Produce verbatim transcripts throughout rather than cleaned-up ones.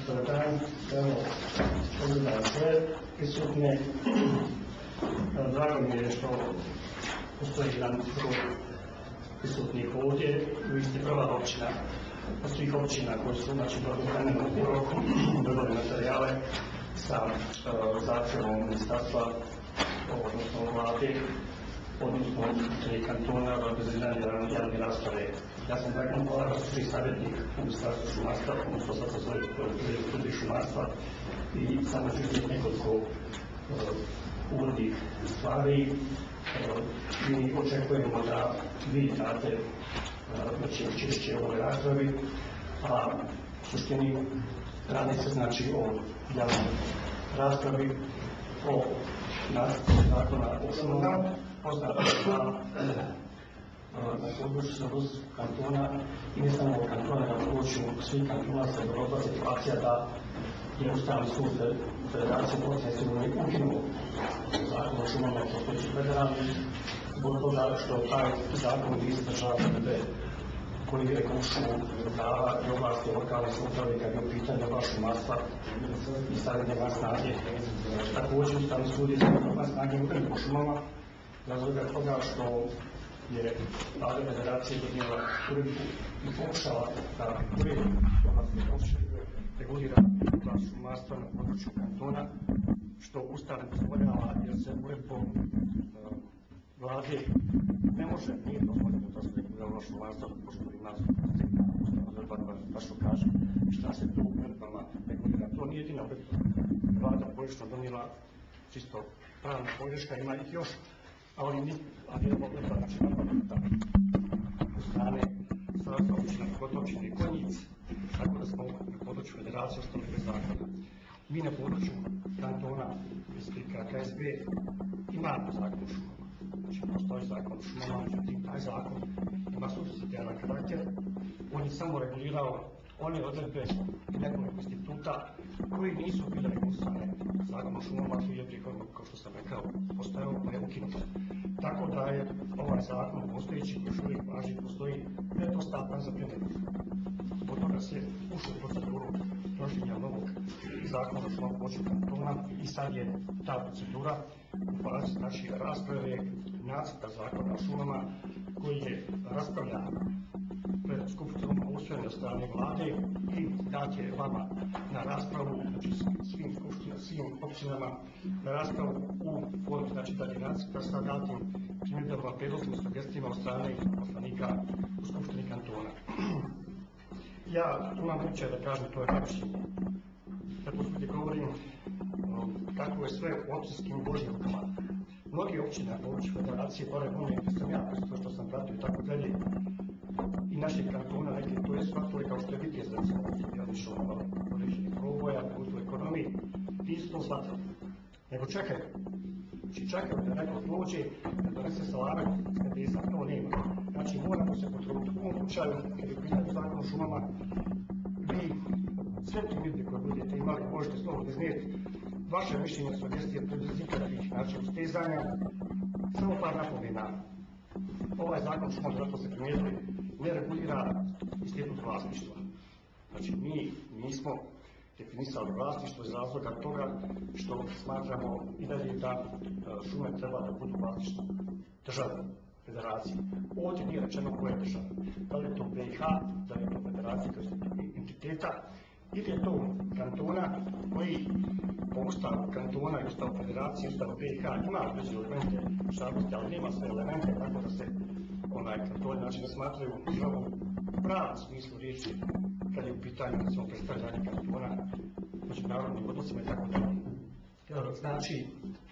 Dobar dan, evo, pozdravljam sve prisutne. Drago mi je što postoji jedan broj prisutnih ovdje. Vi ste prva općina, od svih općina koji su znači blagovremeno u roku dobili materijale sa uh, zahtjevom ministarstva, odnosno vlade, odnosno tri kantona za organiziranje javne rasprave. Ja sam Dragan Kolara, stručni savjetnik u Ministarstvu šumarstva, odnosno sad se zove poljoprivrede šumarstva, i samo ću iznijeti nekoliko uh, uvodnih stvari. Uh, mi očekujemo da vi date veće uh, učešće u ovoj raspravi, a u suštini radi se znači o javnoj raspravi o nacrtu zakona o šumama, poznato da na području Slavonskog kantona i ne samo kantona, na području svih kantona se dogodila situacija da je Ustavni sud Federacije Bosne i Hercegovine ukinuo zakon o šumama postojeći federalni zbog toga što taj zakon nije sadržava odredbe koji regulišu prava i oblasti lokalne samouprave kad je u pitanju ova šumarstva i stavljanje van snage. Također Ustavni sud je stavljeno van snage uredbu o šumama razloga toga što je Vlada Federacije donijela uredbu i pokušala da uredi oblasti regulira oblast šumarstva na području kantona, što Ustav ne dozvoljava jer se uredbom uh, Vlade ne može, nije dozvoljeno da se regulira oblast šumarstva, pošto ima odredba baš što kaže šta se tu uredbama regulira. To nije jedina uredba. Vlada pogrešno donijela čisto pravna pogreška, ima ih još, ali nije uredba znači napadnuta od strane Savjeta općina Kotovčine i Konjic, tako da smo na području federacije ostali bez zakona. Mi na području kantona K S B imamo zakon o šumama. Znači, postoji zakon o šumama, međutim, taj zakon ima supsidijaran karakter. On je samo regulirao one odredbe i nekoliko instituta koji nisu bile regulisane zakon o šumama, koji je prihodno, kao što sam rekao, postojao pa je ukinut. Tako da je ovaj zakon postojeći, koji još uvijek važi, postoji nedostatan za primjenu. Od toga se ušlo u proceduru donošenja novog zakona o šumama području kantona i sad je ta procedura u fazi znači rasprave nacrta zakona o šumama koji je raspravljan pred skupštinom, usvojen od strane vlade i dat je vama na raspravu, znači svim skupštinama, svim općinama na raspravu u formi znači dalje nacrta sa datim primjedbama, prijedlozima, sugestijama od strane poslanika u skupštini kantona. Ja tu imam uče da kažem, to je mišljenje. Tako što govorim kako je sve u općinskim božjim rukama. Mnogi općine na području federacije, barem one gdje sam ja, to što sam pratio i tako dalje, i naših kantona, neke to je shvatili kao što je Vitez, recimo, ja išao na određenih proboja, u ekonomiji, ti su to shvatili. Nego čekaju. Znači čekaju da neko dođe, da donese salame, kada je sam to nema. Znači moramo se potruditi. U ovom slučaju, kada je pitanje zakon o šumama, vi sve primjedbe koje budete imali, možete slobodno iznijeti vaše mišljenje, sugestije, bez ikakvih znači ustezanja, samo par napomena. Ovaj zakon o šumama, zato se primijetili, ne regulira institut vlasništva. Znači mi nismo definisali vlasništvo iz razloga toga što smatramo i dalje da šume treba da budu vlasništvo države, federacije. Ovdje nije rečeno koja je država. Da li je to B i H, da li je to federacija kao entiteta, ili je to kantona koji po ustavu kantona i ustavu federacije, ustavu B i H ima određene elemente šarosti, ali nema sve elemente, tako da se onaj kantoni znači ne smatraju državom u pravom smislu riječi kad je u pitanju recimo predstavljanje kantona međunarodnim odnosima i tako dalje. Znači,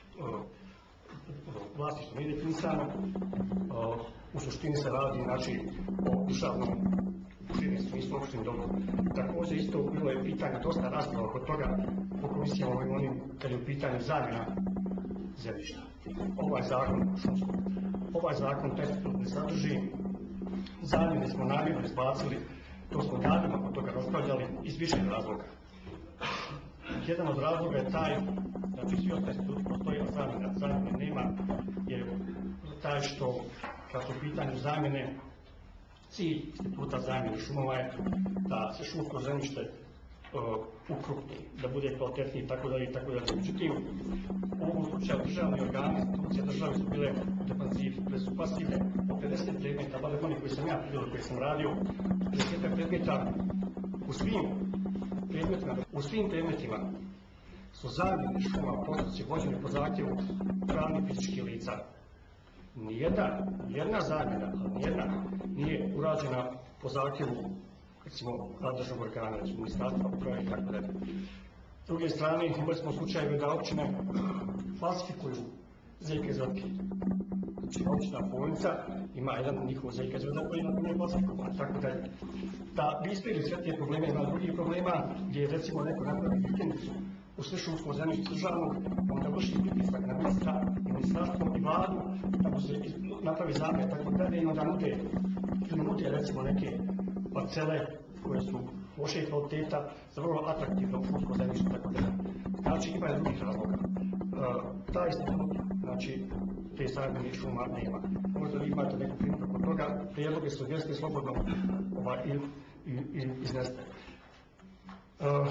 vlasništvo nije definisano, u suštini se radi znači o državnom širem smislu opštim dobrom. Također isto bilo je pitanje dosta rasprava oko toga po komisijama i onim kad je u pitanju zamjena zemljišta. Ovaj zakon šumskog, ovaj zakon taj institut ne sadrži, zamjene smo namjerno izbacili, to smo danima oko toga raspravljali iz više razloga. Jedan od razloga je taj, znači svi ostali instituti postoji, a zamjena, zamjene nema, jer taj što kad su u pitanju zamjene, cilj instituta zamjene šumova je da se šumsko zemljište ukrupni, da bude kvalitetniji, tako dalje i tako dalje. Međutim, u ovom slučaju državni organi, institucije države su bile u defanzivi, bile su pasivne. O pedeset predmeta, bar oni koji sam ja vidio, koji sam radio, pedeset predmeta u svim predmetima, u svim predmetima su zamjene šuma postupci vođeni po zahtjevu pravnih fizičkih lica. Nijedna, nijedna zamjena, nijedna nije urađena po zahtjevu, recimo, nadležnog organa, recimo, ministarstva uprave i tako dalje. S druge strane, imali smo slučajeve da općine falsifikuju Z K Z P. Znači, općina Polnica ima jedan njihov Z K Z P koji je falsifikovan, tako dalje. Da bi ispili sve te probleme, ima drugih problema, gdje je, recimo, neko napravi vikendicu u sve šumsko zemljište državnog, onda vrši pritisak na ministra i ministarstvo i vladu, tako se napravi zamjer, tako dalje, i onda nude, ili nude, recimo, neke parcele koje su loše kvaliteta za vrlo atraktivno šumsko zemljište, tako dalje. Znači, ima i drugih razloga. Uh, taj institut, znači, te zamjene šuma nema. Možda vi imate neku primjer kod toga, prijedloge su vjesni slobodno ovaj, i, i, i iznesete. Uh,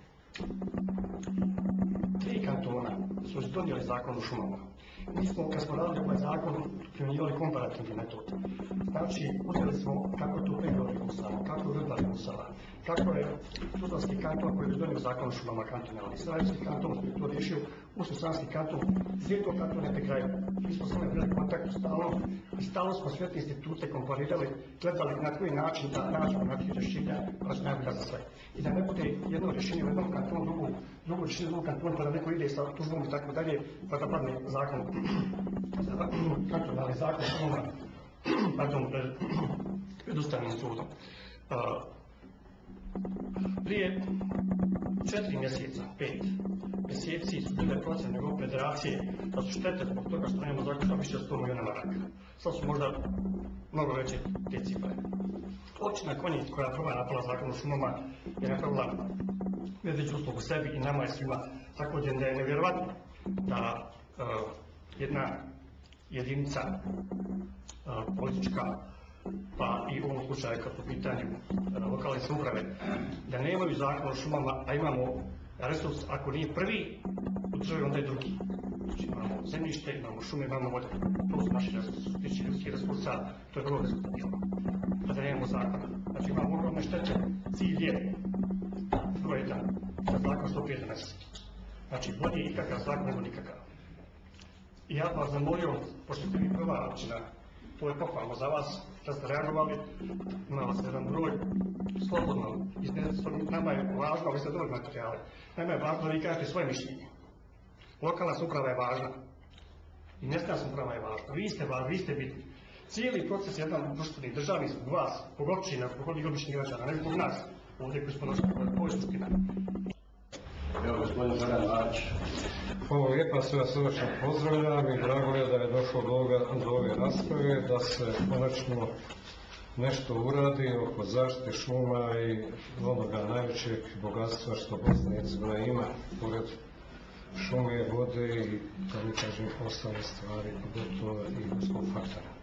Tri kantona su donijeli zakon o šumama. Mi smo, kad smo radili ovaj zakon, primjenjivali komparativni metod. Znači, uzeli smo kako je to Peglo regulisano, kako je Uredba regulisala, kako je Tuzlanski kanton koji je donio zakon o šumama kantonalni, Sarajevski kanton koji je to riješio, Usko-sanski kanton, sve to kantone pri kraju. Mi smo samo bili kontakt stalno i stalno smo sve te institute komparirali, gledali na koji način da nađemo neke rješenja koja su najbolja za sve. I da ne bude jedno rješenje u jednom kantonu, drugo, drugo rješenje u drugom kantonu, pa da neko ide sa tužbom i tako dalje, pa da padne zakon, kantonalni zakon šuma, pardon, pred Ustavnim sudom. Prije četiri mjeseca, pet mjeseci su bile procjene ove federacije da su štete zbog toga što nemamo zakon više od sto milijuna maraka. Sad su možda mnogo veće te cifre. Općina Konjic koja je prva napala zakon o šumama je napravila medveđu uslugu sebi i nama je svima, također da je nevjerovatno da uh, jedna jedinica uh, politička, pa i u ovom slučaju kad po pitanju uh, lokalne samouprave, da nemaju zakon o šumama, a imamo resurs, ako nije prvi u državi, onda je drugi. Znači imamo zemljište, imamo šume, imamo vode. To su naši resursi, što tiče ljudskih resursa, to je vrlo rezultativno. Pa da nemamo zakona. Znači imamo ogromne štete, cilj je broj jedan, da zakon što prije donese. Znači bolje ikakav zakon nego nikakav. I ja vas zamolio, pošto ste mi prva općina, to je pohvalno za vas, da ste reagovali, ima vas jedan broj, slobodno, nama je važno, vi ste dobili materijale, nama je važno da vi kažete svoje mišljenje. Lokalna samouprava je važna i mjesna samouprava je važna, vi ste važni, vi ste bitni. Cijeli proces je jedan društveni, državni zbog vas, zbog općina, zbog ovih običnih građana, ne zbog nas, ovdje koji smo našli, to je suština. Evo, gospodin Zoran Marić. Hvala lijepa, sve vas srdačno pozdravljam i drago je da je došlo do, ovoga, do ove rasprave, da se konačno nešto uradi oko zaštite šuma i onoga najvećeg bogatstva što Bosna i Hercegovina ima, pored šume, vode i, da ne kažem, ostale stvari, pogotovo i ljudskog faktora.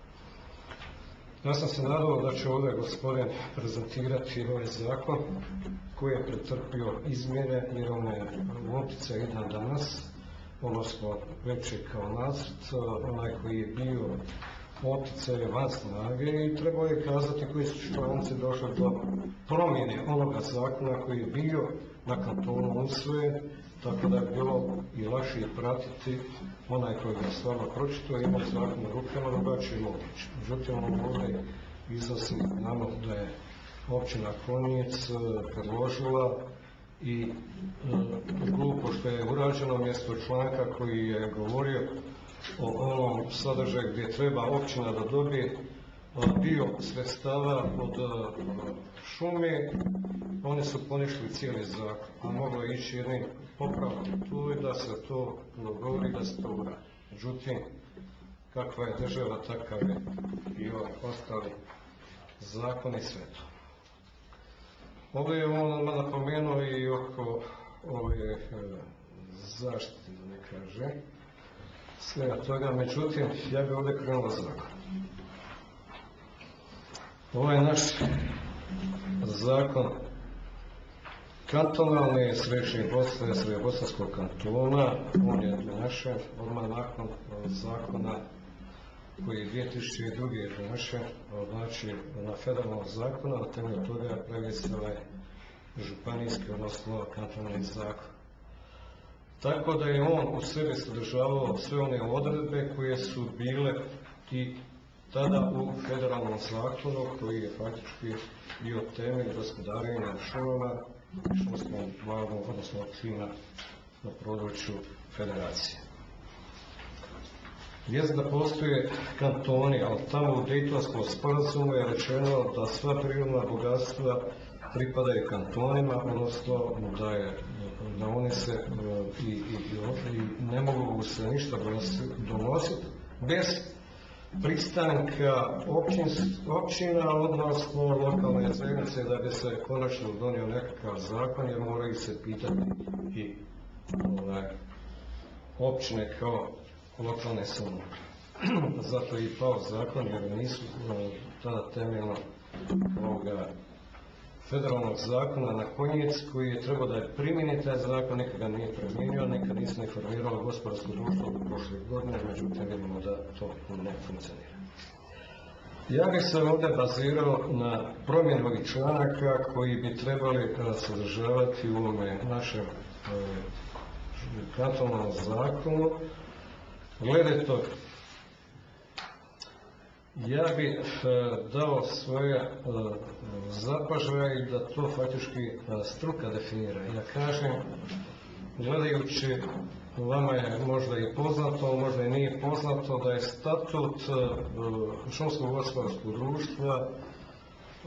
Ja sam se nadao da će ovdje gospodin prezentirati ovaj zakon koji je pretrpio izmjene jer on je u opticaju dan danas, odnosno već je kao nacrt, onaj koji je bio u opticaju van snage i trebao je kazati koji su članci došli do promjene onoga zakona koji je bio na kantonu usvojen, tako da je bilo i lakše pratiti onaj koji ga stvarno pročitao i imao zakon u rukama, drugačije moguće. Međutim, on ovdje iznosi nama da je općina Konjic predložila i e, glupo što je urađeno mjesto članka koji je govorio o onom sadržaju gdje treba općina da dobije dio sredstava od šume, oni su poništili cijeli zakon, a moglo je ići jednim popravom tu i da se to govori, da se to uradi. Međutim, kakva je država, takav je i ovaj ostali zakon i sve to. Ovdje je on napomenuo i oko ove zaštite, da ne kaže, svega toga, međutim, ja bih ovdje krenuo zakon. Ovaj naš zakon kantonalne središnje Bosne, Srednjobosanskog kantona, on je donešen odmah nakon zakona koji je dvije tisuće druge. donešen, znači na federalnog zakona, na temelju toga previsila je županijski, odnosno kantonalni zakon. Tako da je on u sebi sadržavao sve one odredbe koje su bile i tada u federalnom zakonu koji je faktički bio temelj gospodarenja šumama i šumskom blagom, odnosno tlina na području federacije. Jest da postoje kantoni, ali tamo u Dejtonskom sporazumu je rečeno da sva prirodna bogatstva pripadaju kantonima, odnosno da, je, da oni se i, i, i ne mogu se ništa donositi bez pristanka općin, općina, odnosno lokalne zajednice, da bi se konačno donio nekakav zakon, jer moraju se pitati i ovaj, općine kao lokalne samouprave. Zato je i pao zakon, jer nisu tada temeljno ovoga federalnog zakona na konjec koji je trebao da je primjeni taj zakon, nikad ga nije primijenio, nikad nisam informirao gospodarsko društvo u prošle godine, međutim vidimo da to ne funkcionira. Ja bih se ovdje bazirao na promjenu ovih članaka koji bi trebali sadržavati u ovome našem kantonalnom zakonu. Glede to, ja bih e, dao svoje e, zapažaje da to faktički e, struka definira. Ja kažem, gledajući, vama je možda i poznato, možda i nije poznato da je statut e, šumskog gospodarskog društva e,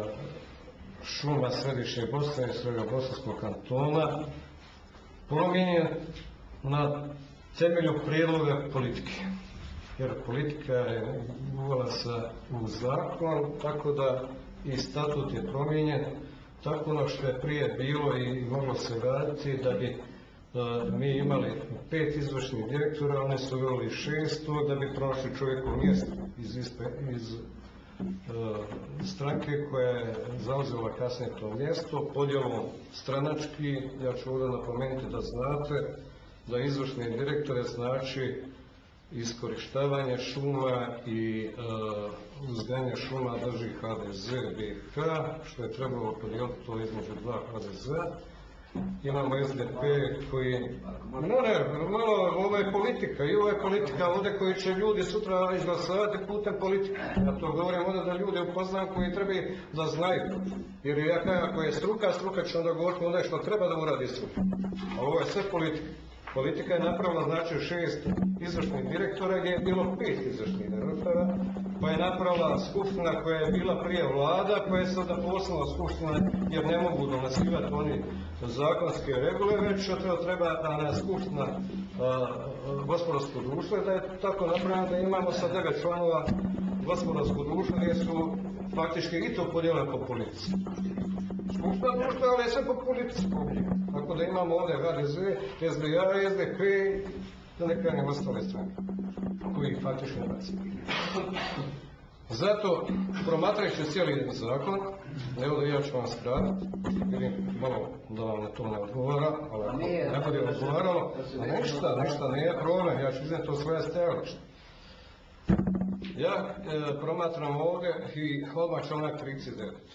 šuma Središnje Bosne i Srednjobosanskog kantona promijenjen na temelju prijedloga politike. Jer politika je uvela se u zakon, tako da i statut je promijenjen, tako ono što je prije bilo i moglo se raditi da bi uh, mi imali pet izvršnih direktora, oni su uveli šesto, da bi prošli čovjeku mjesto iz, ispe, iz uh, stranke koja je zauzela kasnije to mjesto, podjelom stranački. Ja ću ovdje napomenuti da znate da izvršni direktore znači iskorištavanje šuma i e, uzgajanje šuma drži H D Z B H, što je trebalo podijeliti to između dva H D Z. Imamo S D P koji... No ne, malo, ovo je politika i ovo je politika ovdje koju će ljudi sutra izglasavati putem politike. Ja to govorim ovdje da ljude upoznam koji trebaju da znaju. Jer ja kažem, ako je struka, struka će onda govoriti onda što treba da uradi struka. A ovo je sve politika. Politika je napravila znači šest izvršnih direktora gdje je bilo pet izvršnih direktora, pa je napravila skupština koja je bila prije vlada, koja je sada postala skupština jer ne mogu donosivati oni zakonske regule, već to treba na skupština gospodarskog društva, da je tako napravljeno da imamo sa devet članova gospodarskog društva gdje su faktički i to podijeljeno po politici. Skupština društva, ali je sve po politici. Tako da imamo ovdje H D Z, S D A, S D P, da ne kažem ostale stranke, koji faktički raci. Zato, promatrajući cijeli zakon, evo da ja ću vam skratiti, vidim malo da vam to ne odgovara, ali ako ne bude odgovaralo, ništa, ništa, nije problem, ja ću izneti to svoje stajalište. Ja e, promatram ovdje i odmah članak trideset devet.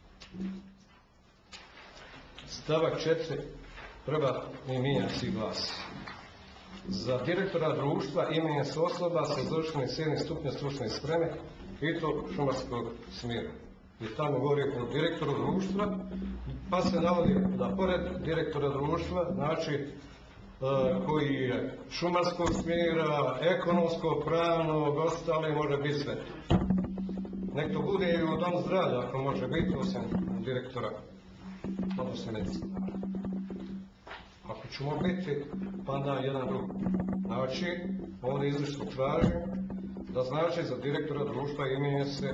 Stavak četiri treba i mijenjati glas. Za direktora društva imenuje se osoba sa završenim sedmim stupnjem stručne spreme i to šumarskog smjera. I tamo govori o direktoru društva, pa se navodi da pored direktora društva, znači koji je šumarskog smjera, ekonomskog, pravnog, ostale može biti sve. Nek to bude i u dom zdravlja ako može biti, osim direktora, odnosno medicina. Ako ćemo biti, pa onda jedan drugi. Znači, ovdje izlično traži da znači za direktora društva imenuje se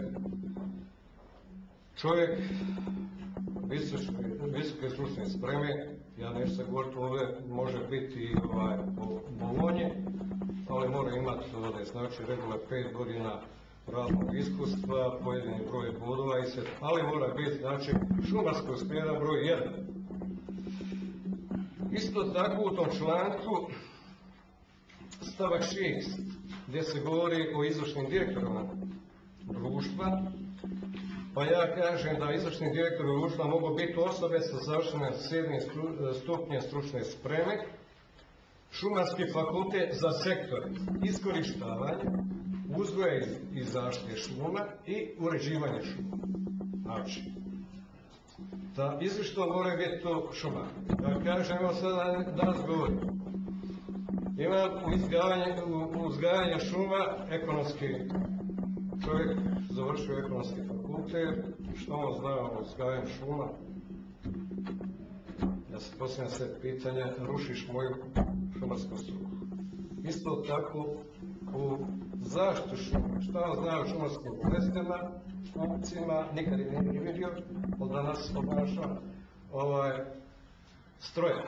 čovjek visoke stručne spreme. Ja neću se govoriti ovdje, može biti i ovaj, po Bolonji, ali mora imati ovdje, znači regula pet godina radnog iskustva, pojedini broj bodova i sve, ali mora biti, znači, šumarskog smjera broj jedan. Isto tako u tom članku stavak šest gdje se govori o izvršnim direktorima društva, pa ja kažem da izvršni direktor društva mogu biti osobe sa završenim sedmim stupnjem stručne spreme, Šumarski fakultet za sektor iskorištavanja, uzgoja i zaštite šuma i uređivanje šuma. Znači, da izvršno mora biti to šumar. Ja kažem, evo sada danas govorim. Imam uzgajanje, uzgajanje šuma, ekonomski čovjek, završio ekonomski fakultet, što on zna o uzgajanju šuma? Ja se posljedam sve pitanja, rušiš moju šumarsku struku. Isto tako u zaštitu šuma, šta on zna o šumarskim bolestima, funkcijama, nikad je nije vidio, od danas obnaša ovaj, stroja.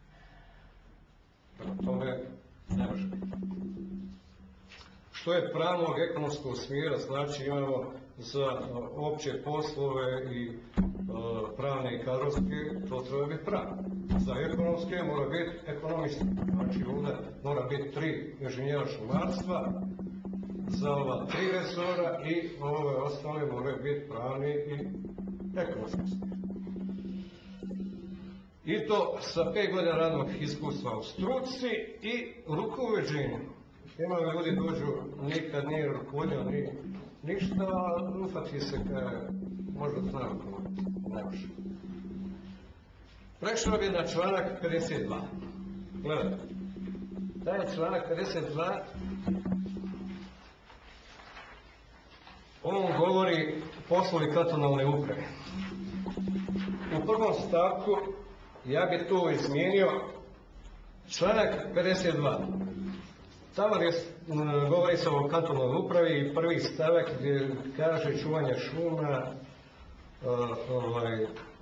Prema tome ne može biti. Što je pravnog ekonomskog smjera, znači imamo za opće poslove i uh, pravne i kadrovske, to treba biti pravno. Za ekonomske mora biti ekonomista, znači ovdje mora biti tri inženjera šumarstva, za ova tri resora i ove ostale moraju biti pravni i ekonomski smjer. I to sa pet godina radnog iskustva u struci i rukovođenju. Imaju ljudi dođu, nikad nije rukovodio, ni ništa, ufati se kada možda zna rukovoditi. Ne može. Prešao bi na članak pedeset dva. Gledajte, taj članak pedeset dva on govori poslovi kantonalne uprave. U prvom stavku ja bi to izmijenio članak pedeset dva. Tamo je, govori se o kantonalnoj upravi i prvi stavak gdje kaže čuvanje šuma, uh, ovaj,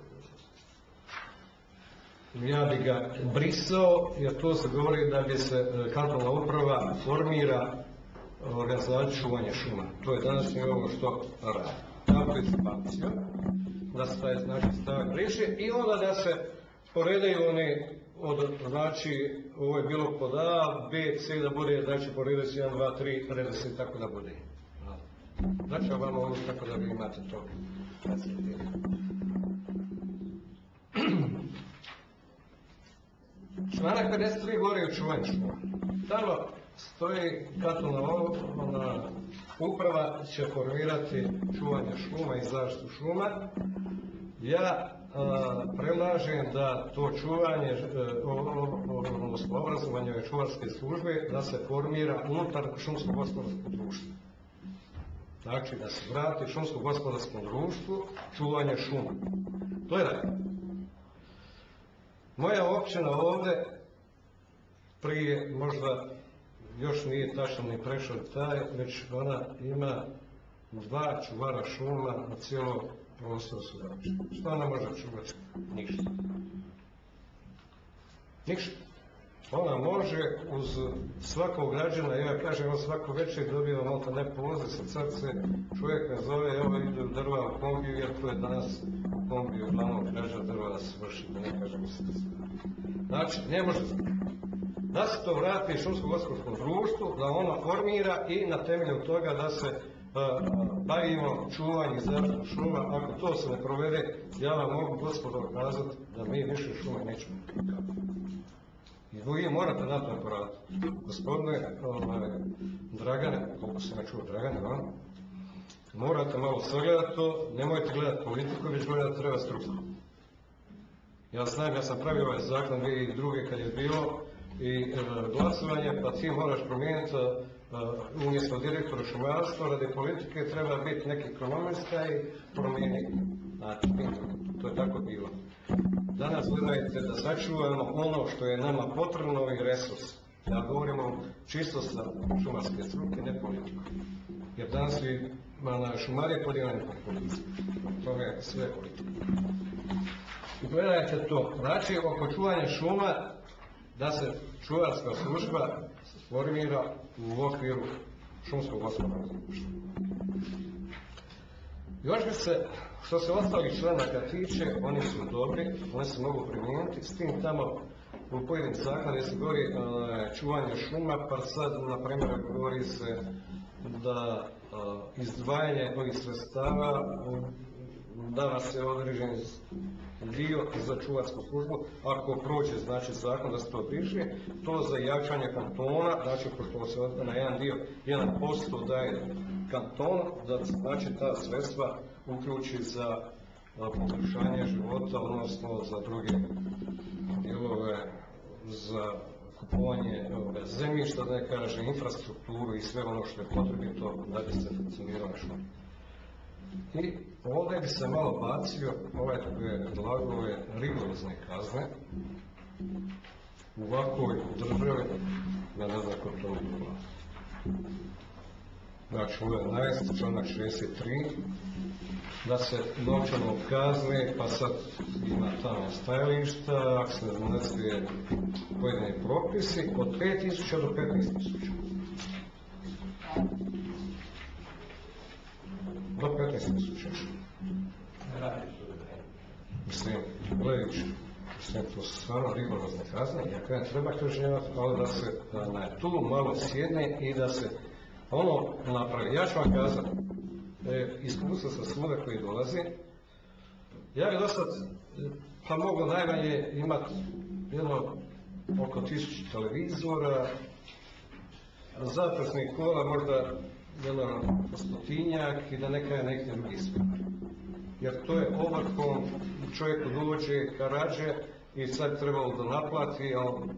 ja bi ga brisao, jer to se govori da bi se kantonalna uprava formira organizaciju čuvanja šuma. To je danas ovo što radi. Tako je spacio, da se taj znači stavak briše i onda da se poredaju oni od, znači, ovo je bilo pod A, B, C da bude, znači poredaju se jedan, dva, tri, reda se tako da bude. Znači ovamo ovo tako da vi imate to. Članak pedeset tri govori o čuvanju šuma. Tamo stoji kantonalna uprava će formirati čuvanje šuma i zaštitu šuma. Ja a, predlažem da to čuvanje, odnosno obrazovanje čuvarske službe, da se formira unutar šumsko-gospodarskog društva. Znači da se vrati šumsko-gospodarskom društvu čuvanje šuma. To je da. Moja općina ovdje prije možda još nije tačno ni prešao taj, već ona ima dva čuvara šuma na cijelom prostoru Sudača. Što ona može čuvati? Ništa. Ništa. Ona može uz svakog građana, ja kažem, on svako večer dobiva malo ne poloze sa srce, čovjek me zove, evo ide drva u kombiju, jer to je danas u kombiju glavnog građana drva da se vrši, da ne kažemo se. Znači, ne može da se to vrati šumsko-gospodarskom društvu, da ono formira i na temelju toga da se uh, bavimo čuvanjem zaštitu šuma. Ako to se ne provede, ja vam mogu gospodo kazati da mi više šuma nećemo nikako. I vi morate na to poraditi. Gospodine ovaj, Dragane, koliko sam ja čuo Dragane, vam, morate malo sagledati to, nemojte gledati politiku, već gledati treba struku. Ja znam, ja sam pravio ovaj zakon dvije tisuće druge kad je bilo i e, glasovanje, pa ti moraš promijeniti e, umjesto direktora šumarstva, radi politike treba biti neki ekonomista i promijeniti. Znači, to je tako bilo. Danas gledajte da sačuvamo ono što je nama potrebno i resurs. Ja govorimo čisto sa šumarske struke, ne politiku. Jer danas i na šumarije podijeljeni po politici. To je sve politika. I gledajte to. Znači, oko čuvanja šuma, da se čuvarska služba formira u okviru šumskog gospodarskog društva. Još bi se, što se ostalih članaka tiče, oni su dobri, oni se mogu primijeniti, s tim tamo u pojedinim zakonima gdje se govori uh, čuvanje šuma, pa sad, na primjer, govori se da uh, izdvajanje ovih sredstava uh, dava se određen dio za čuvarsku službu, ako prođe znači zakon da se to briše, to za jačanje kantona, znači pošto se na jedan dio, jedan posto daje kanton, da znači ta sredstva uključi za poboljšanje života, odnosno za druge dijelove, za kupovanje zemljišta, da ne kaže, infrastrukturu i sve ono što je potrebito da bi se funkcioniralo šume. I ovdje bi se malo bacio ovaj takve glagove rigorozne kazne u ovakvoj državi, ja ne znam ko to bilo. Znači, ovo je najest, članak šezdeset tri, da se novčano kazne, pa sad ima tamo stajališta, ako se donese pojedini propisi, od pet tisuća do petnaest tisuća. Do petnaest tisuća. Mislim, gledajući, mislim, to su stvarno rigorozne kazne, iako ne treba kažnjavati, ali da se na tu malo sjedne i da se ono napravi. Ja ću vam kazati, e, iskustvo sa svuda koji dolazi, ja bih do sad, pa mogu najmanje imati jedno oko tisuću televizora, zapresnih kola, možda jedno stotinjak i da neka je neki drugi stvari. Jer to je ovrhom, čovjeku dođe, harađe i sad trebalo da naplati, ali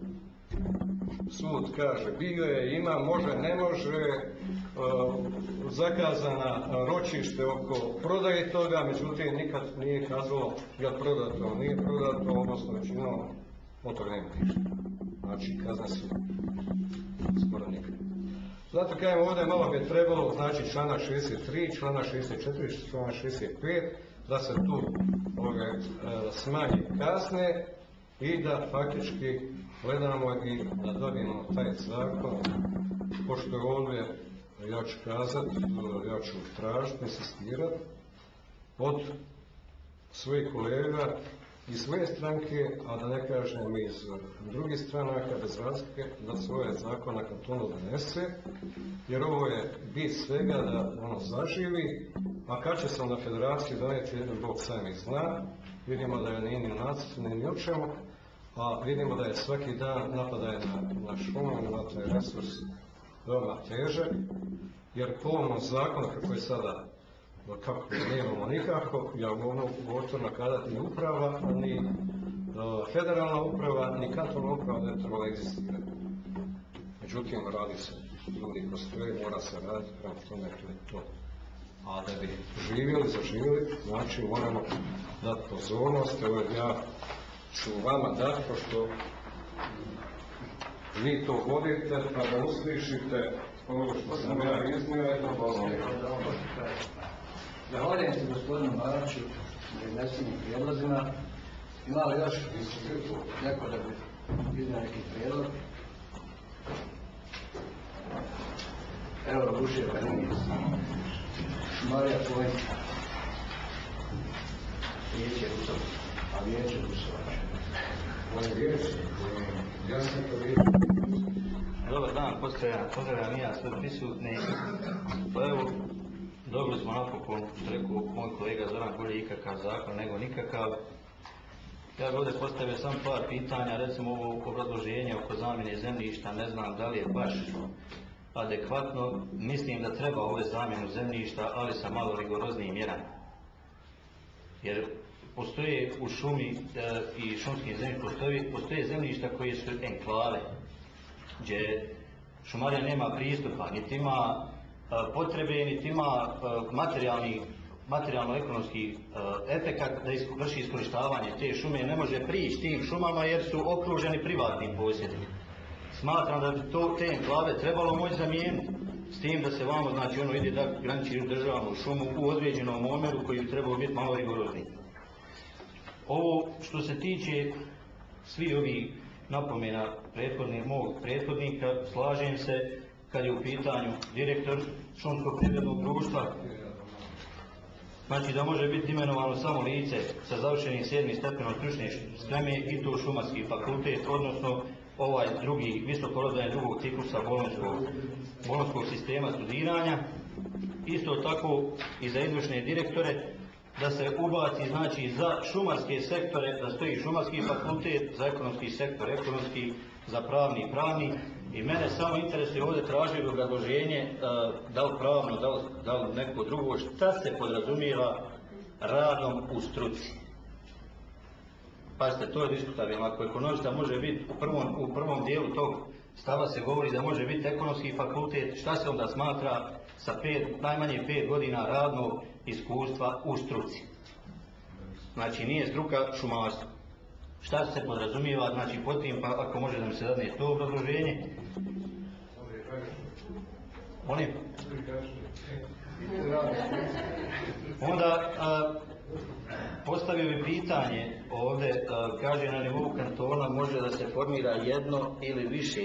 sud kaže bio je, ima, može, ne može, uh, zakazana ročište oko prodaje toga, međutim nikad nije kazalo je li prodato, nije prodato, odnosno većinom od toga nema ništa. Znači kazne su skoro nikad. Zato kažem, ovdje malo bi trebalo, znači članak šezdeset tri, članak šezdeset četiri, članak šezdeset pet, da se tu ove, e, smanji kazne i da faktički gledamo i da dobijemo taj zakon, pošto je ovdje, ja ću kazati, ja ću tražiti, insistirati od svojih kolega iz svoje stranke, a da ne kažem iz drugih stranaka, bez razlike, da se ovaj zakon na kantonu donese, jer ovo je bit svega da ono zaživi, a kad će se na federaciji doneti, jedan Bog sami zna, vidimo da je nije ni nacrt, ni ni u čemu, a vidimo da je svaki dan napadaje na, na šumu, na taj resurs veoma težak, jer po ovom zakonu kako je sada, kako nemamo nikako, ja mogu govorno kadati ni uprava, ni uh, federalna uprava, ni kantonalna uprava da je trebala egzistirati. Međutim, radi se, ljudi postoje, mora se raditi, prema tome to je to. A da bi živjeli, zaživjeli, znači moramo dati pozornost, evo ja ću vama dati, pošto vi to vodite, pa da uslišite ovo što sam ja iznio, jedno bolno. Zahvaljujem se gospodinu Baraću na iznesenim prijedlozima. Ima li još neko da bi iznio neki prijedlog? Evo, Rušija Perinic. Marija Tvojn. Vijeće Rusovac. A Vijeće Rusovac. On je vijeće, ja sam to vijeće. Dobar dan, pozdravljam i ja sve prisutni. Pa evo, dobili smo napokon, što rekao moj kolega Zoran, bolje ikakav zakon nego nikakav. Ja bih ovdje postavio sam par pitanja, recimo ovo obrazloženje oko zamjene zemljišta, ne znam da li je baš adekvatno. Mislim da treba ove zamjenu zemljišta, ali sa malo rigoroznijim mjerama. Jer postoje u šumi e, i šumskim zemljištima, postoje, postoje zemljišta koje su enklave, gdje šumarija nema pristupa, niti ima e, potrebe, niti ima e, materijalni, materijalno-ekonomski e, efekat da isko, vrši iskorištavanje te šume, ne može prići tim šumama jer su okruženi privatnim posjedima. Smatram da bi to, te enklave trebalo moći zamijeniti, s tim da se vamo, znači ono ide da graniči državnu šumu u određenom omjeru koji bi trebalo biti malo rigorozniji. Ovo što se tiče svi ovi napomena prethodnih, mog prethodnika, slažem se kad je u pitanju direktor šumskog privrednog društva. Znači da može biti imenovano samo lice sa završenim sedmim stepenom stručne spreme i to šumarski fakultet, odnosno ovaj drugi visokorodanje drugog ciklusa bolonjskog, bolonjskog sistema studiranja. Isto tako i za izvršne direktore da se ubaci, znači za šumarske sektore da stoji šumarski fakultet, za ekonomski sektor ekonomski, za pravni pravni. I mene samo interesuje ovdje tražio obrazloženje da li pravno, da li, da li neko drugo, šta se podrazumijeva radom u struci. Pazite, to je diskutabilno. Ako ekonomista može biti u prvom, u prvom dijelu tog stava se govori da može biti ekonomski fakultet, šta se onda smatra sa pet, najmanje pet godina radnog iskustva u struci. Znači nije struka šumarstvo. Šta se podrazumijeva, znači pod tim, pa ako može da mi se dadne to obrazloženje. Oni? Onda a, postavio bi pitanje ovdje, a, kaže na nivou kantona može da se formira jedno ili više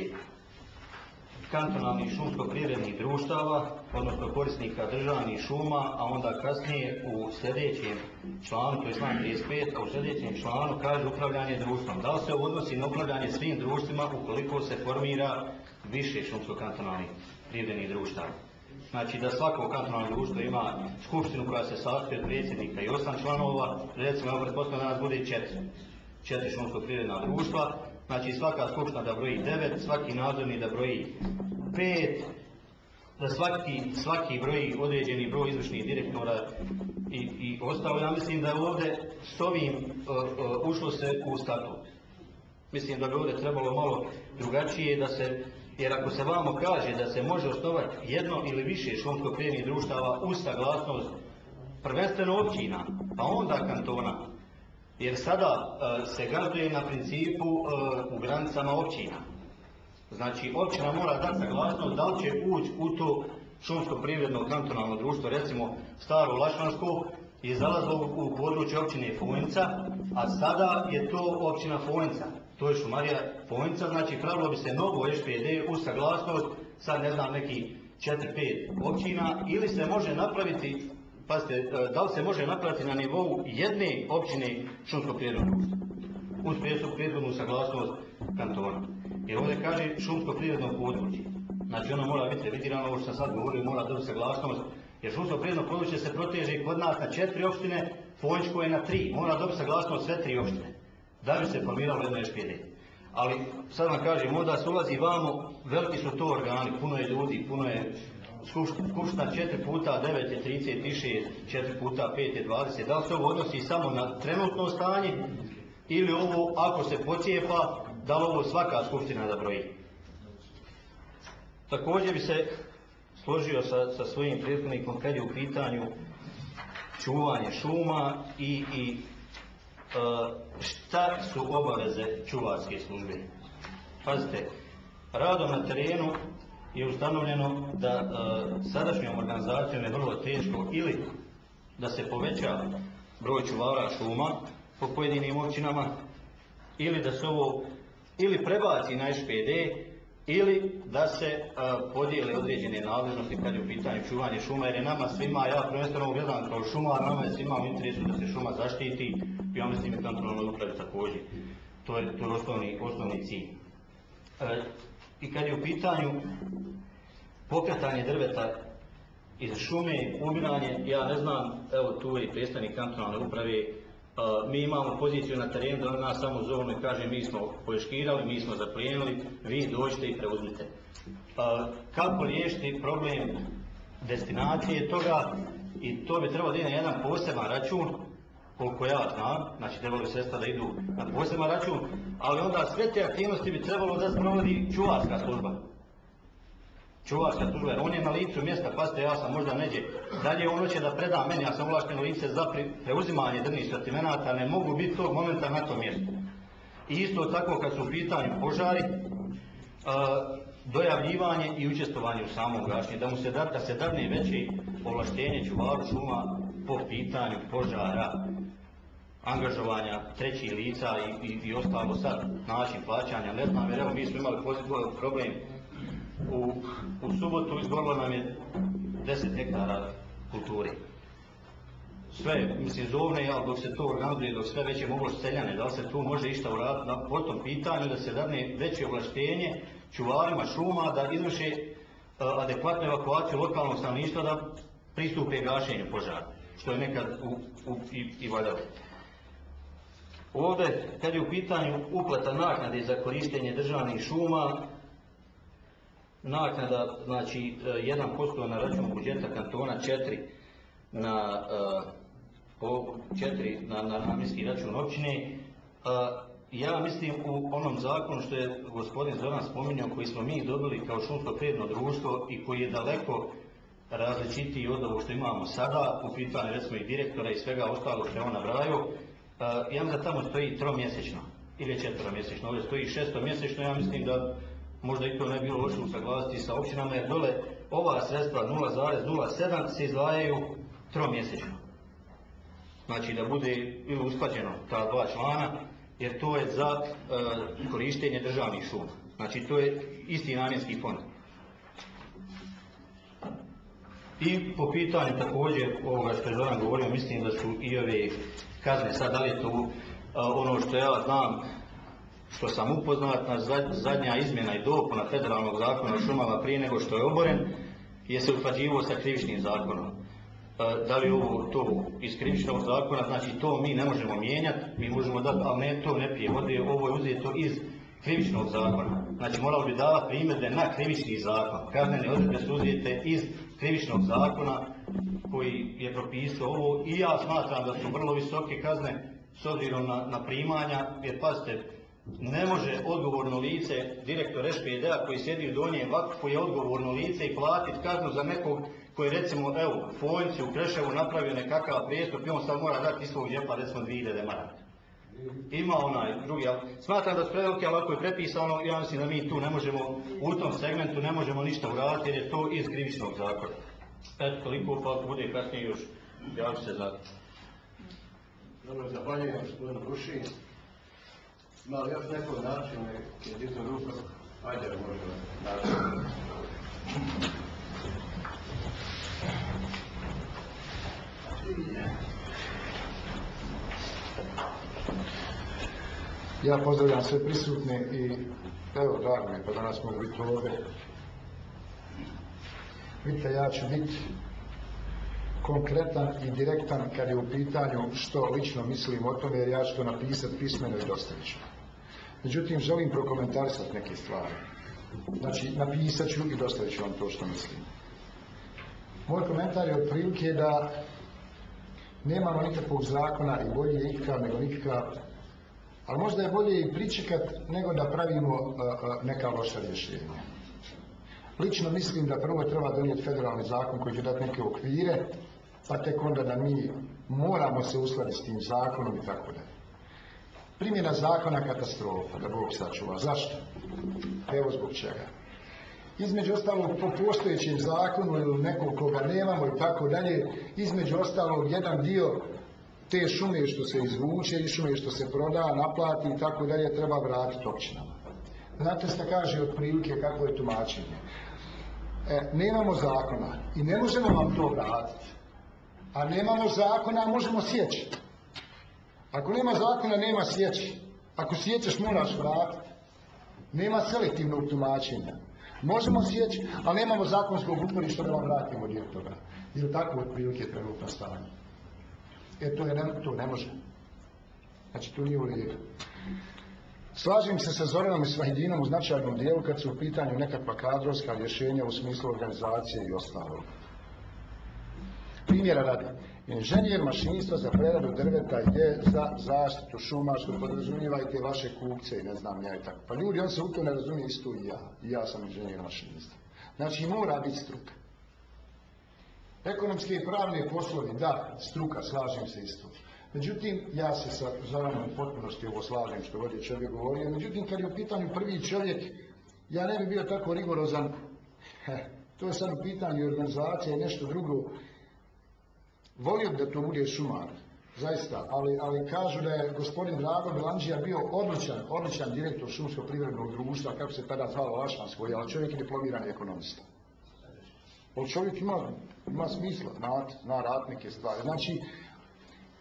kantonalnih šumsko-privrednih društava, odnosno korisnika državnih šuma, a onda kasnije u sljedećem članu, to je član trideset pet, a u sljedećem članu kaže upravljanje društvom. Da li se odnosi na upravljanje svim društvima ukoliko se formira više šumsko-kantonalnih privrednih društava? Znači da svako kantonalno društvo ima skupštinu koja se sastoji od predsjednika i osam članova, recimo ja pretpostavljam da nas bude četiri, četiri šumsko-privredna društva. Znači svaka skupština da broji devet, svaki nadzorni da broji pet, da svaki, svaki broji određeni broj izvršnih direktora i, i ostalo. Ja mislim da je ovdje s ovim uh, uh, ušlo se u statut. Mislim da bi ovdje trebalo malo drugačije da se, jer ako se vamo kaže da se može osnovati jedno ili više šumsko-privrednih društava uz saglasnost prvenstveno općina, pa onda kantona, jer sada uh, se gazduje na principu uh, u granicama općina. Znači općina mora dati saglasnost da li će ući u to šumsko-privredno kantonalno društvo, recimo Staro Lašvansko je zalazilo u područje općine Fojnica, a sada je to općina Fojnica, to je šumarija Fojnica, znači pravilo bi se novo Š P D uz saglasnost, sad ne znam neki četiri pet općina, ili se može napraviti, pazite, da li se može napraviti na nivou jedne općine šumsko-privrednog društva, uz prethodnu saglasnost kantona. Jer ovdje kaže šumsko-privredno područje. Znači ono mora biti revidirano, ovo što sam sad govorio, mora dobiti saglasnost, jer šumsko-privredno područje se proteže kod nas na četiri opštine, Fojničko je na tri, mora dobiti saglasnost sve tri opštine, da bi se formiralo jedno Š P D. Ali sad vam kažem, onda se ulazi vamo, veliki su to organi, puno je ljudi, puno je skupština četiri puta devet je trideset šest, četiri puta pet je dvadeset, da li se ovo odnosi samo na trenutno stanje, ili ovo ako se pocijepa, da li ovo svaka skupština da broji. Također bi se složio sa, sa svojim prethodnikom kad je u pitanju čuvanje šuma i, i uh, šta su obaveze čuvarske službe. Pazite, radom na terenu je ustanovljeno da uh, sadašnjom organizacijom je vrlo teško ili da se poveća broj čuvara šuma po pojedinim općinama, ili da se ovo ili prebaci na Š P D, ili da se uh, podijele određene nadležnosti kad je u pitanju čuvanje šuma, jer je nama svima, ja prvenstveno gledam kao šumar, nama je svima u interesu da se šuma zaštiti, ja mislim i kantonalnoj upravi također. To je, to je osnovni, osnovni cilj. E, I kad je u pitanju pokretanje drveta iz šume, ubiranje, ja ne znam, evo tu je i predstavnik kantonalne uprave, Uh, mi imamo poziciju na terenu da nas samo zovu i kaže mi smo poješkirali, mi smo zaplijenili, vi dođite i preuzmite. Uh, kako riješiti problem destinacije toga, i to bi trebalo da ide na jedan poseban račun, koliko ja znam, znači trebalo bi sredstva da idu na poseban račun, ali onda sve te aktivnosti bi trebalo da sprovodi čuvarska služba. Čuvarska služba, jer on je na licu mjesta, pazite, ja sam možda neđe, dalje on hoće da preda meni, ja sam ovlašteno lice za preuzimanje drvnih sortimenata, ne mogu biti tog momenta na tom mjestu. I isto tako kad su u pitanju požari, uh, dojavljivanje i učestvovanje u samom gašenju, da mu se da, da se dadne veće ovlaštenje čuvaru šuma po pitanju požara, angažovanja trećih lica i, i, i ostalo sad, način plaćanja, ne znam, jer evo mi smo imali problem. U, u subotu izgorilo nam je deset hektara kulturi. sve, mislim, zovne, ali dok se to organizuje, dok sve već je moglo seljane, da li se tu može išta uraditi na po tom pitanju, da se dadne veće ovlaštenje čuvarima šuma da izvrše uh, adekvatnu evakuaciju lokalnog stanovništva da pristupe gašenju požara, što je nekad u, u, i, i valjalo. Ovdje, kad je u pitanju uplata naknade za korištenje državnih šuma, naknada, znači, jedan posto na račun budžeta kantona, četiri na četiri na, na namjenski račun općine. Ja mislim u onom zakonu što je gospodin Zoran spominjao, koji smo mi dobili kao šumsko privredno društvo i koji je daleko različitiji od ovog što imamo sada, u pitanju recimo i direktora i svega ostalog što je on nabrajao, ja mislim da tamo stoji tromjesečno ili četveromjesečno, ovdje stoji šestomjesečno, ja mislim da možda i to ne bi bilo loše usaglasiti sa općinama, jer dole ova sredstva nula zarez nula sedam se izdvajaju tromjesečno. Znači da bude ili usklađeno ta dva člana, jer to je za e, korištenje državnih šuma. Znači to je isti namjenski fond. I po pitanju također ovoga što je Zoran govorio, mislim da su i ove kazne, sad da li je to uh, ono što ja znam, što sam upoznat, na zadnja izmjena i dopuna federalnog zakona o šumama prije nego što je oboren, je se usklađivao sa krivičnim zakonom. Uh, da li ovo to iz krivičnog zakona, znači to mi ne možemo mijenjati, mi možemo dati, ali ne to ne prije, ovo je uzeto iz krivičnog zakona. Znači moralo bi davati primjedbe na krivični zakon. Kaznene odredbe su uzete iz krivičnog zakona koji je propisao ovo i ja smatram da su vrlo visoke kazne s obzirom na, na primanja, jer pazite, ne može odgovorno lice, direktor S P D-a koji sjedi u donjem vakfu je odgovorno lice i platiti kaznu za nekog koji recimo, evo, u Fojnici, u Kreševu napravio nekakav prijestup i on sad mora dati iz svog džepa recimo dvije hiljade maraka. Ima onaj drugi, ali smatram da su prevelike, ali ako je prepisano, ja mislim da mi tu ne možemo, u tom segmentu ne možemo ništa uraditi jer je to iz krivičnog zakona. Eto, toliko, pa ako bude kasnije još, ja ću se za... Dobro, zahvaljujem gospodinu Ruši. Ima li još neko način, je dizo ruku, ajde možemo način. Ja pozdravljam sve prisutne i evo, drago mi je, pa danas mogu biti ovdje. Vidite, ja ću biti konkretan i direktan kad je u pitanju što lično mislim o tome, jer ja ću to napisati pismeno i dostavit ću. Međutim, želim prokomentarisati neke stvari. Znači, napisat ću i dostavit ću vam to što mislim. Moj komentar je otprilike da nemamo nikakvog zakona i bolje je ikakav nego nikakav, ali možda je bolje i pričekat nego da pravimo uh, uh, neka loša rješenja. Lično mislim da prvo treba donijeti federalni zakon koji će dati neke okvire, pa tek onda da mi moramo se uskladiti s tim zakonom i tako dalje. Primjena zakona katastrofa, da Bog sačuva. Zašto? Evo zbog čega. Između ostalog po postojećem zakonu ili nekog koga nemamo i tako dalje, između ostalog jedan dio te šume što se izvuče i šume što se proda, naplati i tako dalje treba vratiti općinama. Znate šta kaže otprilike kako je tumačenje. E, nemamo zakona i ne možemo vam to vratiti. A nemamo zakona, a možemo sjeći. Ako nema zakona, nema sjeći. Ako sjećeš, moraš vratiti. Nema selektivnog tumačenja. Možemo sjeći, ali nemamo zakonskog uporišta da vam vratimo dio toga. Jer tako otprilike trenutno stanje. E to, je ne, to ne može. Znači to nije u redu. Slažem se sa Zoranom i Svahidinom u značajnom dijelu kad su u pitanju nekakva kadrovska rješenja u smislu organizacije i ostalog. Primjera radi. Inženjer mašinstva za preradu drveta je za zaštitu šuma, što podrazumijeva i te vaše kupce i ne znam ja i tako. Pa ljudi, on se u to ne razumije isto i ja. I ja sam inženjer mašinstva. Znači mora biti struka. Ekonomske i pravne poslovi, da, struka, slažem se isto. Međutim, ja se sa Zoranom u potpunosti ovo slažem što ovdje čovjek govorio. Međutim, kad je u pitanju prvi čovjek, ja ne bi bio tako rigorozan. Heh, to je sad u pitanju organizacije i nešto drugo. Volio bi da to bude šumar, zaista, ali, ali kažu da je gospodin Drago Belandžija bio odličan, odličan direktor šumskog privrednog društva, kako se tada zvalo Lašmansko, ali čovjek je diplomirani ekonomista. Ali čovjek ima, ima smisla, zna, zna raditi neke stvari. Znači,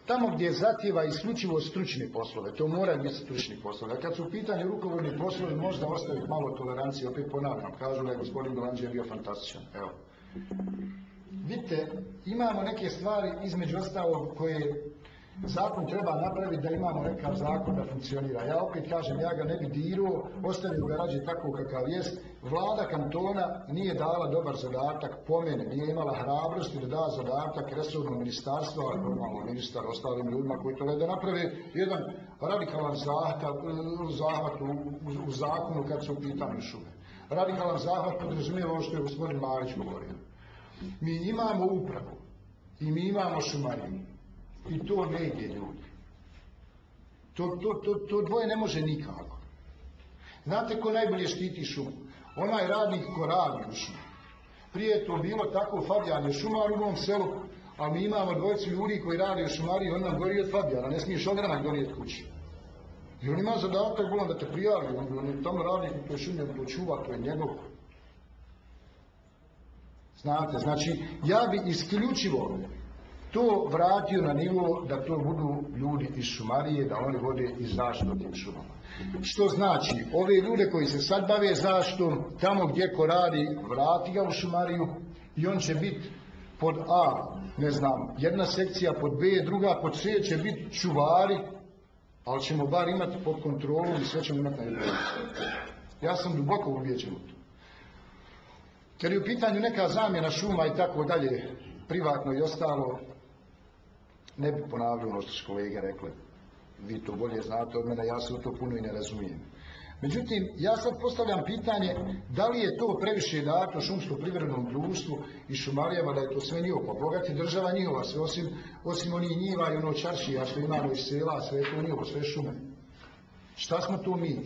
tamo gdje zahtjeva isključivo stručne poslove, to moraju biti stručni poslovi. A kad su u pitanju rukovodni poslovi, možda ostaviti malo tolerancije, opet ponavljam, kažu da je gospodin Dolanđe bio fantastičan. Evo. Vidite, imamo neke stvari između ostalog koje zakon treba napraviti da imamo nekav zakon da funkcionira. Ja opet kažem, ja ga ne bi dirao, ostavio ga rađe tako kakav jest. Vlada kantona nije dala dobar zadatak po mene, nije imala hrabrosti da da zadatak resornog ministarstva, normalno ministar, ostalim ljudima koji to ne da naprave jedan radikalan zahvat, zahvat u, u, u zakonu kad su u pitanju šume. Radikalan zahvat podrazumijeva ovo što je gospodin Marić govorio. Mi imamo upravu i mi imamo šumariju. I to ne ide, ljudi. To, to, to, to dvoje ne može nikako. Znate ko najbolje štiti šumu? Onaj radnik ko radi u šumu. Prije je to bilo tako, Fabijan je šumar u mom selu, a mi imamo dvojicu ljudi koji radi u šumariji, on nam gori od Fabijana, ne smiješ ogranak donijeti kući. I on ima zadatak, bolom da te prijavi, on, on je tamo radnik u toj šumi, on to čuva, to je njegov. Znate, znači, ja bi isključivo to vratio na nivo da to budu ljudi iz šumarije, da oni vode i zaštitu tim šumama. Što znači, ove ljude koji se sad bave zaštitom, tamo gdje ko radi, vrati ga u šumariju i on će biti pod A, ne znam, jedna sekcija, pod B, druga, pod C će biti čuvari, ali ćemo bar imati pod kontrolom i sve ćemo imati na jednom. Ja sam duboko ubijeđen u to. Kad je u pitanju neka zamjena šuma i tako dalje, privatno i ostalo, ne bi ponavljao ono što su kolege rekli. Vi to bolje znate od mene, ja se u to puno i ne razumijem. Međutim, ja sad postavljam pitanje da li je to previše dato šumsko-privrednom društvu i šumarijama, da je to sve njihovo, pa bogati država njihova, sve osim, osim onih njiva i ono čaršija što imamo iz sela, sve je to njihovo, sve šume. Šta smo to mi?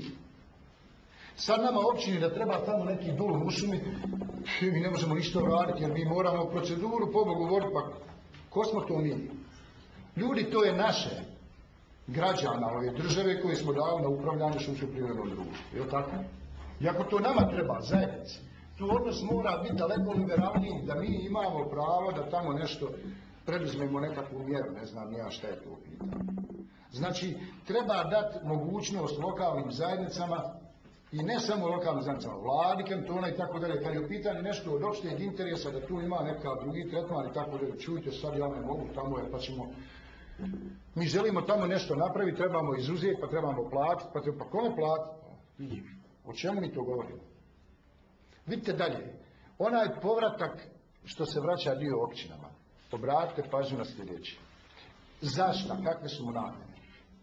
Sad nama općini da treba tamo neki dol u šumi, mi ne možemo ništa raditi jer mi moramo proceduru pobogu voditi, pa ko smo to mi? Ljudi, to je naše, građana ove države koje smo dali na upravljanje šumsko-privrednom društvu. Je tako? I ako to nama treba, zajednici, tu odnos mora biti daleko liberalniji, da mi imamo pravo da tamo nešto preduzmemo nekakvu mjeru, ne znam ja šta je to pitanje. Znači, treba dati mogućnost lokalnim zajednicama i ne samo lokalnim zajednicama, vladi, kantona i tako dalje, kad je u pitanju nešto od opšteg interesa, da tu ima neka drugi tretman i tako dalje, čujte, sad ja ne mogu, tamo je, pa ćemo. Mi želimo tamo nešto napraviti, trebamo izuzeti, pa trebamo platiti, pa, treba, pa kome platiti? O čemu mi to govorimo? Vidite dalje, onaj povratak što se vraća dio općinama, obratite pažnju na sljedeće. Zašto? Kakve su mu namjene?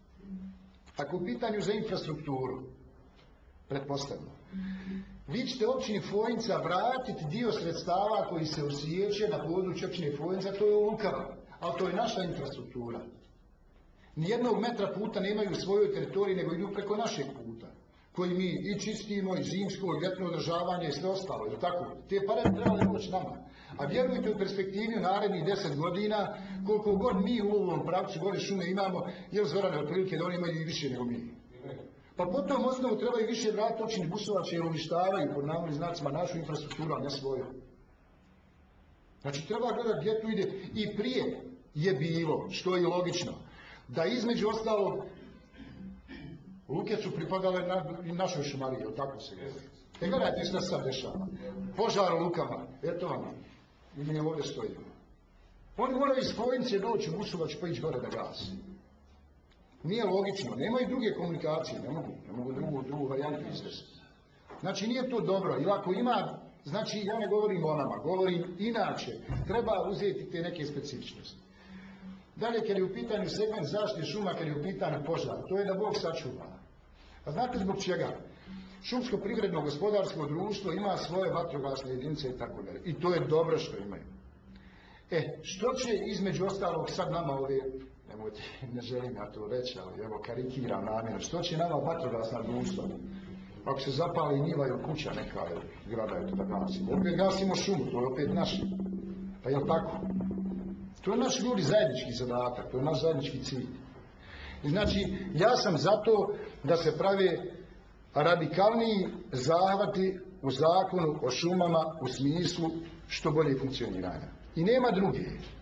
Ako u pitanju za infrastrukturu, pretpostavljamo, vi ćete općini Fojnica vratiti dio sredstava koji se osjeća na području općine Fojnica, to je u Lukama. Ali to je naša infrastruktura. Nijednog metra puta nemaju u svojoj teritoriji, nego idu preko našeg puta, koji mi i čistimo, i zimsko, i ljetno održavanje, i sve ostalo. Je tako? Te pare trebali doći nama. A vjerujte, u perspektivi u narednih deset godina, koliko god mi u ovom pravcu gore šume imamo, jer Zorane otprilike da oni imaju i više nego mi. Pa po tom osnovu trebaju više vratiti općini Busovače, jer uništavaju pod navodnim znacima našu infrastrukturu, a ne svoju. Znači, treba gledati gdje tu ide. I prije je bilo, što je i logično, da između ostalog luke su pripadale na, našoj šumariji, od tako se gleda. E gledajte što se sad dešava. Požar u lukama, eto vam, i mi ovdje stojimo. Oni moraju iz Fojnice doći u Busovač pa ići gore da gasi. Nije logično, nemaju druge komunikacije, ne mogu, ne mogu drugu, drugu varijantu izvesti. Znači, nije to dobro, ili ako ima. Znači, ja ne govorim o nama, govorim inače, treba uzeti te neke specifičnosti. Dalje, kad je u pitanju segment zaštite šuma, kad je u pitanju požara, to je da Bog sačuva. A znate zbog čega? Šumsko-privredno gospodarsko društvo ima svoje vatrogasne jedinice i tako dalje. I to je dobro što imaju. E, što će između ostalog sad nama ove, nemojte, ne želim ja to reći, ali evo karikiram namjerno, što će nama vatrogasna društva? Ako se zapali njiva ili kuća neka grada je to da gasimo. Opet gasimo šumu, to je opet naše. Pa je li tako? To je naš ljudi zajednički zadatak, to je naš zajednički cilj. I znači, ja sam zato da se prave radikalniji zahvati u zakonu o šumama u smislu što bolje funkcioniranja. I nema druge.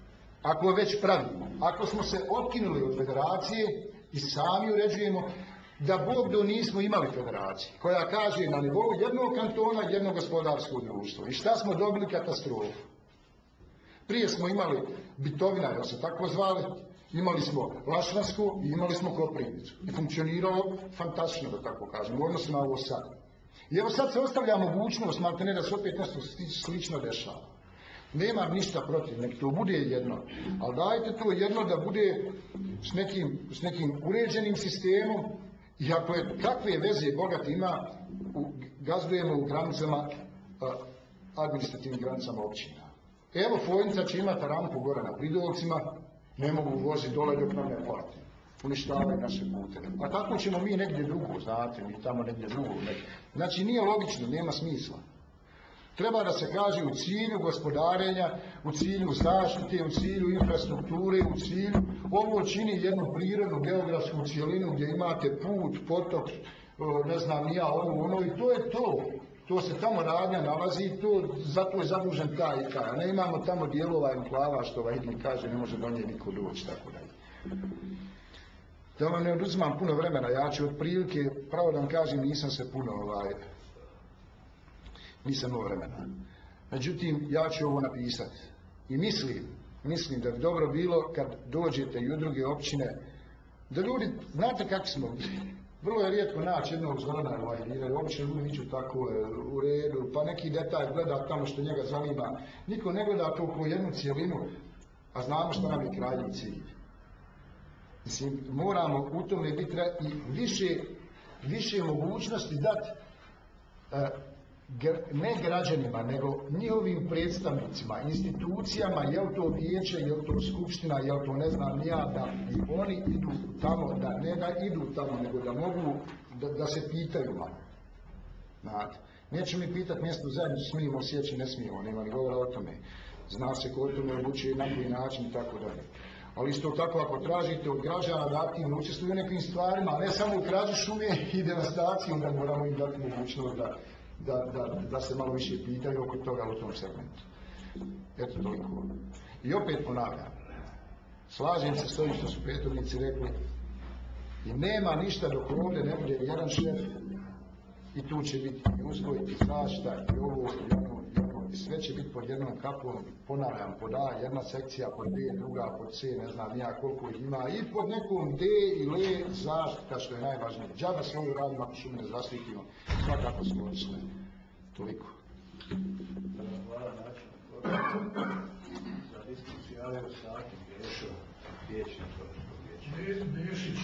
ako već pravimo, ako smo se otkinuli od federacije i sami uređujemo, da Bog do nismo imali federaciju, koja kaže na nivou jednog kantona, jednog gospodarskog društva. I šta smo dobili? Katastrofu. Prije smo imali Bitovina, da se tako zvali, imali smo Lašvansku i imali smo Koprivnicu. I funkcioniralo fantastično, da tako kažem, u odnosu na ovo sad. I evo sad se ostavlja mogućnost, maltene, da se opet nešto slično dešava. Nemam ništa protiv, nek to bude jedno, ali dajte to jedno da bude s nekim, s nekim uređenim sistemom. I ako je kakve veze Bogat ima, u, gazdujemo u granicama, a, administrativnim granicama općina. Evo Fojnica će imati rampu gore na Pridolcima, ne mogu voziti dole dok nam ne plati. Uništavaju naše puteve. A tako ćemo mi negdje drugo, znate, mi tamo negdje drugo. Negdje. Znači nije logično, nema smisla. Treba da se kaže u cilju gospodarenja, u cilju zaštite, u cilju infrastrukture, u cilju. Ovo čini jednu prirodnu geografsku cijelinu gdje imate put, potok, ne znam ni ja, ono, ono, i to je to. To se tamo radnja nalazi i to, zato je zadužen taj i taj. A ne imamo tamo dijelova enklava što ovaj Hitler kaže, ne može do nje niko doći, tako dalje. Da vam ne oduzimam puno vremena, ja ću otprilike, pravo da vam kažem, nisam se puno ovaj, nisam imao vremena. Međutim, ja ću ovo napisati. I mislim, mislim da bi dobro bilo kad dođete i u druge općine, da ljudi, znate kako smo, vrlo je rijetko naći jednog Zorana Lajlira, obično ljudi niću tako u redu, pa neki detalj gleda tamo što njega zanima. Niko ne gleda to kao jednu cijelinu, a znamo što nam je krajnji cilj. Mislim, moramo u tome biti i više, više mogućnosti dati ne građanima, nego njihovim predstavnicima, institucijama, je li to vijeće, je li to skupština, je li to ne znam ja, da i oni idu tamo, da ne da idu tamo, nego da mogu, da, da se pitaju malo. Znate, neće mi pitati mjesto zajednicu, smijemo sjeći, ne smijemo, nema ni govora o tome. Zna se ko o tome odlučuje, na koji način i tako dalje. Ali isto tako ako tražite od građana da aktivno učestvuju u nekim stvarima, a ne samo u krađi šume i devastaciji, onda moramo im dati mogućnost da Da, da, da se malo više pitaju oko toga u tom segmentu. Eto toliko. I opet ponavljam, slažem se s ovim što su prethodnici rekli i nema ništa dok ovdje ne bude jedan šef i tu će biti i uzgoj i zaštita i ovo i ono i ono i sve će biti pod jednom kapom, ponavljam, pod A jedna sekcija, pod B druga, pod C ne znam nija koliko ih ima i pod nekom D i L zaštita što je najvažnije. Džaba se ovo radimo ako šume ne zaštitimo, svakako smo odšli. Toliko. Hvala način. Za diskusiju javio Sakim Bešo, vijećnik Točkog vijeća. Bešić,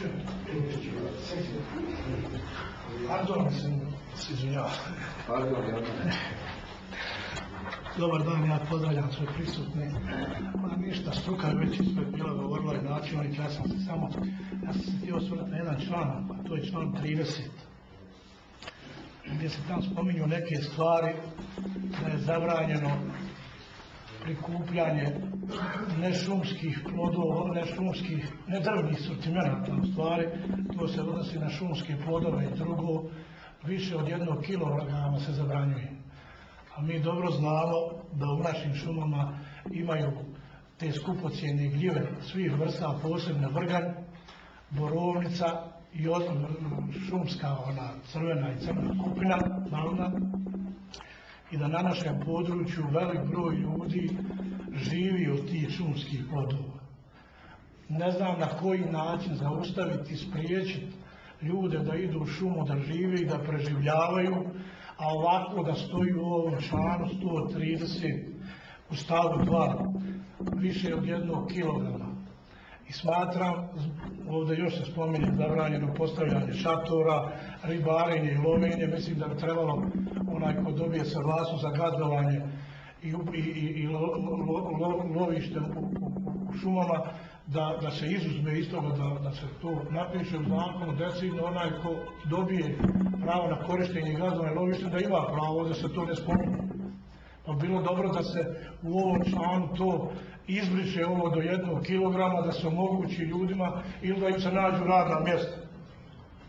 pardon, sam se izvinjava. Pardon, ja ne. Dobar dan, ja pozdravljam sve prisutne. Ma ništa, struka je već ispred bila govorila i načelnik, ja sam se samo, ja sam se htio osvrnuti na jedan član, a to je član trideset. Gdje se tam spominju neke stvari da je zabranjeno prikupljanje nešumskih plodova, nešumskih, ne drvnih sortimenata u stvari, to se odnosi na šumske plodove i drugo, više od jednog kilograma se zabranjuje. A mi dobro znamo da u našim šumama imaju te skupocjene gljive svih vrsta, posebno vrgan, borovnica i šumska ona crvena i crna kupina, malna, i da na našem području velik broj ljudi živi od tih šumskih plodova. Ne znam na koji način zaustaviti, spriječiti ljude da idu u šumu, da žive i da preživljavaju, a ovako da stoji u ovom članu sto trideset u stavu dva, više od jednog kilograma. I smatram, ovdje još se spominje zabranjeno postavljanje šatora, ribarenje i lovenje, mislim da bi trebalo onaj ko dobije saglasnost za gazdovanje i, i, i, i lo, lo, lo, lovište u, u, u šumama, da, da se izuzme iz toga, da, da se to napiše u zakonu decidno, onaj ko dobije pravo na korištenje i gazdovanje lovište, da ima pravo, da se to ne spominje. Pa bilo dobro da se u ovom članu to izbriše ovo do jednog kilograma, da se omogući ljudima ili da im se nađu radna mjesta.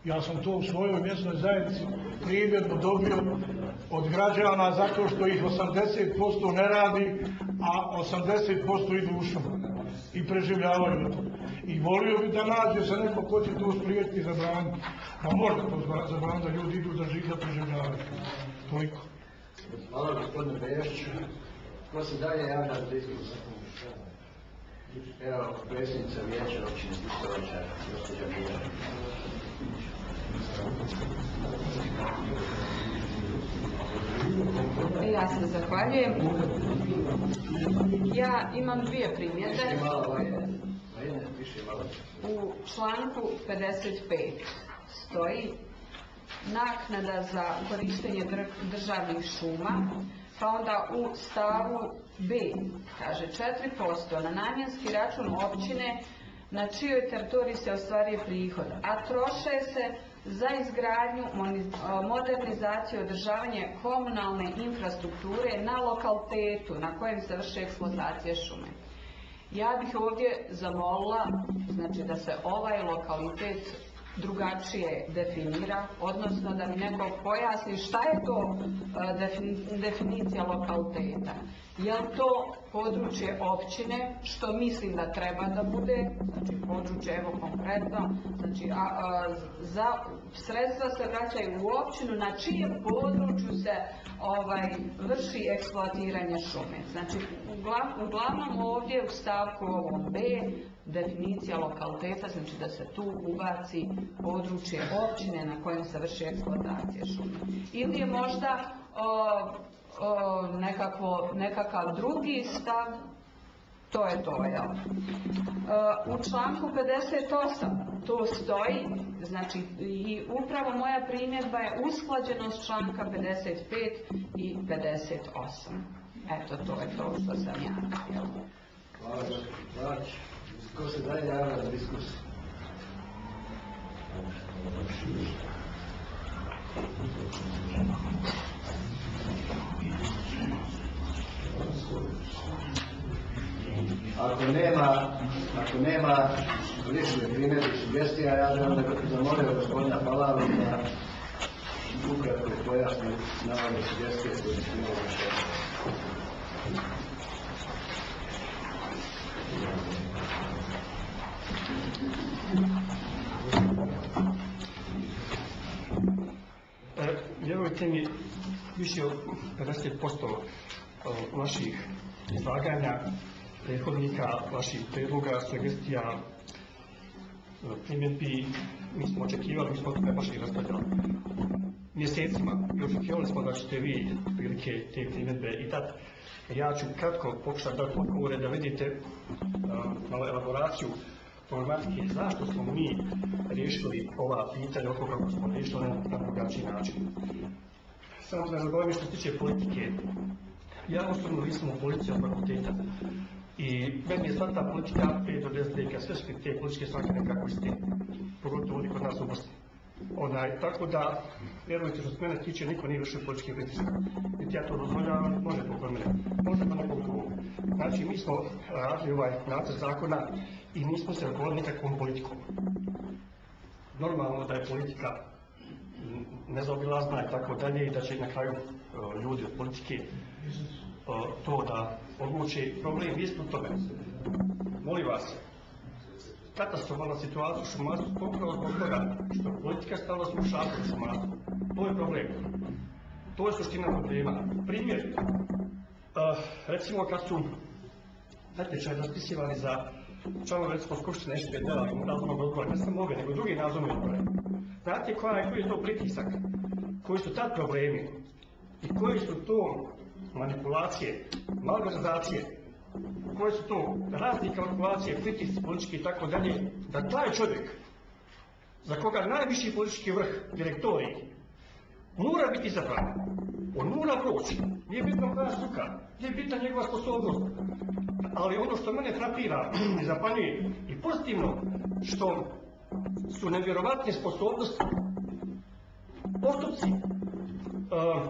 Ja sam to u svojoj mjesnoj zajednici primjerno dobio od građana zato što ih osamdeset posto ne radi, a osamdeset posto idu u šumu i preživljavaju to. I volio bi da nađe se neko ko će to spriječiti i zabraniti. Pa možda to zabraniti da ljudi idu da žive, da preživljavaju. Toliko. Hvala gospodine Bejašiću. Ko se dalje javlja za diskus? Evo, predsjednica vijeća općine Bistovača, gospođa Bila. Ja se zahvaljujem. Ja imam dvije primjedbe. U članku pedeset pet stoji naknada za korištenje državnih šuma, pa onda u stavu B kaže četiri posto na namjenski račun općine na čijoj teritoriji se ostvaruje prihod, a troše se za izgradnju, modernizaciju i održavanje komunalne infrastrukture na lokalitetu na kojem se vrši eksploatacija šume. Ja bih ovdje zamolila, znači, da se ovaj lokalitet drugačije definira, odnosno da mi neko pojasni šta je to definicija lokaliteta. Je li to područje općine, što mislim da treba da bude, znači područje, evo konkretno, znači a, a, za sredstva se vraćaju u općinu na čijem području se ovaj, vrši eksploatiranje šume. Znači uglav, uglavnom ovdje u stavku ovom B definicija lokaliteta, znači da se tu ubaci područje općine na kojem se vrši eksploatacija šume. Ili je možda o, o, nekako, nekakav drugi stav, to je to, jel? U članku pedeset osam to stoji, znači i upravo moja primjedba je usklađenost članka pedeset pet i pedeset osam. Eto, to je to što sam ja. Jel? Hvala, gospodin. Ko se daje javlja za diskusiju? Ako nema, ako nema lične primjedbe i sugestija, ja želim da zamolio gospodina Palavu da ukratko pojasni navodne sugestije koje su imali rešenje. Vjerujte mi, više od pedeset posto vaših izlaganja, prethodnika, vaših predloga, sugestija, primjedbi, mi smo očekivali, mi smo tome baš i raspravljali mjesecima i očekivali smo da ćete vi prilike te primjedbe i dati. Ja ću kratko pokušati dati odgovore da vidite malo elaboraciju problematike zašto smo mi riješili ova pitanja oko kako smo riješili na drugačiji način. Samo da ne zaboravim što se tiče politike. Ja osobno nisam u policiji od fakulteta i meni je sva ta politika pet do deset deka, sve su te političke stranke nekako iste, pogotovo ovdje kod nas u Bosni. Onaj, tako da, vjerujte što se mene tiče, niko nije vršio politički pritisak. Niti ja to dozvoljavam, može pokoj mene, može pa nekog drugog. Znači, mi smo radili ovaj nacrt zakona i nismo se rukovodili nikakvom politikom. Normalno da je politika nezaobilazna i tako dalje i da će na kraju uh, ljudi od politike uh, to da odluče. Problem jest u tome. Molim vas, katastrofalna situacija u šumarstvu upravo zbog toga što politika stala slušati u šumarstvu. To je problem. To je suština problema. Primjer, uh, recimo kad su natječaj raspisivani za članove recimo skupštine S P D-a i nadzornog odbora, ne samo ove, nego drugi nadzorni odbore. Znate koja je, koji je to pritisak, koji su tad problemi i koji su to manipulacije, malverzacije, koje su to razne kalkulacije, pritisci politički i tako dalje, da taj čovjek, za koga najviši politički vrh, direktoriji, mora biti izabran, on mora proći, nije bitno koja struka, nije bitna njegova sposobnost, ali ono što mene frapira i zapanjuje i pozitivno, što su nevjerovatne sposobnosti, postupci, uh,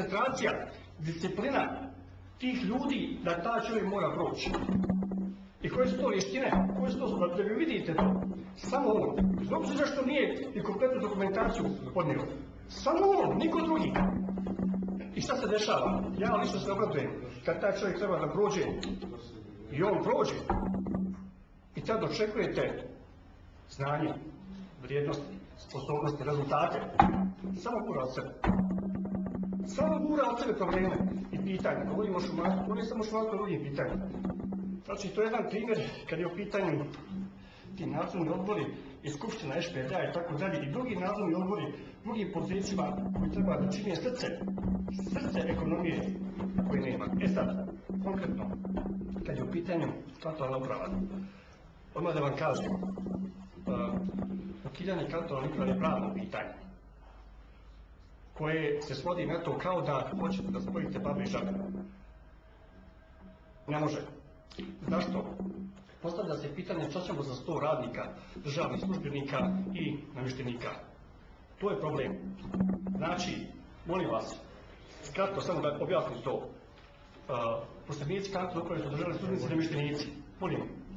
koncentracija, disciplina tih ljudi da ta čovjek mora proći. I koje su to vještine, koje su to, da vi vidite to, samo on, bez obzira što nije i kompletnu dokumentaciju podnio, samo on, niko drugi. I šta se dešava? Ja lično se obradujem, kad taj čovjek treba da prođe, i on prođe, i tad očekujete znanje, vrijednosti, sposobnosti, rezultate, samo gura od sebe. Samo gura od sebe probleme i pitanja. Govorimo o šumarstvu, govorimo samo o šumarstvu drugim pitanjima. Znači, to je jedan primjer kad je u pitanju ti nadzorni odbori i Skupština eš pe de-a i tako dalje i drugi nadzorni odbori drugim poduzećima koji treba da čine srce, srce ekonomije koje nema. E sad, konkretno, kad je u pitanju kantonalna uprava, odmah da vam kažem, uh, ukidanje kantonalne uprave je pravno pitanje koje se svodi na to kao da hoćete da spojite babe i žabe. Ne može. Zašto? Postavlja se pitanje što ćemo za sto radnika, državnih službenika i namještenika. To je problem. Znači, molim vas, kratko samo da objasnim to. Uh, Posebnici kantonalne uprave su državni službenici i namještenici. Molim.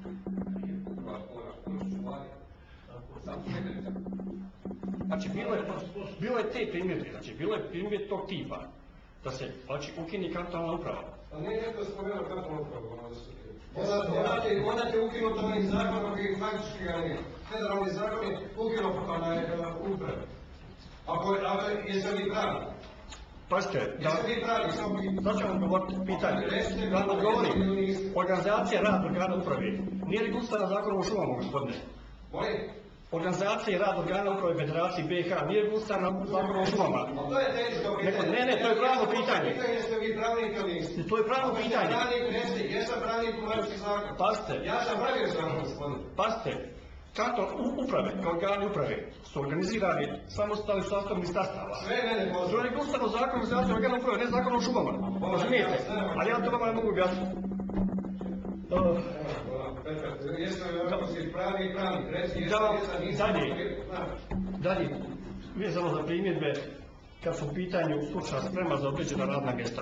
Znači, bilo je, bilo je te primjedbe, znači, bilo je primjedbe tog tipa, da se, znači, ukini kantonalna uprava. A nije netko spomenuo kantonalnu upravu, ono da se Ona te ukinuti onih zakona koji faktički ga nije. Federalni zakon je ukinuo kantonalne uprave. Ako jeste li pravi? Pazite, da, Jeste li pravi? sad ću vam govoriti pitanje. Da vam odgovorim, organizacija rad organa uprave nije li ustana zakonom o šumama, gospodine? Molim? Organizacija i rad organa uprave Federacije be ha nije li ustana zakonom o šumama? To je teško pitanje. Ne, ne, to je pravno pitanje. Pitanje jeste vi pravnik ili niste? To je pravno pitanje. Pravnik neste, jesam pravnik u vašem zakonu. Pazite. Ja sam pravio zakon, gospodine. Pazite, kanton uprave, kao organi uprave, su organizirani samostalni sastav ministarstava. Sve mene To poznaje. je ustano zakon organizacije organa uprave, ne zakon o šumama. Razumijete? Ali ja to vama ne mogu objasniti. Uh, Jesam li ovako si pravi i pravnik, reci Da, jesam, jesam, nisam. dalje. Dalje, vezano za primjedbe, kad su u pitanju stručna sprema za određena radna mjesta.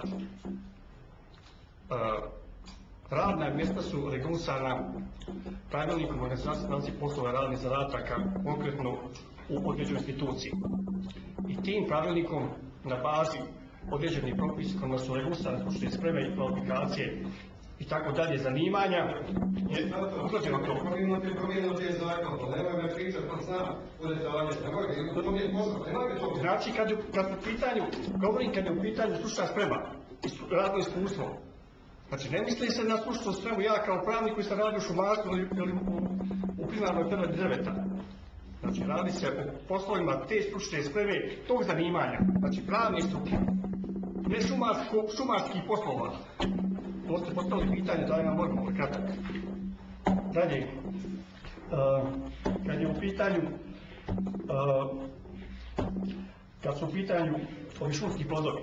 Uh, radna mjesta su regulisana pravilnikom organizacije poslova radnih zadataka, konkretno u određenoj instituciji. I tim pravilnikom na bazi određenih propisa kojima su regulisane stručne spreme i kvalifikacije i tako dalje zanimanja je utvrđeno to. Promijenite, promijenite zakon, nemoj me pričati, pa znam, budete ovdje, nemojte, to mi je poznato, nemojte to. Znači, kad je, kad u pitanju, govorim kad je u pitanju stručna sprema i radno iskustvo. Znači, ne misli se na stručnu spremu ja kao pravnik koji sam radio u šumarstvu ili u, u primarnoj preradi drveta. Znači, radi se o poslovima te stručne spreme, tog zanimanja, znači pravne struke, ne šumarsko, šumarskih poslova. To ste postavili pitanje, da vam odgovor kratak. Dalje, uh, kad je u pitanju, uh, kad su u pitanju ovi šumski plodovi,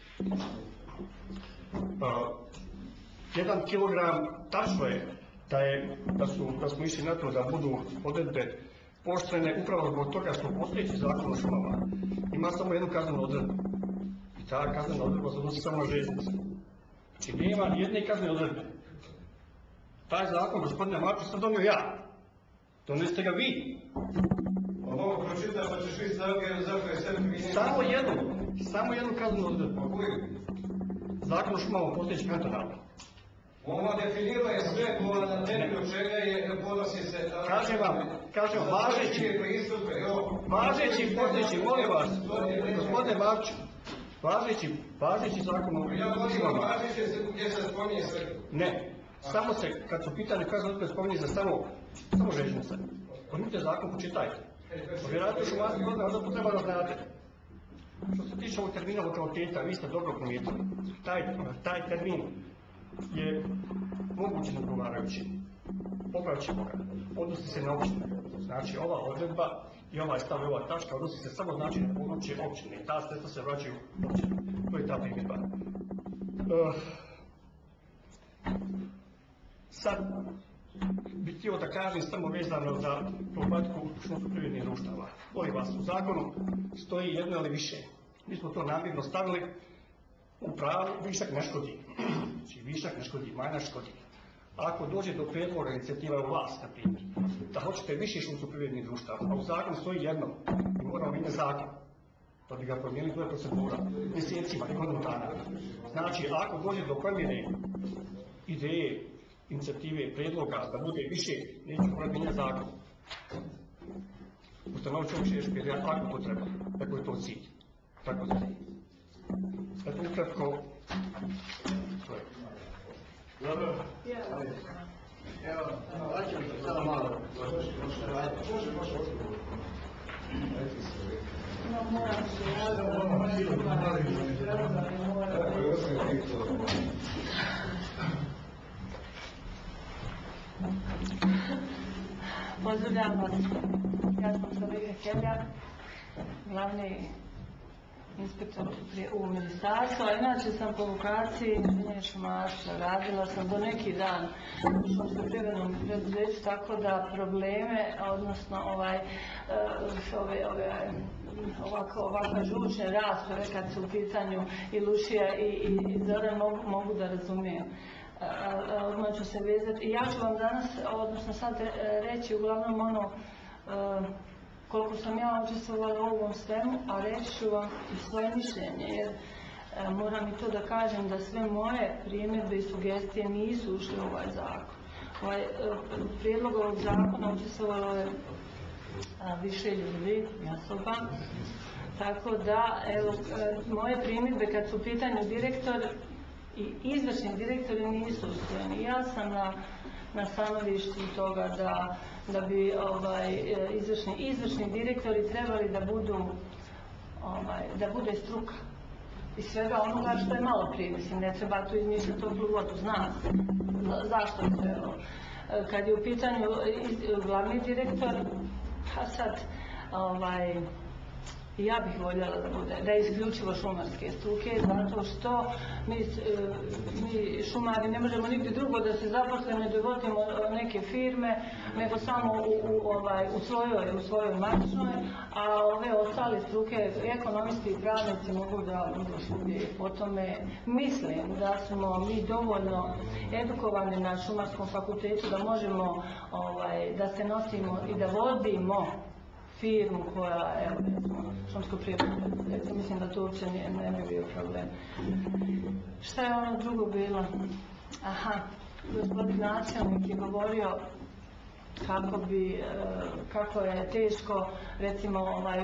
uh, jedan kilogram, tačno je da, je da, su, da smo išli na to da budu odredbe pooštrene upravo zbog toga što postojeći zakon o šumama ima samo jednu kaznenu odredbu. I ta kaznena odredba se odnosi samo na željeznice. Znači nema jedne kaznene odredbe. Taj zakon, gospodine Marko, sam donio ja. Donijeli ste ga vi. Ovo pročitaš pa ćeš vi stavke, zašto je sebi mi... Samo jednu, samo jednu kaznenu odredbu. Zakon o šumama postojeći kantonalno. Ovo definirao je sve po na temelju čega je podnosi se... Kažem vam, kažem vam, važeći, važeći, postojeći, molim vas, gospodine Marčiću, važeći, važeći zakon o Ja govorim o šumama. važeći se gdje se spominje sve. Ne, samo se, kad su pitanje kaznene odredbe spominje za samo, samo željeznice. Pomite zakon, počitajte. Povjerajte u šumarstvu godine, onda to treba da znate. Što se tiče ovog termina lokaliteta, vi ste dobro primijetili. Taj, taj termin je moguće odgovarajući. Popravit ćemo ga. Odnosi se na općine. Znači ova odredba i ovaj stav i ova tačka odnosi se samo znači na područje općine. Ta sredstva se vraćaju u općine. To je ta primjedba. Uh, sad bih htio da kažem samo vezano za problematiku šumsko-privrednih društava. Molim vas, u zakonu stoji jedno ili više. Mi smo to namjerno stavili u pravu, višak ne škodi. Znači višak ne škodi, manjak škodi. ako dođe do prijedloga inicijativa u vas, na primjer, da hoćete više šumsko-privrednih društava, a u zakonu stoji jedno, i moramo mijenjati zakon, da bi ga promijenili, to je procedura, mjesecima, godinu dana. Znači, ako dođe do promjene ideje, inicijative, prijedloga, da bude više, neće morati mijenjati zakon. Ustanovit ćemo šest pet, ako to treba, tako je to cilj. Tako da. Eto, ukratko, to je. Dobro. Evo, vraćam se samo malo. Pozdravljam vas. Ja sam Sabina Kebja, glavni inspektor u ministarstvu, a inače sam po vokaciji inženjer šumarstva. Radila sam do neki dan u šumsko-privrednom preduzeću, tako da probleme, odnosno ovaj, ove, ove, ovako, ovakve žučne rasprave kad su u pitanju i Lušija i, i, i Zoran mogu, mogu da razumijem. Odmah ću se vezati. I ja ću vam danas, odnosno sad reći uglavnom ono koliko sam ja učestvovala u ovom svemu, a reći ću vam i svoje mišljenje, jer e, moram i to da kažem da sve moje primjedbe i sugestije nisu ušle u ovaj zakon. Ovaj, e, prijedlog ovog zakona učestvovalo je a, više ljudi, osoba, tako da, evo, e, moje primjedbe kad su u pitanju direktor i izvršni direktori nisu usvojeni. Ja sam na na stanovištu toga da, da bi ovaj, izvršni, izvršni direktori trebali da budu ovaj, da bude struka i svega onoga što je malo prije, mislim, ne treba tu izmišljati toplu vodu, zna se zašto je trebalo. Kad je u pitanju glavni direktor, a sad ovaj, ja bih voljela da bude, da je isključivo šumarske struke, zato što mi, mi šumari ne možemo nigdje drugo da se zaposlimo, ne dovodimo neke firme, nego samo u, u, ovaj, u svojoj, u svojoj matičnoj, a ove ostale struke, ekonomisti i pravnici mogu da budu svugdje. Po tome mislim da smo mi dovoljno edukovani na šumarskom fakultetu da možemo ovaj, da se nosimo i da vodimo firmu koja, evo, šumsko-privredno preduzeće, mislim da to uopće ne, ne bi bio problem. Šta je ono drugo bilo? Aha, gospodin načelnik je govorio kako bi, kako je teško, recimo, ovaj,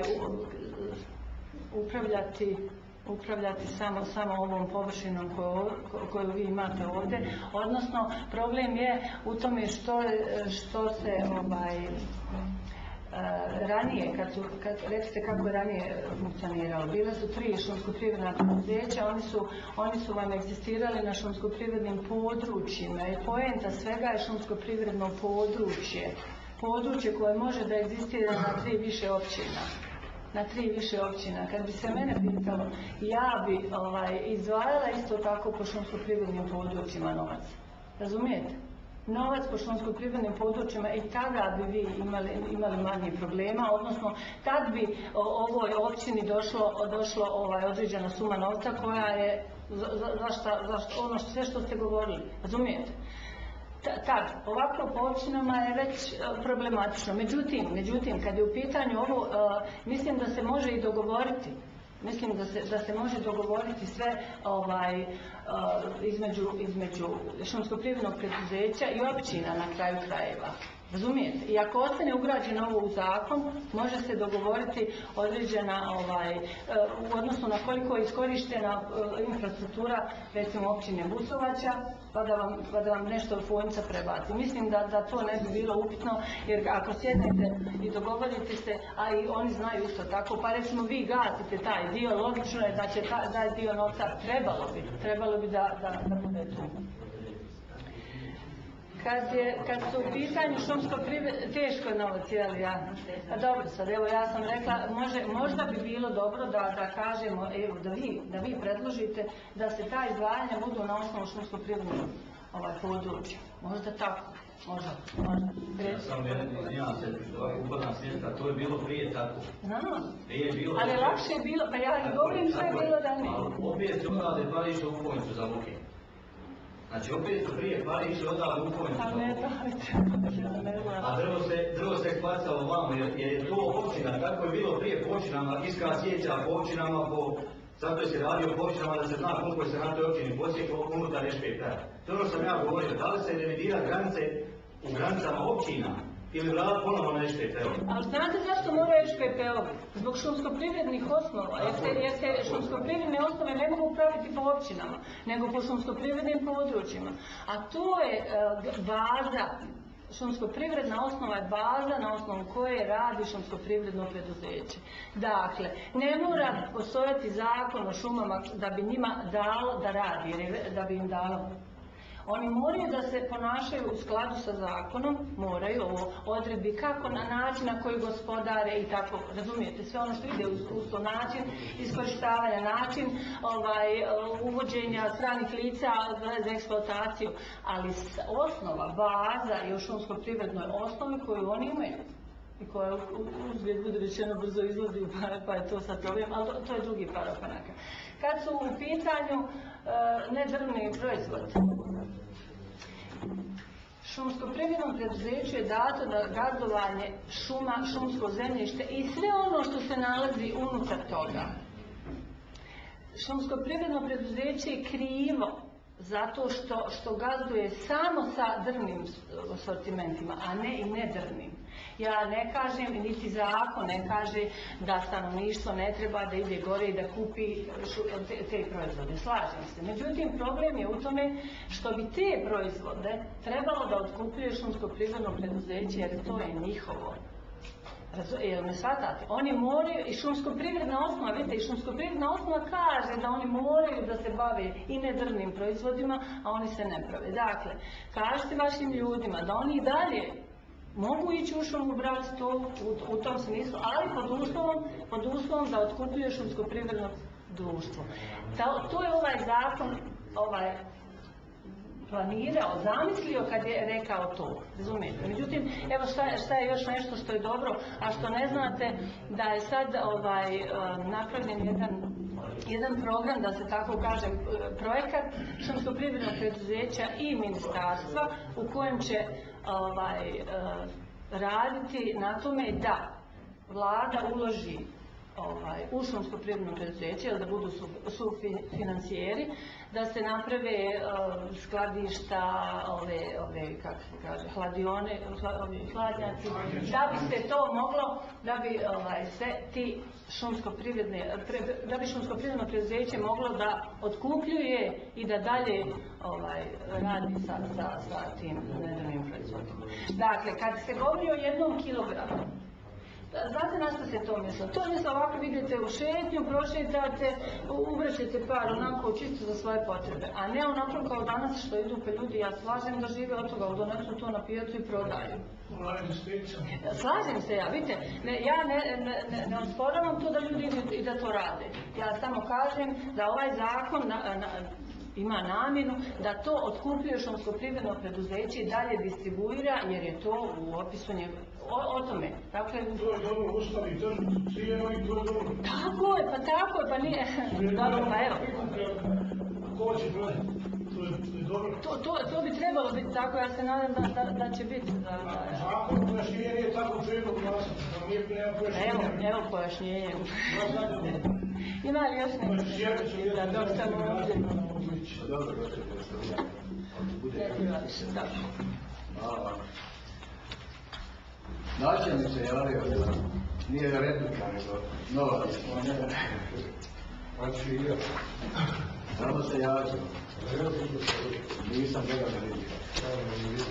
upravljati upravljati samo, samo ovom površinom koju, koju vi imate ovdje, odnosno problem je u tome što, što se ovaj, ranije, kad, su, kad recite kako je ranije funkcioniralo, bile su tri šumsko-privredna preduzeća, oni su, oni su vam egzistirali na šumsko-privrednim područjima i poenta svega je šumsko-privredno područje, područje koje može da egzistira na tri više općina. na tri više općina. Kad bi se mene pitalo, ja bi ovaj, izdvajala isto tako po šumsko-privrednim područjima novac. Razumijete? Novac po šumsko-privrednim područjima i tada bi vi imali, imali manje problema, odnosno tad bi o, ovoj općini došlo, došlo ovaj, određena suma novca koja je za, za, za, šta, za šta, ono sve što ste govorili. Razumijete? Tad, ovako po općinama je već problematično. Međutim, međutim, kad je u pitanju ovo, uh, mislim da se može i dogovoriti. Mislim da se, da se može dogovoriti sve ovaj, uh, između, između šumsko-privrednog preduzeća i općina na kraju krajeva. Razumijete? I ako ostane ugrađeno ovo u zakon, može se dogovoriti određena, ovaj, u odnosu na koliko je iskorištena infrastruktura, recimo općine Busovaća, pa da vam, pa da vam nešto od Fonjca prebaci. Mislim da, da to ne bi bilo upitno, jer ako sjednete i dogovorite se, a i oni znaju isto tako, pa recimo vi gasite taj dio, logično je da će taj, taj dio novca trebalo bi, trebalo bi da, da, da bude tu. Kad, je, kad su u pitanju šumsko privredno, teško je novac, jel ja? A dobro sad, evo ja sam rekla, može, možda bi bilo dobro da, da kažemo, evo da vi, da vi predložite da se ta izdvajanja budu na osnovu šumsko privrednog ovaj, područja. Možda tako, možda, možda. Ja sam izvinjavam se, upadam svijeta, to je bilo prije tako. Znam, Prije je bilo... ali lakše je bilo, pa ja i govorim što je bilo ranije. Ali opet se urade dva više u Fonjcu za Luke. Znači opet su prije pari išli odavde u konju. A ne davite, ne znam. A drvo se, drvo se ekspacalo vamo, jer, jer je to općina, kako je bilo prije po općinama, iskra sjeća po općinama, po, zato se radi o općinama da se zna koliko se na toj općini posjeklo unutar S P P-a. To je ono što sam ja govorio, da li se revidira granice u granicama općina ili vlada ponovno na S P P-u? Ali znate zašto moraju S P P-ovi? Zbog šumskoprivrednih osnova, jer se, jer se šumskoprivredne osnove ne mogu praviti po općinama, nego po šumskoprivrednim područjima. A to je e, baza, šumskoprivredna osnova je baza na osnovu koje radi šumskoprivredno preduzeće. Dakle, ne mora postojati zakon o šumama da bi njima dalo da radi, da bi im dalo. Oni moraju da se ponašaju u skladu sa zakonom, moraju o odredbi kako na način na koji gospodare i tako, razumijete, sve ono što ide uz, uz to način iskorištavanja, način ovaj, uvođenja stranih lica za eksploataciju, ali osnova, baza je u šumsko-privrednoj osnovi koju oni imaju i koja uzgled bude rečeno brzo izlazi u pare, pa je to sad problem, ali to, to je drugi par opanaka. Kad su u pitanju e, nedrvni proizvod, šumsko-privrednom preduzeću je dato da gazdovanje šuma, šumsko zemljište i sve ono što se nalazi unutar toga. Šumsko-privredno preduzeće je krivo zato što, što gazduje samo sa drvnim sortimentima, a ne i nedrvnim. Ja ne kažem, niti zakon ne kaže da stanovništvo ne treba da ide gore i da kupi te, te proizvode. Slažem se. Međutim, problem je u tome što bi te proizvode trebalo da otkupljuje šumsko-privredno preduzeće, jer to je njihovo. Jel me shvatate? Oni moraju, i šumsko-privredna osnova, vidite, i šumsko-privredna osnova kaže da oni moraju da se bave i nedrvnim proizvodima, a oni se ne prave. Dakle, kažete vašim ljudima da oni i dalje mogu ići u šumu brati to u, u tom smislu, ali pod uslovom, pod uslovom da otkupljuje šumsko-privredno društvo. Ta, to je ovaj zakon, ovaj, planirao, zamislio kad je rekao to, razumijete? Međutim, evo šta je, šta je još nešto što je dobro, a što ne znate, da je sad ovaj, napravljen jedan, jedan program, da se tako kažem, projekat šumsko-privrednog preduzeća i ministarstva u kojem će ovaj, raditi na tome da vlada uloži ovaj, u šumsko-privredno preduzeće, da budu sufinancijeri, da se naprave uh, skladišta, ove, ove, kako se kaže, hladione, ove, hladnjaci, da bi se to moglo, da bi ovaj, se ti šumsko-privredne, pre, da bi šumsko-privredno preduzeće moglo da otkupljuje i da dalje ovaj, radi sa, sa, sa tim nedrvnim proizvodima. Dakle, kad se govori o jednom kilogramu, znate na što se to mislo? To mislo ovako vidite u šetnju, prošetate, uvrećete par onako čisto za svoje potrebe, a ne onako kao danas što idu pa ljudi, ja slažem da žive od toga, donesu to na pijacu i prodaju. Slažem se ja, vidite, ne, ja ne, ne, ne, ne osporavam to da ljudi idu i da to rade. Ja samo kažem da ovaj zakon na, na, ima namjenu da to otkupljuje šumsko-privredno preduzeće i dalje distribuira, jer je to u opisu njega. O, o tome. Dakle, to je dobro ustavi tržnicu cijenu i to je dobro. Tako je, pa tako je, pa nije. Dobro, pa evo. Ko će gledati? To je, to je dobro. To, to, to bi trebalo biti tako, ja se nadam da, da, da će biti. Da, da, zakon pojašnjenje je tako prijedlog glasan. Evo, evo pojašnjenje. Ima li još nešto? Da, dok sam ovdje. Dobro, gospođo. Bude kako. Načelnik se javio, nije replika, nego nova diskusija. Samo se javio. Nisam toga ne vidio.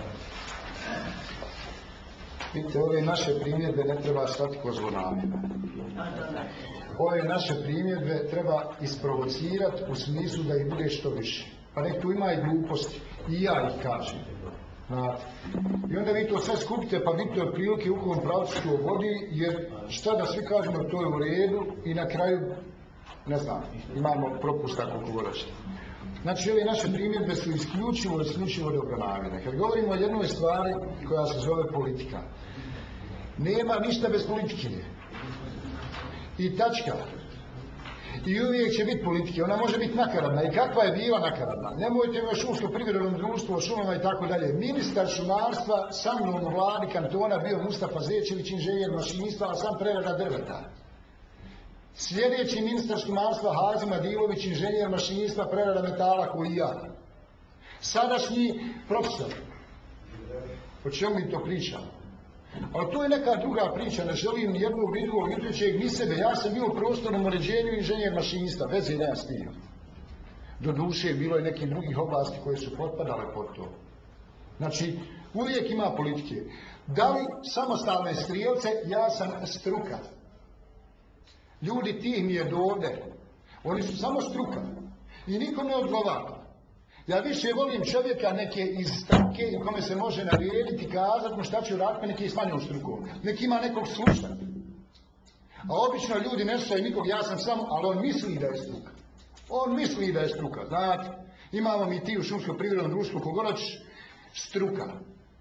Vidite, ove naše primjedbe ne treba shvatiti ko zlonamjena. Ove naše primjedbe treba isprovocirati u smislu da ih bude što više. Pa nek tu ima i gluposti. I ja ih kažem. Znate. I onda vi to sve skupite pa vidite otprilike u kom pravcu to vodi, jer šta da svi kažemo to je u redu i na kraju, ne znam, imamo propusta koliko god hoćete. Znači ove naše primjedbe su isključivo, isključivo dobronamjerne. Kad govorimo o jednoj stvari koja se zove politika, nema ništa bez politike. I tačka. I uvijek će biti politike, ona može biti nakaradna. I kakva je bila nakaradna? Nemojte o šumsko privrednom društvu, o šumama i tako dalje. Ministar šumarstva sa mnom u vladi kantona bio Mustafa Zečević, inženjer mašinstva, a sam prerada drveta. Sljedeći ministar šumarstva Hazim Adilović, inženjer mašinstva, prerada metala koji ja. Sadašnji profesor. O čemu mi to pričamo? Ali to je neka druga priča, ne želim ni jednog ni drugog, ni trećeg, ni sebe. Ja sam bio u prostornom uređenju inženjer mašinista, veze nema s tim. Do duše bilo je nekih drugih oblasti koje su potpadale pod to. Znači, uvijek ima politike. Da li samostalne strijelce, ja sam struka. Ljudi tih mi je dovde. Oni su samo struka. I nikom ne odgovara. Ja više volim čovjeka neke iz struke u kome se može narediti, kazati mu šta će uraditi, neki je s manjom strukom. Neki ima nekog slušati. A obično ljudi ne slušaju nikog, ja sam samo, ali on misli da je struka. On misli da je struka, znate. Imamo mi ti u šumskom privrednom društvu kogorač struka.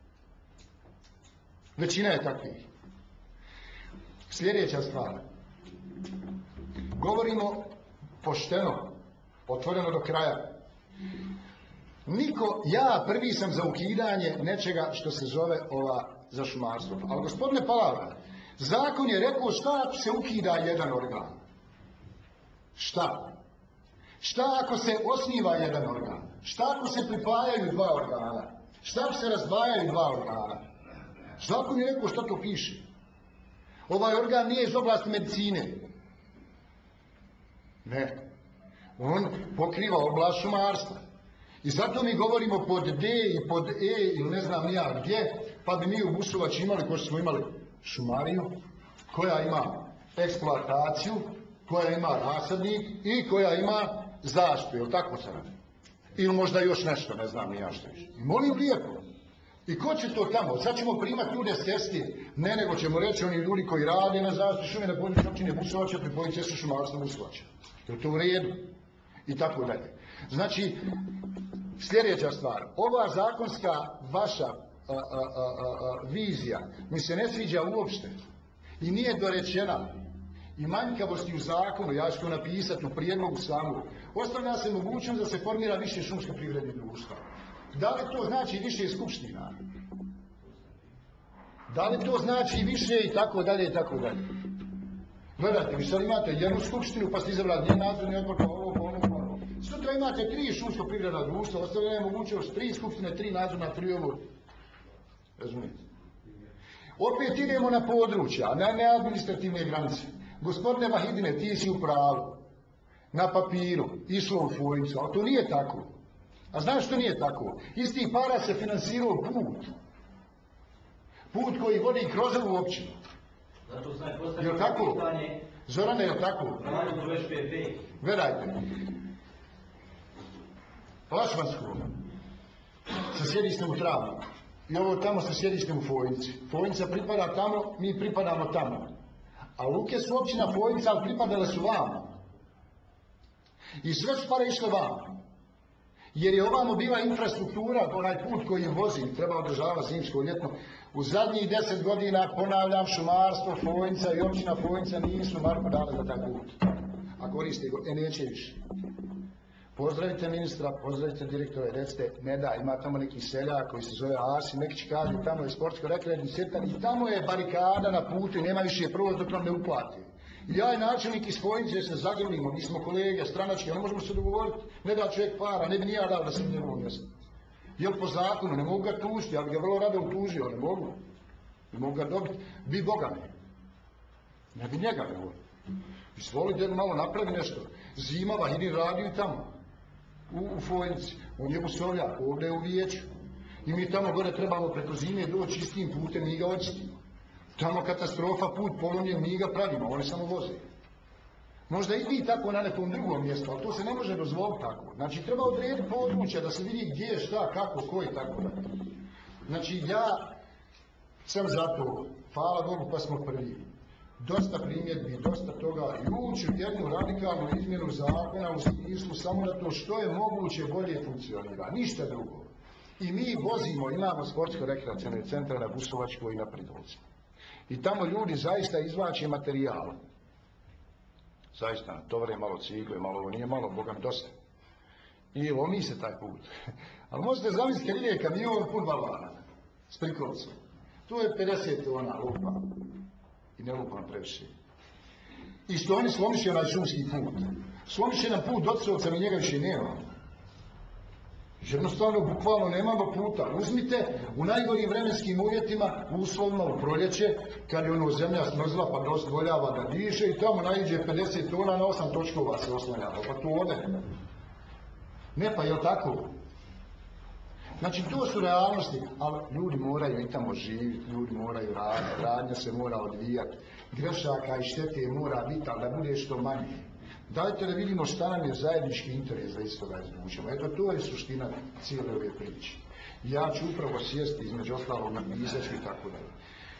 Većina je takvih. Sljedeća stvar. Govorimo pošteno, otvoreno do kraja. Niko, ja prvi sam za ukidanje nečega što se zove ova za šumarstvo. Ali gospodine Palavra, zakon je rekao šta ako se ukida jedan organ? Šta? Šta ako se osniva jedan organ? Šta ako se pripajaju dva organa? Šta ako se razdvajaju dva organa? Zakon je rekao šta to piše. Ovaj organ nije iz oblasti medicine. Ne. On pokriva oblast šumarstva. I zato mi govorimo pod D i pod E ili ne znam nija gdje, pa bi mi u Busovači imali, ko što smo imali, šumariju, koja ima eksploataciju, koja ima rasadnik i koja ima zaštitu, jel tako se radi? Ili možda još nešto, ne znam nija što više. I molim lijepo. I ko će to tamo? Sad ćemo primati ljude s ceste, ne nego ćemo reći oni ljudi koji rade na zaštitu šume na području općine Busovača, pripojiti cestu šumarstva Busovača. Je to u redu? I tako dalje. Znači, sljedeća stvar, ova zakonska vaša a, a, a, a, vizija mi se ne sviđa uopšte i nije dorečena i manjkavosti u zakonu, ja ću to napisati u prijedlogu samu, ostavlja se mogućnost da se formira više šumsko privrednih društva. Da li to znači više skupština? Da li to znači više i tako dalje i tako dalje? Gledajte, vi sad imate jednu skupštinu pa ste izabrali njen nadzorni odbor, pa ovo, pa ono, pa ono. Sutra imate tri šumsko privredna društva, ostavljena je mogućnost tri skupštine, tri nadzorna, tri ovo. Razumijete? Opet idemo na područja, na neadministrativne granice. Gospodine Vahidine, ti si u pravu. Na papiru, išlo u Fojnicu, ali to nije tako. A znaš što nije tako? Istih para se finansirao put. Put koji vodi kroz ovu općinu. Zato sam postavio Jel' tako? pitanje... Zorane, jel' tako? Pravno Š P P. Gledajte. Lašmansko sa sjedištem u Travniku. I ovo tamo sa sjedištem u Fojnici. Fojnica pripada tamo, mi pripadamo tamo. A Luke su općina Fojnica, ali pripadale su vama. I sve su pare išle vama. Jer je ovamo bila infrastruktura, onaj put koji je vozi, treba održavati zimsko, ljetno. U zadnjih deset godina, ponavljam, šumarstvo, Fojnica i općina Fojnica nisu Marko dali za taj put. A koriste go, e neće više. Pozdravite ministra, pozdravite direktore, recite, ne da, ima tamo neki seljak koji se zove Asim, neki će kaži, tamo je sportsko rekreativni centar i tamo je barikada na putu i nema više prvo dok nam ne uplati. I ja i načelnik iz Fojnice se zagrlimo, mi smo kolege, stranački, ne možemo se dogovoriti, ne da čovjek para, ne bi ni ja dao da sam njegovom mjestu. Jel po zakonu, ne mogu ga tužiti, ja bi ga vrlo rado utužio, ne mogu. Ne mogu ga dobiti, bi Boga ne. Ne bi njega ne volio. Izvolite malo napravi nešto. Zima, Vahidin radio i tamo. U, u Fojnici. On je uslovljak, ovdje je u vijeću. I mi tamo gore trebamo preko zime doći istim putem, mi ga očistimo. Tamo katastrofa, put polomljen, mi ga pravimo, oni samo voze. Možda i vi tako na nekom drugom mjestu, ali to se ne može dozvoliti tako. Znači, treba odrediti područja da se vidi gdje, šta, kako, ko i tako da. Znači, ja sam zato, hvala Bogu pa smo prvi. Dosta primjedbi, dosta toga i ući u jednu radikalnu izmjenu zakona u smislu samo da to što je moguće bolje funkcionira, ništa drugo. I mi vozimo, imamo sportsko-rekreacione centre na Busovačkoj i na Pridolcu. I tamo ljudi zaista izvlače materijal. Zaista, tovare malo cigle, malo ovo nije malo, Boga mi dosta. I lomi se taj put. Ali možete zamisliti kad ide kamion pun balvana s prikolicu. To je pedeset tona lupa. I ne lupam previše. I što oni slomiše onaj šumski put. Slomiše nam put do Covca, mi njega više nemamo. Jednostavno, bukvalno nemamo puta. Uzmite u najgorim vremenskim uvjetima, uslovima u proljeće, kad je ono zemlja smrzla pa dozvoljava da diše i tamo naiđe pedeset tona na osam točkova se oslanjava. Pa to ode. Ne, pa je tako? Znači, to su realnosti, ali ljudi moraju i tamo živjeti, ljudi moraju raditi, radnja se mora odvijati, grešaka i štete mora biti, ali da bude što manje. Dajte da vidimo šta nam je zajednički interes da iz toga izvučemo. Eto, to je suština cijele ove priče. Ja ću upravo sjesti između ostalog na pisački i tako dalje.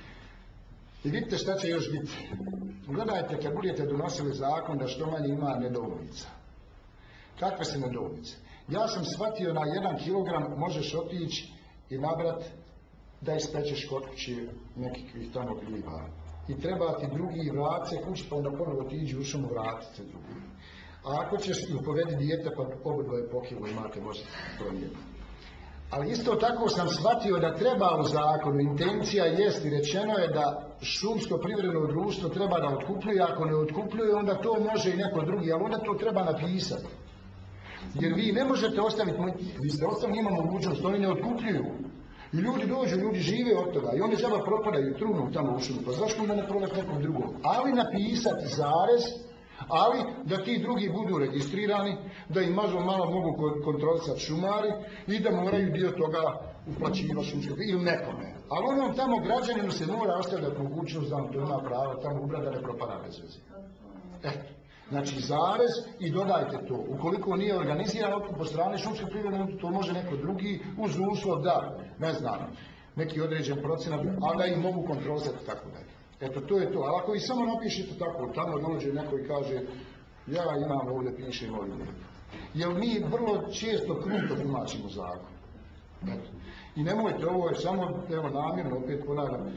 I vidite šta će još biti. Gledajte kad budete donosili zakon da što manje ima nedoumica. Kakve se nedoumice? Ja sam shvatio na jedan kilogram možeš otići i nabrat da ispečeš kod kući nekih tamo gljiva. I treba ti drugi vrace kući, pa onda ponovo ti iđi u šumu vratiti se drugi. A ako ćeš i povedi dijete, pa obodvoje po kilo imate, možete promijeniti. Ali isto tako sam shvatio da treba u zakonu, intencija jest i rečeno je da šumsko privredno društvo treba da otkupljuje, ako ne otkupljuje, onda to može i neko drugi, ali onda to treba napisati. Jer vi ne možete ostaviti, vi ste ostavili, imamo mogućnost, oni ne otkupljuju. I ljudi dođu, ljudi žive od toga i oni džaba propadaju, trunu tamo u šumu. Pa zašto onda ne prodati nekom drugom? Ali napisati zarez, ali da ti drugi budu registrirani, da im malo malo mogu kontrolisati šumari i da moraju dio toga uplaćivati šumskog ili nekome. Ali onom tamo građaninu se mora ostavljati mogućnost da on to ima pravo tamo ubrati da ne propada bez veze. Eto. Znači zarez i dodajte to. Ukoliko nije organiziran otkup po strane šumske privrede, to može neko drugi uz uslov da, ne znam, neki određen procenat, a da ih mogu kontrolisati tako dalje. Eto, to je to. Ali ako i samo napišete tako, tamo dođe neko i kaže ja imam ovdje, pišem ovdje. Jer mi vrlo često kruto tumačimo zakon. Eto. I nemojte, ovo je samo, evo namjerno, opet ponavljam,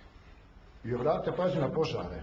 i obratite pažnju na požare.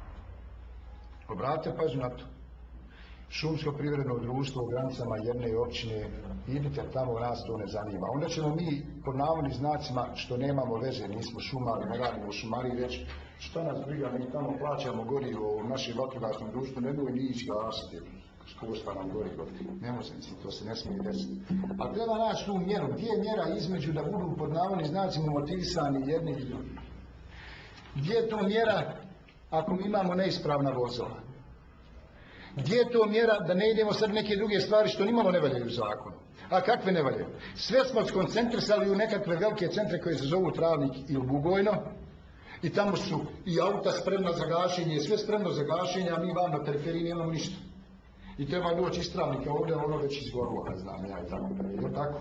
Obratite pažnju na to. Šumsko privredno društvo u granicama jedne općine, idite tamo, nas to ne zanima. Onda ćemo mi, pod navodnim znacima, što nemamo veze, nismo šumari, ne radimo u šumari, reći šta nas briga, mi tamo plaćamo gorivo u našem vatrogasnom društvu, ne mogu ni ići gasiti, školstva nam gorivo. Ne može se, to se ne smije desiti. A treba naći tu mjeru. Gdje je mjera između da budu pod navodnim znacima motivisani jedni i drugi? Gdje je to mjera ako mi imamo neispravna vozila? Gdje je to mjera da ne idemo sad neke druge stvari što nimalo ne valjaju u zakonu? A kakve ne valjaju? Sve smo skoncentrisali u nekakve velike centre koje se zovu Travnik ili Bugojno i tamo su i auta spremna za gašenje, sve spremno za gašenje, a mi vam na periferiji nemamo ništa. I treba doći iz Travnika ovdje, ono već izgorilo, ne znam ja i tako. Je tako?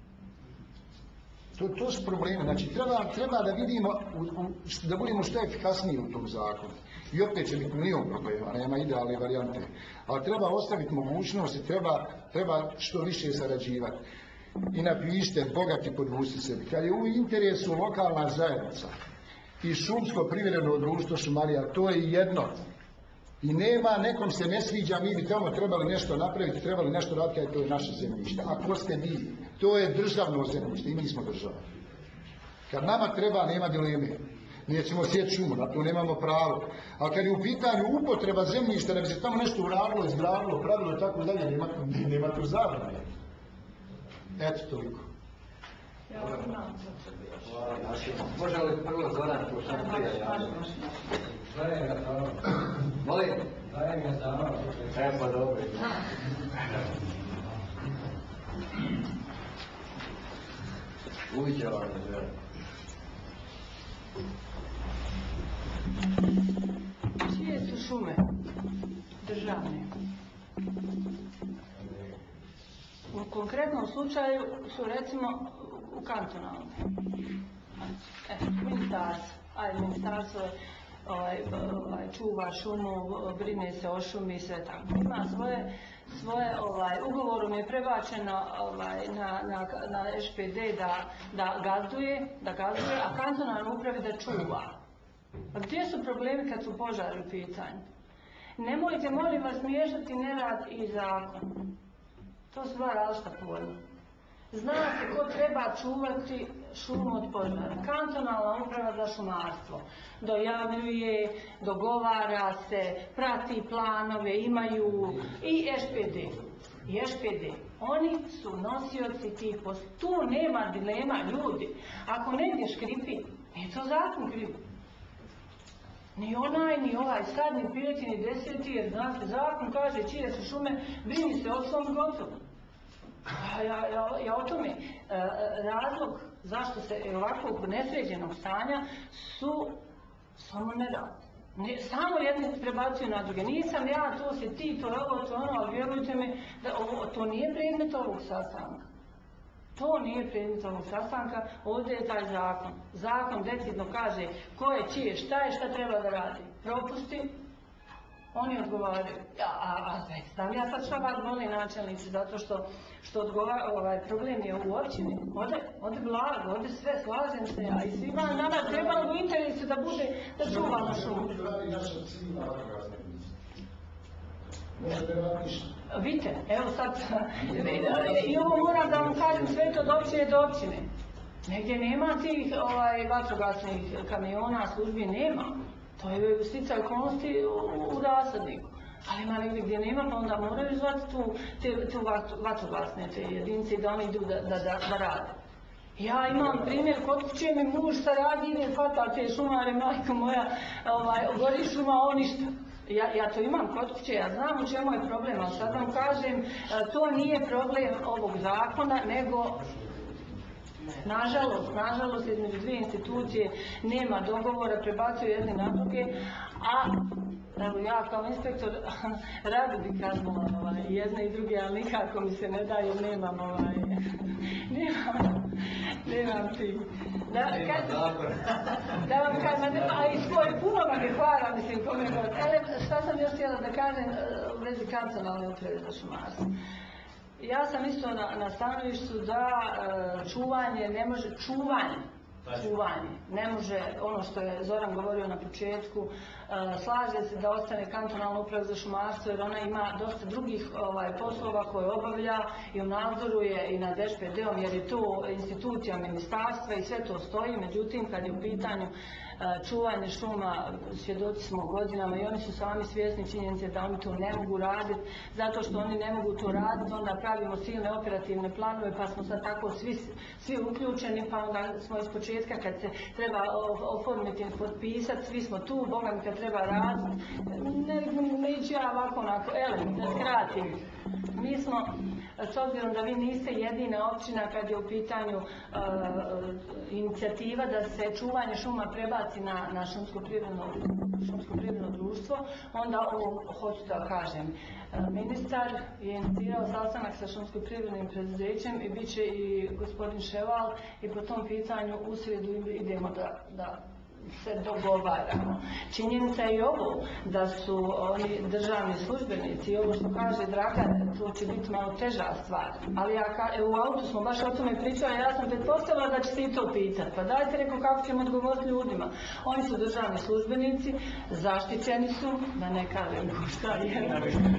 To, to su probleme. Znači, treba, treba da vidimo, u, u, da budemo što efikasniji u tom zakonu. I opet će biti milijon problema, nema idealne varijante. Ali treba ostaviti mogućnost i treba, treba što više sarađivati. I napišite, bogati podvusti sebi. Kad je u interesu lokalna zajednica i šumsko privredno društvo šumarija, to je jedno. I nema, nekom se ne sviđa, mi bi tamo trebali nešto napraviti, trebali nešto raditi, a to je naše zemljište. A ko ste vi? To je državno zemljište i mi smo država. Kad nama treba, nema dileme. Nećemo sjeti šumu, na to nemamo pravo. A kad je u pitanju upotreba zemljišta, da bi se tamo nešto uradilo, izgradilo, pravilo i tako dalje, nema, nema tu zabrane. Eto toliko. Može li prvo Zoran, ko sam prije javio? Dajem ga za ono. Molim? Dajem ga za ono. E pa dobro. Uviđa vam je žele. Čije su šume? Državne. U konkretnom slučaju su recimo u kantonalne. E, ministarstvo. Ajde, ministarstvo ovaj, ovaj, čuva šumu, brine se o šumi i sve tako. Ima svoje, svoje ovaj, ugovorom je prebačeno ovaj, na, na, na Š P D da, da gazduje, da gazduje, a kantonalna upravi da čuva. A gdje su problemi kad su požari u pitanju? Nemojte, molim vas, miješati nerad i zakon. To su dva različita pojma. Zna se ko treba čuvati šumu od požara. Kantonalna uprava za šumarstvo dojavljuje, dogovara se, prati planove, imaju i Š P D. I Š P D. Oni su nosioci tih posla. Tu nema dilema, ljudi. Ako negdje škripi, nije to zakon kriv. Ni onaj, ni ovaj sad, ni peti, ni deseti, jer znate, zakon kaže čije su šume, brini se o svom gotovo. Ja, ja, ja o tome, e, razlog zašto se ovakvog nesređenog stanja su samo nerad. Ne, samo jedni prebacuju na druge. Nisam ja, to si ti, to je ovo, to ono, ali vjerujte mi da ovo, to nije predmet ovog sastanka. To nije predmet ovog sastanka, ovdje je taj zakon. Zakon decidno kaže ko je čije, šta je, šta treba da radi. Propusti, oni odgovaraju. A, a, a znam ja sad šta vas boli načelnici, zato što, što odgovara, ovaj, problem je u općini. Ode, ode blago, ode sve, slažem se ja. I svima nama trebalo u interesu da bude, da čuvamo šumu. Vidite, evo sad, i ovo moram da vam kažem, sve to od općine do općine. Negdje nema tih ovaj, vatrogasnih kamiona, službi nema. To je sticaj okolnosti u, u rasadniku. Ali ima negdje gdje nema, pa onda moraju zvati tu, te, tu vatrogasne te jedinice da oni idu da, da, da, da rade. Ja imam primjer, kod kuće mi muž sa radi, ide hvata te šumare, majko moja, ovaj, gori šuma, on ništa. Ja, ja to imam kod kuće, ja znam u čemu je problem, ali sad vam kažem, to nije problem ovog zakona, nego nažalost, nažalost između dvije institucije nema dogovora, prebacuju jedni na druge, a evo ja kao inspektor rado bih kaznula ovaj, jedne i druge, ali nikako mi se ne da jer nemam ovaj, nemam, nemam ti. Da, kad, da vam kažem, a i svoj puno vam je hvala, mislim, kome god. Ele, šta sam još htjela da kažem u vezi kantonalne uprave za šumarstvo. Ja sam isto na, na stanovištu da e, čuvanje ne može, čuvanje, čuvanje, ne može, ono što je Zoran govorio na početku, e, slaže se da ostane kantonalna uprava za šumarstvo jer ona ima dosta drugih ovaj, poslova koje obavlja i u nadzoru je i nad Š P D-om jer je to institucija ministarstva i sve to stoji, međutim kad je u pitanju čuvanje šuma, svjedoci smo godinama i oni su sami svjesni činjenice da oni to ne mogu raditi, zato što oni ne mogu to raditi, onda pravimo silne operativne planove pa smo sad tako svi, svi uključeni, pa onda smo iz početka kad se treba oformiti, potpisati, svi smo tu, Boga mi kad treba raditi, ne, neću ja ovako onako, ele, da skratim. Mi smo, s obzirom da vi niste jedina općina kad je u pitanju uh, inicijativa da se čuvanje šuma prebaci na, na šumsko privredno, šumsko privredno društvo, onda ovo hoću da kažem. Uh, ministar je inicirao sastanak sa šumsko privrednim preduzećem i bit će i gospodin Ševal i po tom pitanju u srijedu idemo da, da se dogovaramo. Činjenica je i ovo da su oni državni službenici i ovo što kaže Dragan, to će biti malo teža stvar. Ali ja ka, u autu smo baš o tome pričali, ja sam pretpostavila da ćete i to pitati. Pa dajte rekao kako ćemo odgovoriti ljudima. Oni su državni službenici, zaštićeni su, da ne kažem šta je.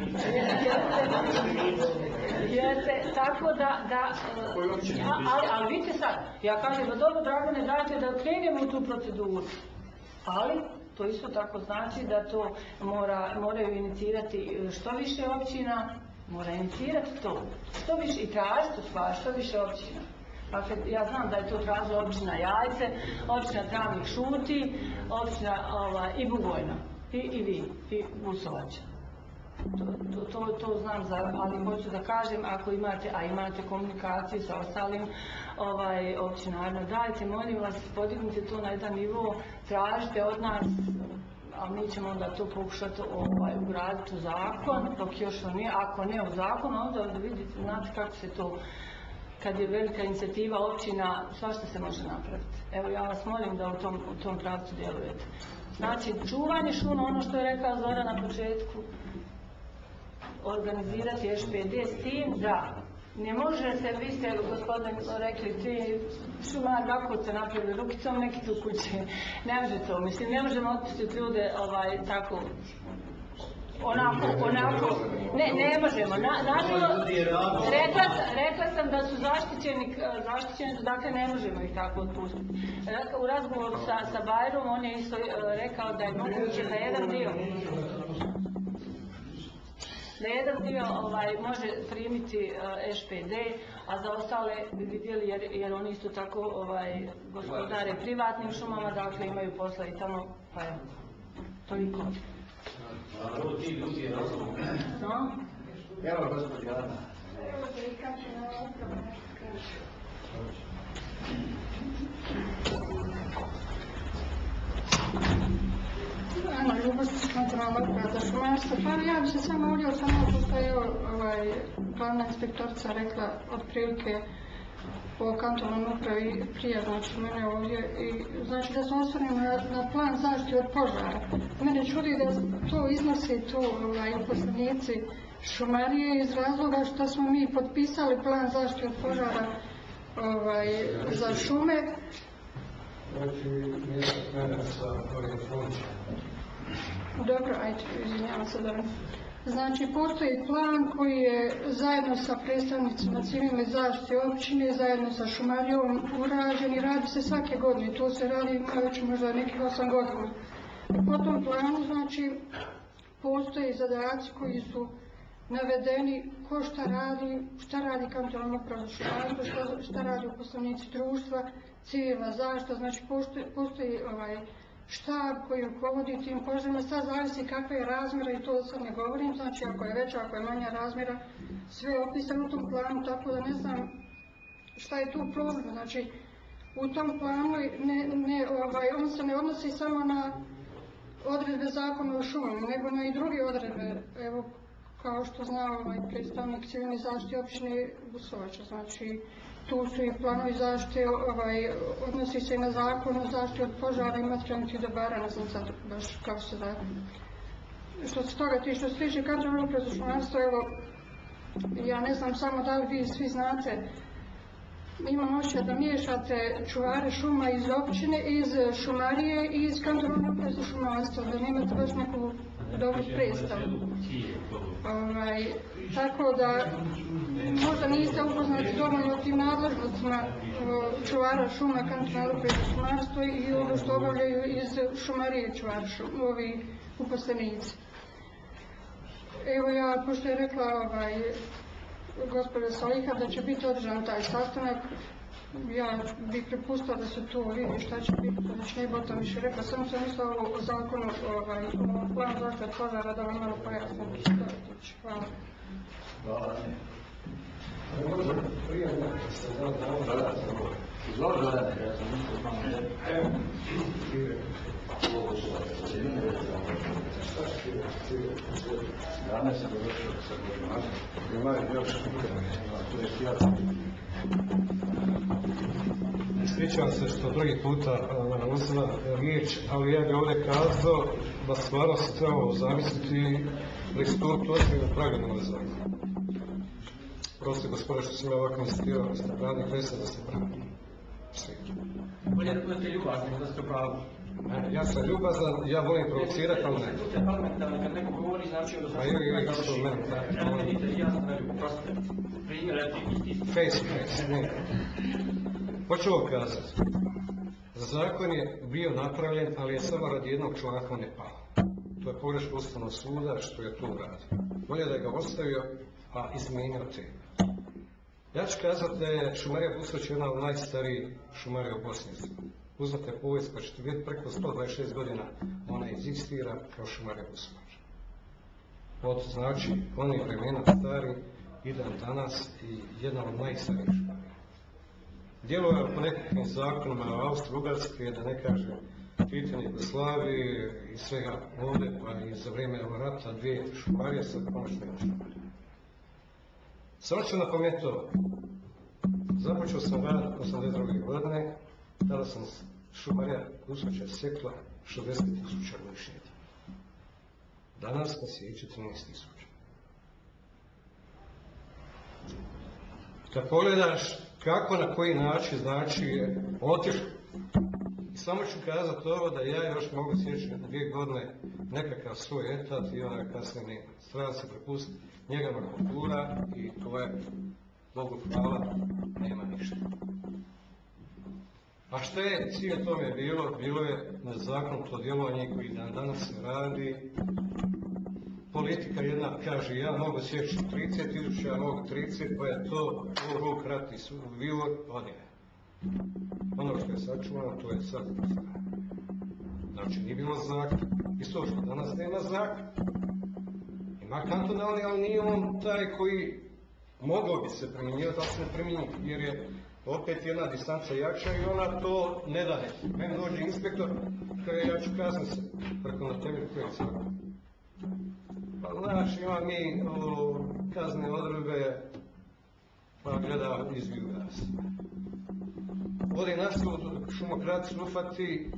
Jeste, tako da, da ali, ali vidite sad, ja kažem da dobro Dragane dajte da krenemo u tu proceduru. Ali to isto tako znači da to mora, moraju inicirati što više općina, mora inicirati to, što više i tražiti u stvari, što više općina. Dakle, ja znam da je to tražila općina Jajce, općina Travnik Šuti, općina ovaj, i Bugojno, i, i vi, i Busovača. To, to, to, to znam, za, ali hoću da kažem, ako imate, a imate komunikaciju sa ostalim ovaj, općinarima, dajte, molim vas, podignite to na jedan nivo, tražite od nas, a mi ćemo onda to pokušati ovaj, ugraditi u zakon, dok još on nije, ako ne u zakon, onda vidite, znate kako se to, kad je velika inicijativa općina, svašta se može napraviti. Evo, ja vas molim da u tom, u tom pravcu djelujete. Znači, čuvanje šuma, ono što je rekao Zora na početku, organizirati Š P D s tim da ne može se, vi ste gospodin rekli, ti šumar kako ste napravili rukicom neki tu kuće, ne može to, mislim, ne možemo otpustiti ljude ovaj, tako onako, onako, ne, ne možemo. Na, nažalost, rekla, rekla sam da su zaštićeni, zaštićeni, dakle ne možemo ih tako otpustiti. U razgovoru sa, sa Bajrom on je isto rekao da je moguće da jedan dio da jedan dio ovaj, može primiti uh, Š P D, a za ostale bi vidjeli jer, jer oni isto tako ovaj, gospodare privatnim šumama, dakle imaju posla i tamo, pa je toliko. No? Evo gospođa Ana. Ana Ljubošić, kontrola uprava za šumarstvo. Pa ja bi se samo ovdje osvrnula, pošto je ovaj, glavna inspektorica rekla otprilike o kantonalnoj upravi prije, znači mene ovdje, i znači da se osvrnemo na, na plan zaštite od požara. Mene čudi da to iznosi tu ovaj, uposlenici šumarije iz razloga što smo mi potpisali plan zaštite od požara ovaj, za šume. Znači, mjesto mene sa ovim funkcijama. Dobro, ajde, izvinjavam se da. Znači, postoji plan koji je zajedno sa predstavnicima civilne zaštite općine, zajedno sa šumarijom urađen i radi se svake godine. To se radi već možda nekih osam godina. Po tom planu, znači, postoje zadaci koji su navedeni ko šta radi, šta radi kantonalna uprava za šumarstvo, šta, šta radi uposlenici društva, civilna zaštita, znači postoji, postoji ovaj, štab koji rukovodi tim požarima, sad zavisi kakve je razmjera i to sad ne govorim, znači ako je veća, ako je manja razmjera, sve je opisano u tom planu, tako da ne znam šta je tu problem, znači u tom planu ne, ne, ovaj, on se ne odnosi samo na odredbe zakona o šumama, nego na i druge odredbe, evo kao što zna ovaj predstavnik civilne zaštite općine Busovača, znači tu su i planovi zaštite, ovaj, odnosi se i na zakon o zaštiti od požara i materijalnih dobara, ne znam sad baš kako se zove. Što se toga ti, što se tiče kantonalne uprave za šumarstvo, evo, ja ne znam samo da li vi svi znate, imam osjećaj da miješate čuvare šuma iz općine, iz šumarije i iz kantonalne uprave za šumarstvo, da nemate baš neku dobru predstavu. Ovaj, tako da možda niste upoznati dovoljno o tim nadležnostima čuvara šuma, kantonalne uprave za šumarstvo i ono što obavljaju iz šumarije čuvara šuma, ovi uposlenici. Evo ja, pošto je rekla ovaj, gospođa Saliha da će biti održan taj sastanak, ja bih prepustila da se to vidi šta će biti, znači nije bilo to više rekla, samo sam mislila o zakonu, ovaj, o planu zaštite od požara, da vam malo pojasnim što je tiče. Hvala. Hvala. Može prije nekako se da da ovo da Izvoli Zorane, ja sam mislio malo ne. Evo, prije. Šta će ti reći? Danas sam došao sa Božmanom. Imaju još To je sjela. Ispričavam se što drugi puta uh, uzela riječ, ali ja bih ovdje kazao da stvarno se trebalo zamisliti pristupiti ozbiljno pravilno ovaj zakon. Prosti gospodine što sam ja ovako insistirao da ste pravni kresli, da ste pravni. Svi. Bolje da budete ljubazni, da ste pravi. Ne, ja sam ljubazan, ja volim provocirati, ali ne. Tu ste parlamentarni, kad neko govori, znači ono Pa ili ili što meni treba. Ne vidite, ja sam velju, prostite. Primjer, isti. Face to face, ne. Hoću ovo kazati. Zakon je bio napravljen, ali je samo radi jednog članka ne pao. To je pogreška Ustavnog suda što je to uradio. Bolje da je ga ostavio, a izmijenio te. Ja ću kazati da je šumarija Busovač jedna od najstarijih šumarija u Bosni. Uzmite povijest, pa ćete vidjeti preko sto dvadeset šest godina ona egzistira kao šumarija Busovač. Od znači onih vremena stari i dan danas i jedna od najstarijih šumarija. Djeluje po nekakvim zakonima Austro-Ugarske, da ne kažem pitanje Jugoslavije i svega ovdje, pa i za vrijeme rata dvije šumarije, sad konačno jedna šumarija. Samo ću napomenuti ovo. Započeo sam rad osamdeset druge godine, tada sam šumarija Busovača sekla šezdeset tisuća godišnjeta. Danas nas je četrnaest tisuća. Kad pogledaš kako, na koji način, znači je otišlo. samo ću kazati ovo da ja još mogu sjećati dvije godine nekakav svoj etat i ona kasnije nema. Treba se prepustiti njega na kultura i to je, Bogu hvala, nema ništa. A što je cilj tome bilo? Bilo je nezakonito djelovanje koji dan danas se radi. Politika jedna kaže ja mogu sjeći trideset tisuća, ja mogu trideset, pa je to ruk rati vivor, odje. Ono što je sačuvano, to je sad. Znači, nije bilo zakon. Isto što danas nema zakon. Ima kantonalni, ali nije on taj koji mogao bi se primjenjivati, ali se ne primjenjuje, jer je opet jedna distanca jača i ona to ne daje. Meni dođe inspektor, kaže ja ću kazniti se preko na temelju kojeg zakona. Pa znaš, ima mi o, kazne odredbe, pa gleda izbiju gas. Ode nastavu šumokratic ufati,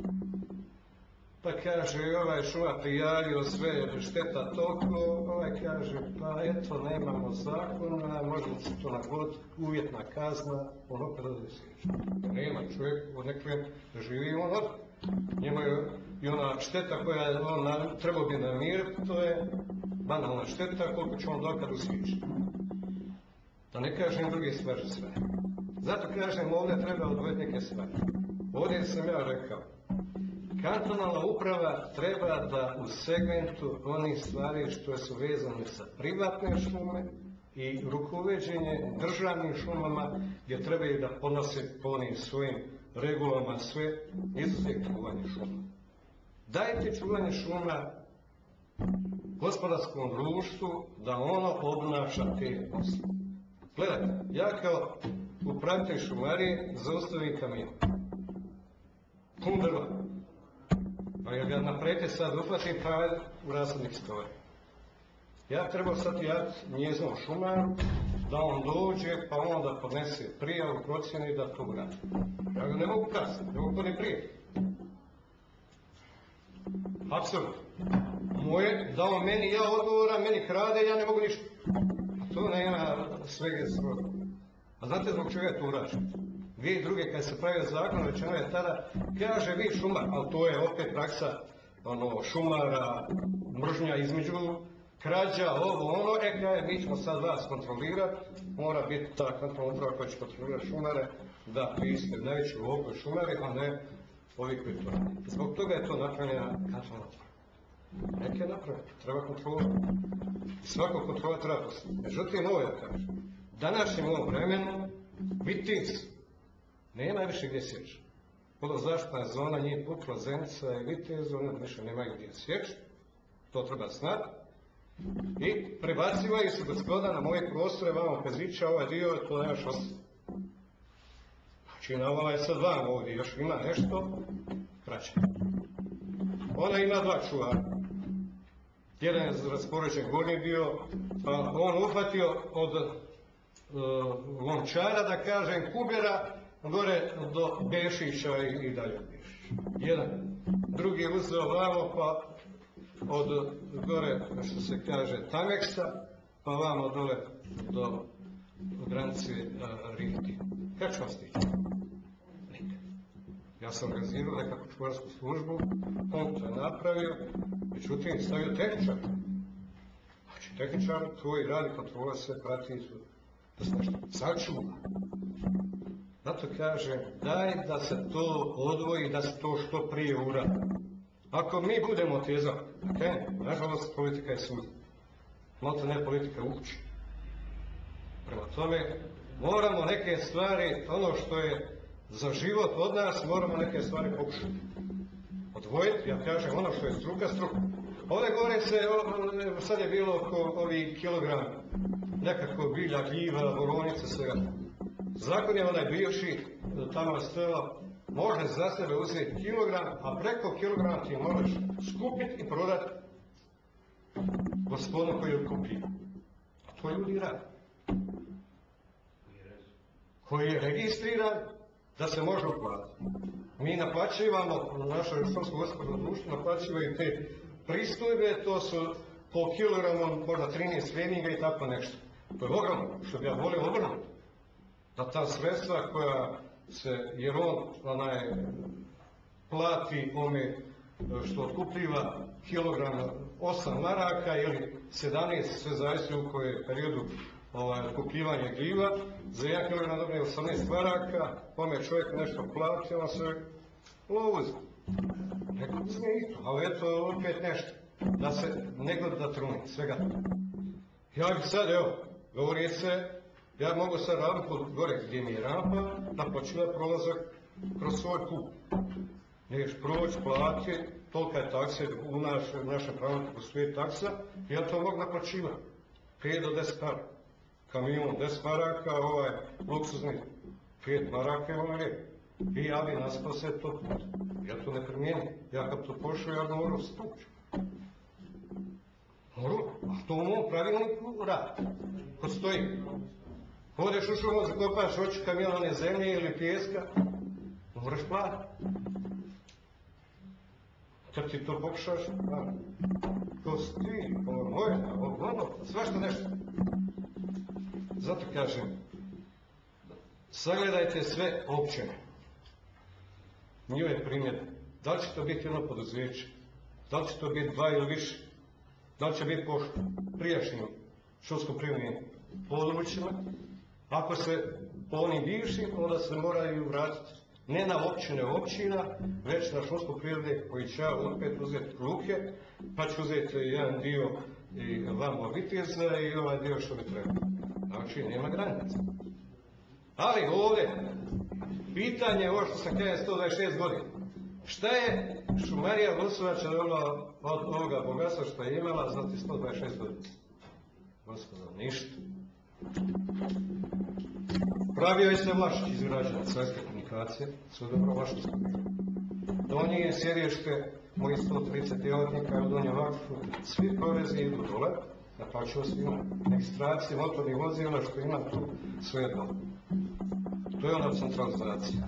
pa kaže ovaj šuma prijavio sve šteta toliko, ovaj kaže pa eto nemamo zakona, možemo se to nagoditi, uvjetna kazna, on opet ode sjeća. Nema čovjek odnekle da živi on od. Njemu je i ona šteta koja on na, trebao bi namiriti, to je banalna šteta koliko će on dokad usjeći. Da ne kažem druge stvari sve. Zato kažem ovdje treba odvojiti neke stvari. Ovdje sam ja rekao, kantonalna uprava treba da u segmentu onih stvari što su vezane sa privatne šume i rukovođenje državnim šumama gdje trebaju da ponose po onim svojim regulama sve izuzetno čuvanje šuma. Dajte čuvanje šuma gospodarskom društvu da ono obnaša te posle. Gledajte, ja kao upravitelj šumarije zaustavim kamion. Pun drva. Pa ja ga naprete sad uhvatim pa u rasadnik stoji. Ja trebao sad javiti njeznom šumaru da on dođe pa on da podnese prijavu, procjeni da to uradi. Ja ga ne mogu kasniti, ne mogu to ne prijeti. Apsolutno. Moje, da on meni, ja odgovoram, meni krade, ja ne mogu ništa. A to nema svega svoga. A znate zbog čega je to urađeno? dvije i druge, kad se pravio zakon, rečeno je tada, kaže vi šumar, ali to je opet praksa ono, šumara, mržnja između krađa, ovo, ono, e kaj, mi ćemo sad vas kontrolirati, mora biti ta kontrolna uprava koja će kontrolirati šumare, da vi ste najveći u ovoj šumari, a ne ovi koji to radi. Zbog toga je to napravljena kontrolna uprava. Neke napraviti, treba kontrola. I svako kontrola treba postaviti. Međutim, ovo ja kažem, današnjem ovom vremenu, Vitis, nema više gdje sjeći. Vodozaštitna zona nije pukla, Zenica i Vitez, one više nemaju gdje sjeći. To treba znati. I prebacivaju se gospoda na moje prostore, vamo Pezića, ovaj dio, to ne još ostaje. Znači, na ovaj sad vam ovdje još ima nešto, kraće. Ona ima dva čuvara. Jedan je raspoređen gornji dio, pa on uhvatio od uh, lončara, da kažem, Kubera, gore do Bešića i, i dalje Bešića. Jedan. Drugi je uzeo vamo, pa od gore, što se kaže, Tameksa, pa vamo dole do granice uh, Rijeke. Kad ću vam stići? Nikad. Ja sam organizirao nekakvu čuvarsku službu, on to je napravio, međutim stavio tehničar. Znači tehničar tvoj radi, kontrola se, prati su, da se nešto sačuva. Zato kažem, daj da se to odvoji, da se to što prije uradi. Ako mi budemo tezak, ok, nažalost politika je sud. Malo ne politika uči. Prema tome, moramo neke stvari, ono što je za život od nas, moramo neke stvari pokušati. Odvojiti, ja kažem, ono što je struka, struka. Ovdje gore se, sad je bilo oko ovih kilogram, nekako bilja, gljiva, borovnice, svega. Zakon je onaj bivši, tamo stojalo, može za sebe uzeti kilogram, a preko kilograma ti možeš skupiti i prodati gospodinu koji je kupio. A to ljudi radi. Koji je registriran da se može uplatiti. Mi naplaćivamo, naše šumsko gospodarsko društvo naplaćivaju te pristojbe, to su po kilogramu možda trinaest treninga i tako nešto. To je ogromno, što bi ja volio obrnuti. Da ta sredstva koja se, jer on, onaj, plati ome što otkupljiva kilogram osam maraka ili sedamnaest, sve zavisi u kojoj periodu ovaj, otkupljivanja gljiva, za jedan kilogram dobije osamnaest maraka, ome čovjek nešto plati, on se lovuzi. Neko uzme i to, ali eto opet nešto, da se ne gleda truni, svega. Ja bih sad, evo, govori se, ja mogu sad rampu gore gdje mi je rampa, naplaćivati prolazak kroz svoj put. Neš proći, plati, tolika je taksa u naš, našem pravilniku postoji taksa, ja to mogu naplaćivati. pet do deset maraka. Kamion deset maraka, ovaj luksuzni pet maraka, on je. I ja bi naspao sve to put. Ja to ne primijenim. Ja kad to pošao, ja moram stući. Moram, a to u mom pravilniku radi. Postoji. Hodeš u šumu, zakopaš oči kamionane zemlje ili pijeska, moraš platiti. Kad ti to pokušaš, da. Ko si ti, ovo moje, ovo ono, svašta nešto. Zato kažem, sagledajte sve općine. Njihove primjere. Da li će to biti jedno poduzeće? Da li će to biti dva ili više? Da li će biti po prijašnjim šumsko-privrednim područjima? Ako se po onim bivšim, onda se moraju vratiti ne na općine općina, već na šumsko-privredne koji će opet uzeti ruke, pa će uzeti jedan dio i vamo viteza i ovaj dio što bi trebalo. Znači, nema granica. Ali ovdje, pitanje je ovo što sam kada sto dvadeset šest godina. Šta je šumarija Vusovača dobila od ovoga bogatstva što je imala za ti sto dvadeset šest godina? Gospodo, ništa. Pravio je se Vlašić izgrađena svetske komunikacije, sve dobro Vlašić. Do nje je sjedište mojih sto trideset djelatnika u Donjem Vakfu, svi porezi idu dole, naplaćuju svima registracije motornih vozila što ima tu sve jedno. To je ona centralizacija.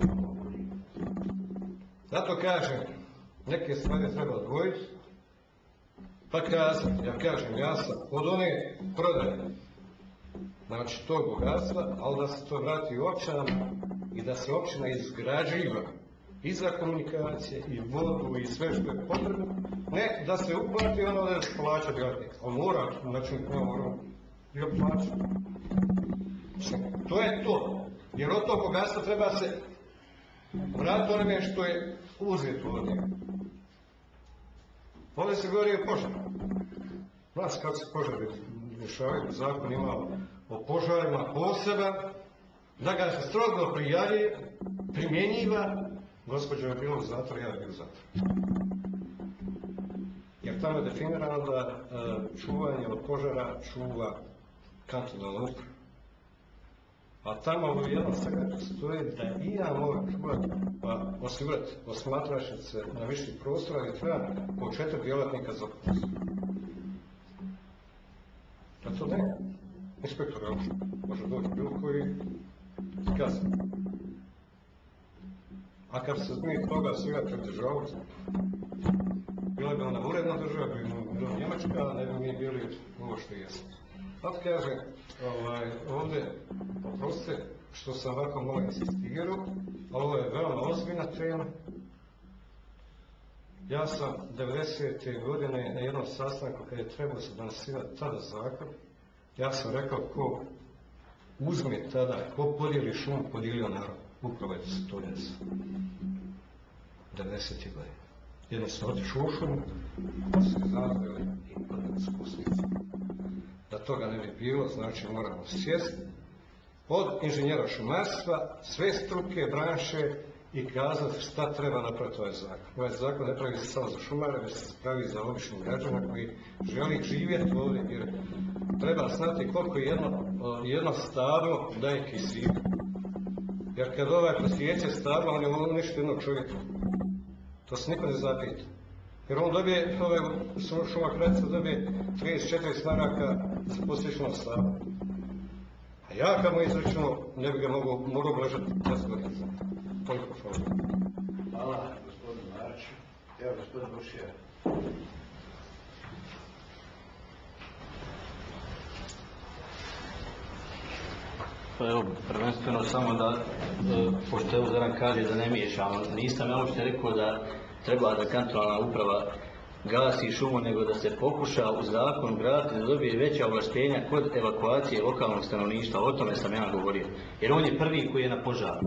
Zato kažem, neke stvari treba odvojiti, pa kazati, ja kažem, ja sam od one prodaje, znači tog bogatstva, ali da se to vrati u općinama i da se općina izgrađiva i za komunikacije, i vodu, i sve što je potrebno, ne da se uplati ono da se plaća djelatnik, ali mora, znači ne mora, i plaća. To je to, jer od tog bogatstva treba se vratiti onome što je uzeto od njega. Ovdje se govori o požaru. Nas kad se požari dešavaju, zakon imao o požarima poseban, da ga se strogo prijavljuje, primjenjiva, gospođa je bila u zatvoru, ja je bio u zatvoru. Jer tamo je definirano da e, čuvanje od požara čuva kantonalna uprava. A tamo u jednom segmentu stoji da i ja moram čuvati, pa osigurati osmatračnice na viših prostora i treba po četiri djelatnika za posao. Da to ne, inspektor je uopšte, može doći bilo koji kazni. A kad se mi toga svega pridržavali, bila bi ona uredna država, bi bila Njemačka, a ne bi mi bili ovo što jesmo. Zato kažem, ovaj, ovdje, oprostite što sam ovako malo insistirao, ali ovo je veoma ozbiljna tema. Ja sam devedesete godine na jednom sastanku kada je trebao se donosivati tada zakon, ja sam rekao ko uzme tada, ko podijeli šum, podijelio narod. Upravo je se to desilo. devedesete godine. Jednostavno otišao u šumu, pa se zadveli i podijeli spustnici. Da toga ne bi bilo, znači moramo sjesti od inženjera šumarstva, sve struke, branše i kazati šta treba napraviti ovaj zakon. Ovaj zakon ne pravi se samo za šumare, već se pravi za običnog građana koji želi živjeti ovdje, jer treba znati koliko jedno, jedno stablo daje kisika. Jer kad ovaj posjeće stablo, on je uništi jednog čovjeka. To se niko ne zapita. Jer on dobije, ovaj šuma kratica dobije trideset četiri maraka za posjećeno stablo. A ja kad mu izračuno, ne bi ga mogao, mogao blažati deset godina. Toliko hvala. Hvala, gospodin Marić. Evo, gospodin Bušija. Pa evo, prvenstveno samo da, e, pošto evo Zoran kaže da ne miješamo, nisam ja uopšte rekao da treba da kantonalna uprava gasi šumu, nego da se pokuša u zakon ugraditi da dobije veća ovlaštenja kod evakuacije lokalnog stanovništva, o tome sam ja govorio. Jer on je prvi koji je na požaru.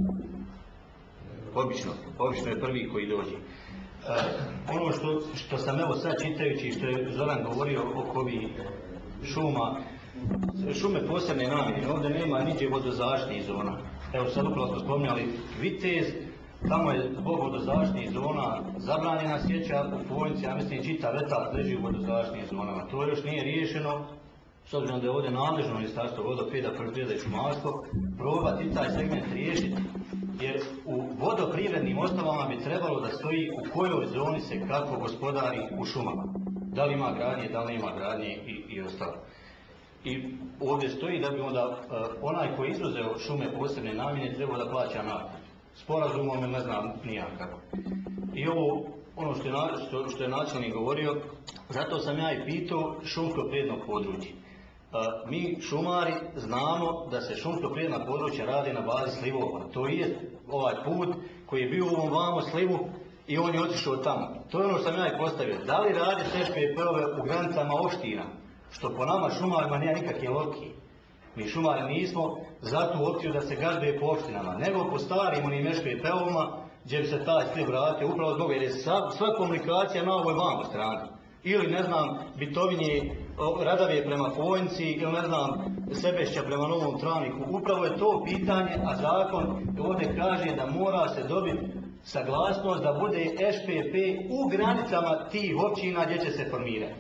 Obično, obično je prvi koji dođe. E, ono što, što sam evo sad čitajući, što je Zoran govorio oko ovih šuma, šume posebne namjene, ovdje nema niđe vodozaštitnih zona. Evo sad upravo smo spominjali Vitez, tamo je zbog vodozaštitnih zona zabranjena sjeća, u Fojnici, ja mislim, čitav etat leži u vodozaštitnim zonama. To još nije riješeno, s obzirom da je ovdje nadležno Ministarstvo vodoprivrede, poljoprivrede i šumarstvo, probati taj segment riješiti. Jer u vodoprivrednim osnovama bi trebalo da stoji u kojoj zoni se kako gospodari u šumama. Da li ima gradnje, da li ima gradnje i, i ostalo. I ovdje stoji da bi onda uh, onaj koji je izuzeo šume posebne namjene trebao da plaća naknadu. Sporazumom ne znam nijak kako. I ovo, ono što je, na, što, što je načelnik govorio, zato sam ja i pitao šumsko-prirodno područje. Uh, mi šumari znamo da se šumsko-prirodna područja radi na bazi slivova. To je ovaj put koji je bio u ovom vamo slivu i on je otišao tamo. To je ono što sam ja i postavio. Da li radi S P P-ove u granicama opština? Što po nama šumarima nema nikakve logike. Mi šumari nismo za tu opciju da se gazduje po opštinama, nego po starim onim S P P-ovima gdje bi se taj sliv vratio upravo zbog jer je sva, sva komunikacija na ovoj vamo strani. Ili ne znam, Bitovinje, Radavije prema Fojnici, ili ne znam, Sebešća prema Novom Travniku. Upravo je to pitanje, a zakon ovdje kaže da mora se dobiti saglasnost da bude S P P u granicama tih općina gdje će se formirati.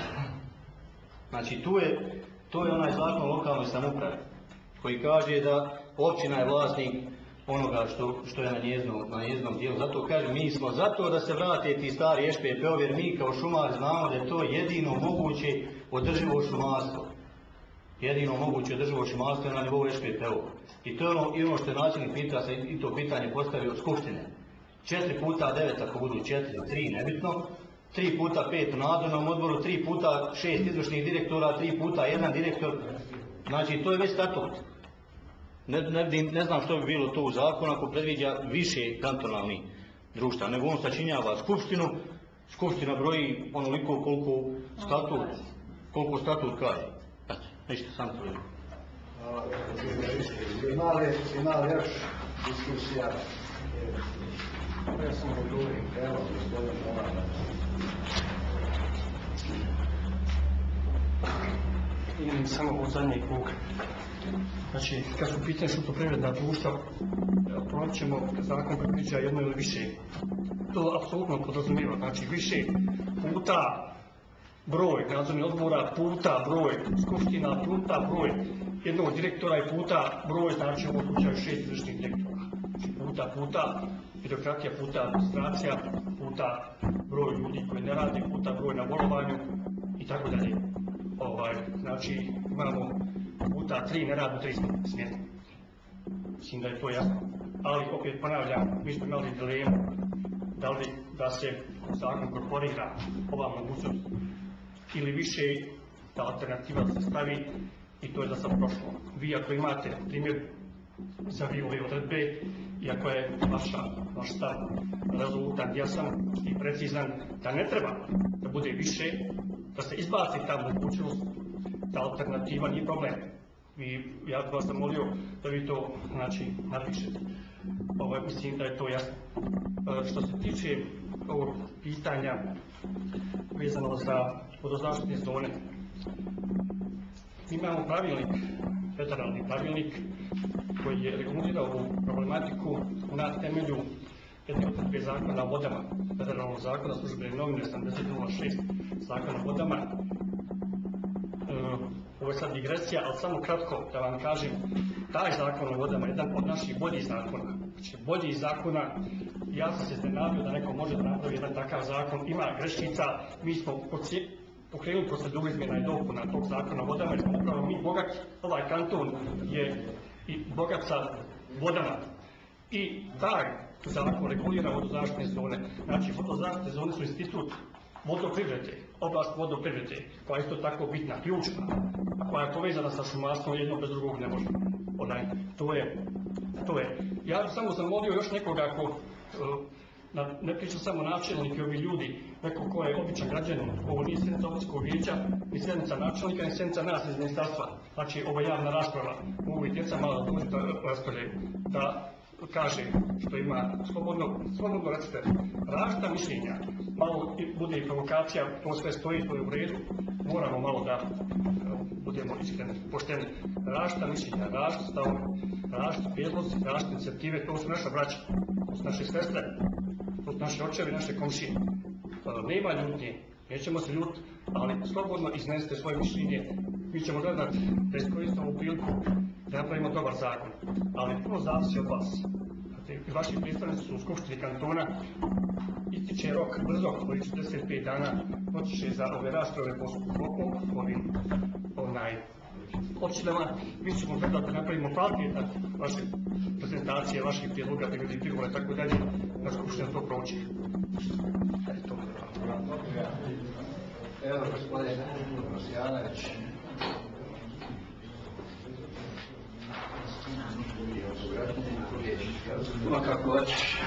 Znači tu je, to je onaj zakon o lokalnoj samoupravi koji kaže da općina je vlasnik onoga što, što je na njezinom, na njezinom dijelu. Zato kažem, mi smo zato da se vrate ti stari S P P-ovi jer mi kao šumar znamo da je to jedino moguće održivo šumarstvo. Jedino moguće održivo šumarstvo je na nivou S P P-ova. I to je ono, i ono što je načelnik pitao se i to pitanje postavio od Skupštine. Četiri puta devet ako budu četiri, tri nebitno. Tri puta pet u nadzornom odboru, tri puta šest izvršnih direktora, tri puta jedan direktor. Znači, to je već statut. Ne, ne, ne znam što bi bilo to u zakonu ako predviđa više kantonalnih društva, nego on sačinjava skupštinu, skupština broji onoliko koliko statut, koliko statut kaže. Znači, ništa, sam to vidim. Imali, imali još diskusija. Ja sam govorim, evo, gospodin Moran. Idem samo od zadnjeg kruga. Znači, kad su pitanje šumsko-privredna društva, pronaći ćemo zakon predviđa jedno ili više. To apsolutno podrazumijeva, znači više puta broj nadzornih odbora, puta broj skupština, puta broj jednog direktora i puta broj, znači u ovom slučaju šest izvršnih direktora. Znači, puta, puta, birokratija, puta administracija, puta broj ljudi koji ne radi, puta broj na bolovanju i tako dalje. Ovaj, znači, imamo puta tri ne radi, tri smjene. Mislim da je to jasno. Ali, opet ponavljam, mi smo imali dilemu da li da se u zakon korporira ova mogućnost ili više da alternativa se stavi i to je da sam prošlo. Vi ako imate primjer za vi ove odredbe i ako je vaša, vaš stav rezolutan, jasan i precizan, da ne treba da bude više, da se izbaci ta mogućnost, ta alternativa nije problem. Vi, ja bih vas zamolio da vi to znači, napišete. Ovo, mislim da je to jasno. E, što se tiče ovog pitanja vezano za vodozaštitne zone, imamo pravilnik, federalni pravilnik koji je regulirao ovu problematiku na temelju jedne odredbe zakona o vodama, federalnog zakona službene novine sedamdeset nula šest zakona o vodama. E, ovo je sad digresija, ali samo kratko da vam kažem, taj zakon o vodama je jedan od naših boljih zakona. Znači, boljih zakona, ja sam se iznenadio da neko može da napravi jedan takav zakon, ima greškica, mi smo pokrenuli proceduru izmjena i dopuna tog zakona o vodama, jer smo upravo mi bogati, ovaj kanton je i bogat sa vodama. I taj zakon regulira vodozaštitne zone. Znači, vodozaštitne zone su institut vodoprivrede, oblast vodoprivrede, koja je isto tako bitna, ključna, a koja je povezana sa šumarstvom, jedno bez drugog ne može. Onaj, to je, to je. Ja bih samo zamolio još nekoga ako, uh, na, ne pričam samo načelnik i ovi ljudi, neko ko je običan građanin, ovo nije sjednica općinskog vijeća, ni sjednica načelnika, ni sjednica nas iz ministarstva. Znači, ovo je javna rasprava, mogu i djeca malo da dođu da raspravljaju, da kaže što ima, slobodno, slobodno recite, različita mišljenja, malo bude i provokacija, to sve stoji, to je u redu, moramo malo da budemo iskreni, pošteni, različita mišljenja, različite stavove, različite prijedlozi, različite inicijative, to su naša braća, to su naše sestre, to su naše očevi, naše komšije. Nema ljutnje, nećemo se ljut, ali slobodno iznesite svoje mišljenje, mi ćemo gledati da iskoristimo ovu priliku da napravimo dobar zakon, ali puno zavisi od vas. I vaši predstavnici su u Skupštini kantona, ističe rok brzo, koji četrdeset pet dana potiče za ove rasprave po ovim onaj, općinama. Mi ćemo gledati da napravimo kvalitetan vaše prezentacije, vaših prijedloga, prijedloga i prigovora i tako dalje, na Skupštini to proći. Eto. Evo, gospodin Rosijanović. Ma kako hoćeš.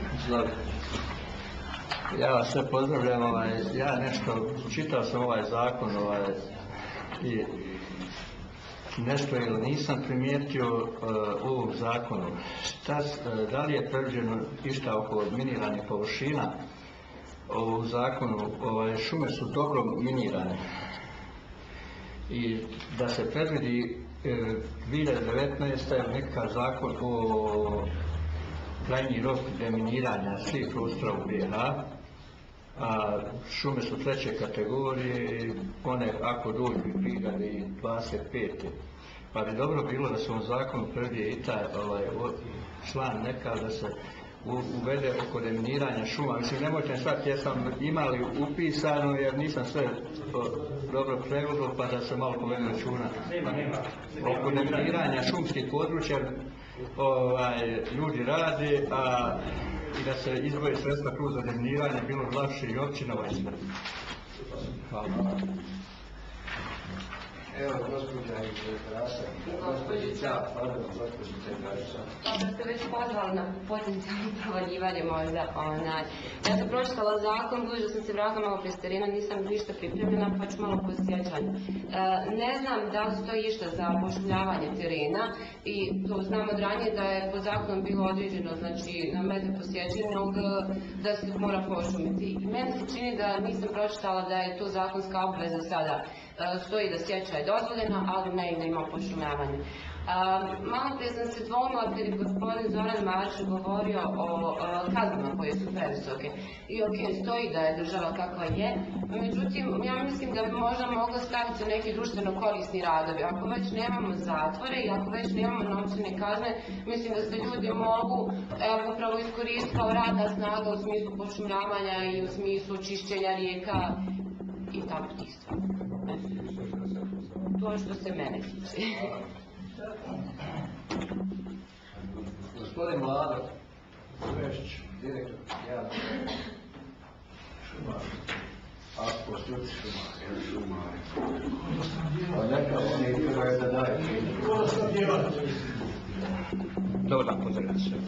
Ja vas sve pozdravljam, ovaj, ja nešto, čitao sam ovaj zakon ovaj, i nešto ili nisam primijetio uh, u ovom zakonu. Šta, uh, da li je predviđeno išta oko miniranih površina? U zakonu ovaj, šume su dobro minirane i da se predvidi dvije hiljade devetnaeste. je nekakav zakon o krajnji rok deminiranja svih prostora u B H, a šume su treće kategorije, one ako dođu i prigade dvadeset pete. Pa bi dobro bilo da se u zakonu predvidi i taj ovaj, član neka da se uvede oko deminiranja šuma. Mislim, nemojte shvatiti, ja sam imali upisano jer nisam sve dobro prevodio, pa da se malo povede računa. Nema, nema. Oko deminiranja šumskih područja ovaj, ljudi rade, a i da se izdvoje sredstva kroz za deminiranje, bilo lakše i općinama i sve. Hvala. Evo, gospođa iz Krasa. Gospođica, pardon, gospođica Krasa. Da ste već pozvali na potencijalno provaljivanje možda, onaj. Ja sam pročitala zakon, budući da sam se vratila malo prije s terena, nisam ništa pripremljena, pa ću malo posjećanje. E, ne znam da li stoji išta za pošumljavanje terena i to znam od ranije da je po zakonu bilo određeno, znači na metar posjećenog da se mora pošumiti. I meni se čini da nisam pročitala da je to zakonska obveza sada. Stoji da sječa je dozvoljena, ali ne i da ima pošumljavanje. Malo prije sam se dvomila kad je gospodin Zoran Marić govorio o kaznama koje su previsoke. I ok, stoji da je država kakva je, međutim, ja mislim da bi možda moglo staviti neki društveno korisni radovi. Ako već nemamo zatvore i ako već nemamo novčane kazne, mislim da se ljudi mogu evo, upravo iskoristiti kao radna snaga u smislu pošumljavanja i u smislu čišćenja rijeka i tako tih stvari. To što se mene tiče. Gospodin Vlado Urešić, direktor javnog šumara, a po struci šumari. Pa neka on je dio da daje. Dobar dan, pozdravljam sve.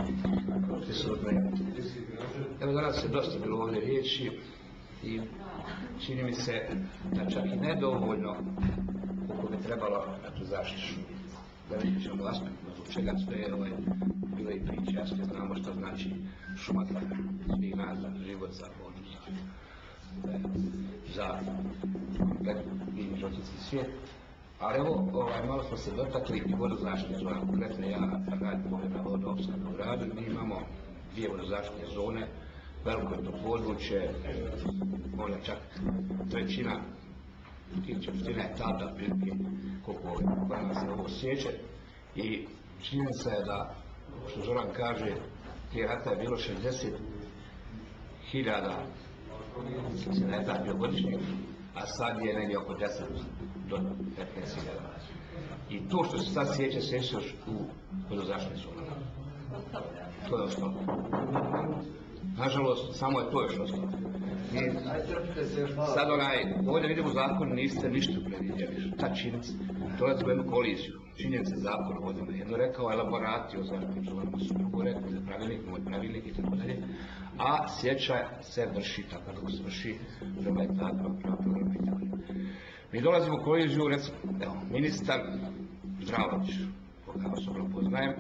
Evo danas je dosta bilo ovdje riječi i čini mi se da čak i nedovoljno koliko bi trebalo na tu zaštitu. Da vidjet ćemo aspektno zbog čega sve je ovaj, bilo i priče, ja sve znamo što znači šuma za svih nas, za život, za vodu, za, za kompletni životinjski svijet. Ali evo, ovaj, malo smo se dotakli i vodozaštitne zone. Konkretno ja radim ovdje na vodoopskrbnom gradu i mi imamo dvije vodozaštitne zone, veliko je to područje, možda čak trećina, tih četvrtina je tada prilike koliko koja nas se ovo sjeće i činjenica je da, što Zoran kaže, tih rata je bilo šezdeset hiljada rata bio godišnji, a sad je negdje oko deset do petnaest hiljada. I to što se sad sjeće, sjeće još u vodozaštitnim zonama. To je ostalo. Nažalost, samo je to još ostalo. I sad onaj, ovdje vidimo u zakonu, niste ništa predvidjeli. Ta činjenica, dolazi u jednu koliziju. Činjenica zakona ovdje na jedno rekao, elaborati o zaštitnim zonama su drugo rekli, pravilnik, moj pravilnik i tako dalje. A sjećaj se vrši tako kako se vrši prema etapama, prema programa i tako dalje. Mi dolazimo u koliziju, recimo, evo, ministar Zdravljač, koga osobno poznajem,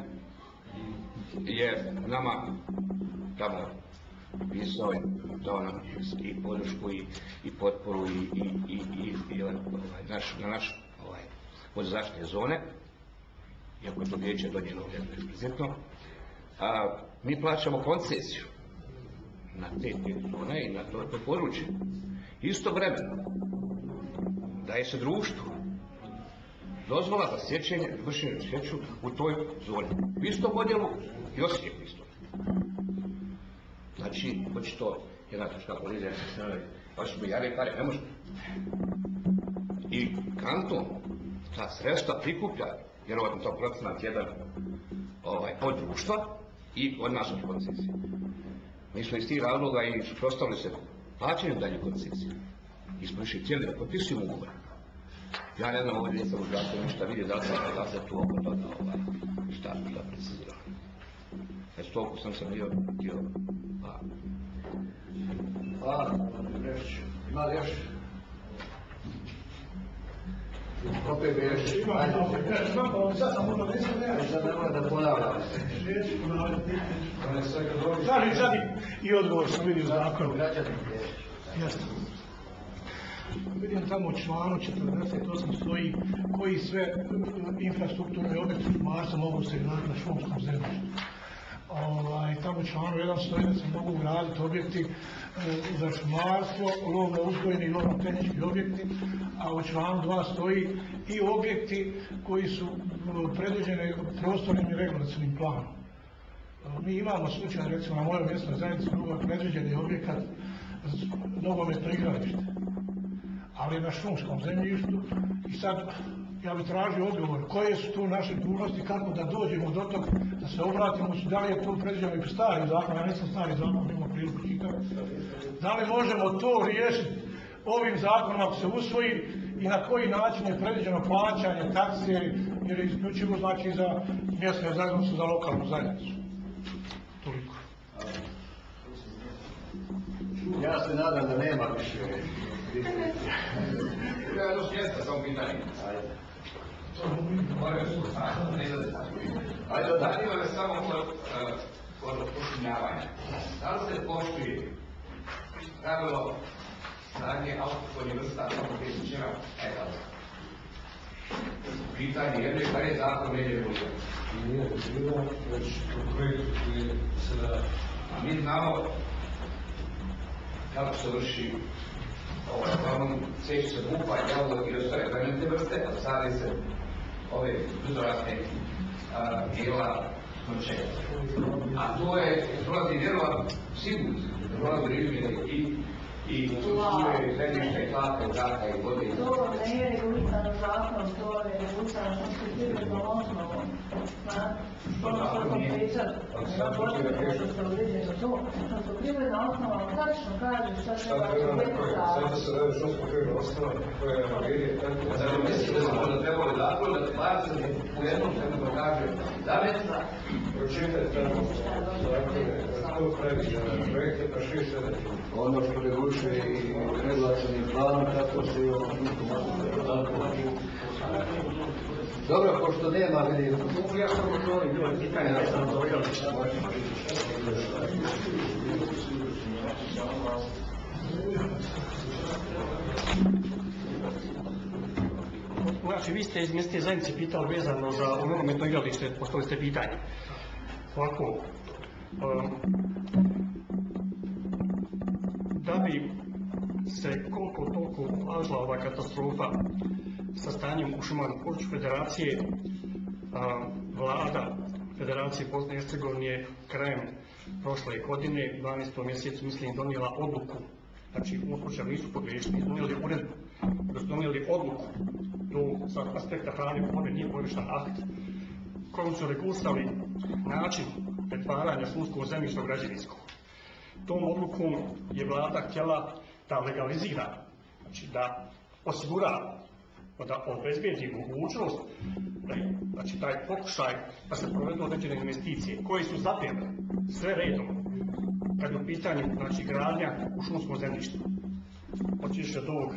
je nama tamo pisao i dao nam i podršku i, i potporu i, i, i, i, i ovaj, naš, na naš ovaj, pod zaštitne zone, iako je to vijeće donijelo ovdje prezentno, a mi plaćamo koncesiju na te, te zone i na to, to područje. Istovremeno daje se društvu dozvola za sjećenje, vršenje sjeću u toj zoni. U istom odjelu i Osijeku isto. Znači, hoće to jedna točka kolizija, hoćemo jare pare, ne može. I kanton ta sredstva prikuplja, vjerovatno to procenat jedan ovaj, od društva i od nas od koncesije. Mi smo iz tih razloga i suprotstavili se plaćanju dalje koncesije. Mi smo išli cijeli da potpisujemo ugovor. Ja ne znam ovdje nisam u zakonu ništa vidio da li se, da se tu oko toga ovaj, šta da precizirao. Već toliko sam sam bio htio. Pa. Hvala, ima li još? Opet bi još. Ajde. Sad sam možda nisam ne. Sad nemoj da ponavljam. Sad sad i odgovor sam vidio u zakonu. Jasno. Vidim tamo u članu četrdeset osam stoji koji sve infrastrukturni objekti šumarstva mogu se graditi na šumskom zemljištu. Ovaj, tamo u članu jedan stoji da se mogu graditi objekti e, za šumarstvo, lovno uzgojeni i lovno tehnički objekti, a u članu dva stoji i objekti koji su predviđeni prostornim i regulacijnim planom. E, mi imamo slučaj, recimo na mojoj mjesnoj zajednici, drugo predviđeni objekat nogometno igralište, ali je na šumskom zemljištu i sad ja bih tražio odgovor koje su tu naše dužnosti, kako da dođemo do toga, da se obratimo, da li je to predviđeno i stari zakon, ja nisam stari zakon, imao priliku čitati, da li možemo to riješiti ovim zakonom ako se usvoji i na koji način je predviđeno plaćanje takse, jer je isključivo znači za mjesne zajednice, za lokalnu zajednicu. Toliko. Ja se nadam da nema više. Ja jedno smjesta samo pitanje. Ajde. Ajde, zanima me samo kod pošumljavanja. Da li se poštuje pravilo sadnje autohtonih vrsta samo tisućima hektara? Pitanje jedno je kada je zakon ne je bilo. Nije bilo, već u projektu koji se da... A mi znamo kako se vrši ovaj, uglavnom ceći se bupa, javolo i ostale plemenite vrste, a sadi se ove brzoraste dijela noćega. A to je, prolazi vjerova sigurno, prolazi izmjene i i tu je zemljište, tlaka, zraka i vode. To ne je regulisano zakonom, to je regulisano konstitutivnom osnovom. Što smo pričali, nema potrebe što se određeno to. Konstitutivna osnova tačno kaže šta treba čovjeku staviti. Sada se radi šumsko privredna osnova koja je vrijedi tako... Zato mislim da smo možda trebali zakon da stvar se u jednom trenutku kaže zametna. Pročitajte tamo zakone, to predviđa projekte, pa širi sljedeći. Ono što reguliše i regulacijnim planom, tako se i ovo dobro, pošto nema, vidim. Mogu ja samo to i bilo pitanje da sam to vidjeli. Znači, vi ste iz mjesne zajednice pitali vezano za nogometno igralište, postavili ste pitanje. Ovako, um, da bi se koliko toliko ublažila ova katastrofa sa stanjem u šumarnom području Federacije, a, vlada Federacije Bosne i Hercegovine je krajem prošle godine, dvanaestom mjesecu, mislim, donijela odluku, znači u slučaju nisu pogriješili, nisu donijeli uredbu, da su donijeli odluku, to sa aspekta hrane vode nije pogrešan akt, kojom su regulisali način pretvaranja šumskog zemljišta u građevinsko. tom odlukom je vlada htjela da legalizira, znači da osigura, da obezbedi mogućnost, znači taj pokušaj da se provedu određene investicije koje su zapljene sve redom kad je u pitanju, znači, gradnja u šumskom zemljištu. Počeš od ovog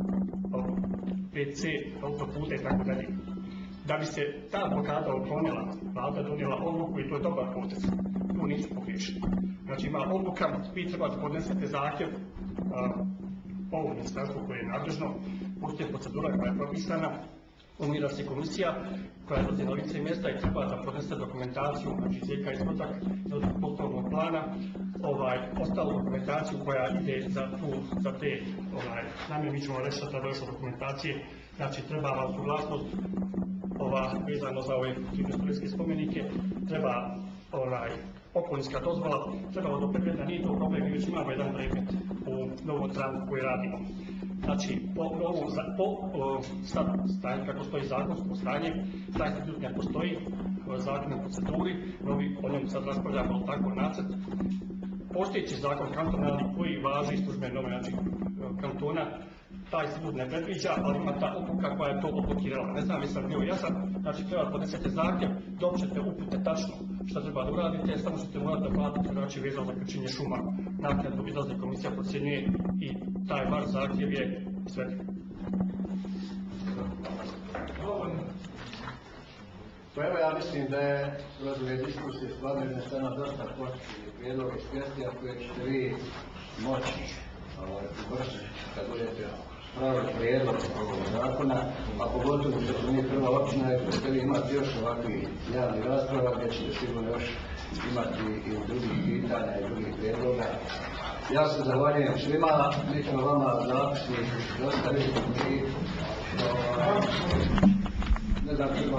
P C, autoputa i tako dalje. Da bi se ta blokada otklonila, vlada je donijela odluku i to je dobar potez. Tu nisu pogriješili. Znači ima odluka, vi trebate podnesete zahtjev ovo ministarstvo koje je nadležno, postoji procedura koja je propisana, umira se komisija koja je dođe na lice mjesta i treba da podnese dokumentaciju, znači zjeka izvodak poslovnog plana, ovaj, ostalu dokumentaciju koja ide za, tu, za te ovaj, namjere. Mi ćemo reći da treba još dokumentacije, znači treba vam suglasnost ova, vezano za ove historijske spomenike, treba onaj, okolinska dozvola, treba od predmeta, nije to problem, mi već imamo jedan predmet u Novom Tranku koji radimo. Znači, po novu, po o, sad stanje, kako stoji zakonsko stanje, taj institut ne postoji, zakon u proceduri, novi, o njemu sad raspravljamo tako nacrt. Postojeći zakon kantonalni koji važi službeno, znači kantona, taj institut ne predviđa, ali ima ta odluka koja je to odblokirala. Ne znam, jesam bio jasan, znači treba podnesete zahtjev, dobit ćete upute tačno što treba da uradite, samo ćete morati da platite, znači vezano za krčenje šuma, naknadu izlazne komisija procjenjuje i taj vaš zahtjev je sve. Pa evo, ja mislim da je kroz ove diskusije stvarno izneseno dosta pozitivnih prijedloga i sugestija koje ćete vi moći uvršiti kad budete pravili prijedlog ovog zakona, a pogotovo što smo mi prva općina i što ćete vi imati još ovakvih javnih rasprava gdje ćete sigurno još imati i drugih pitanja i drugih prijedloga. Ja se zahvaljujem svima, mi ćemo vama zapisnik dostaviti i ne znam,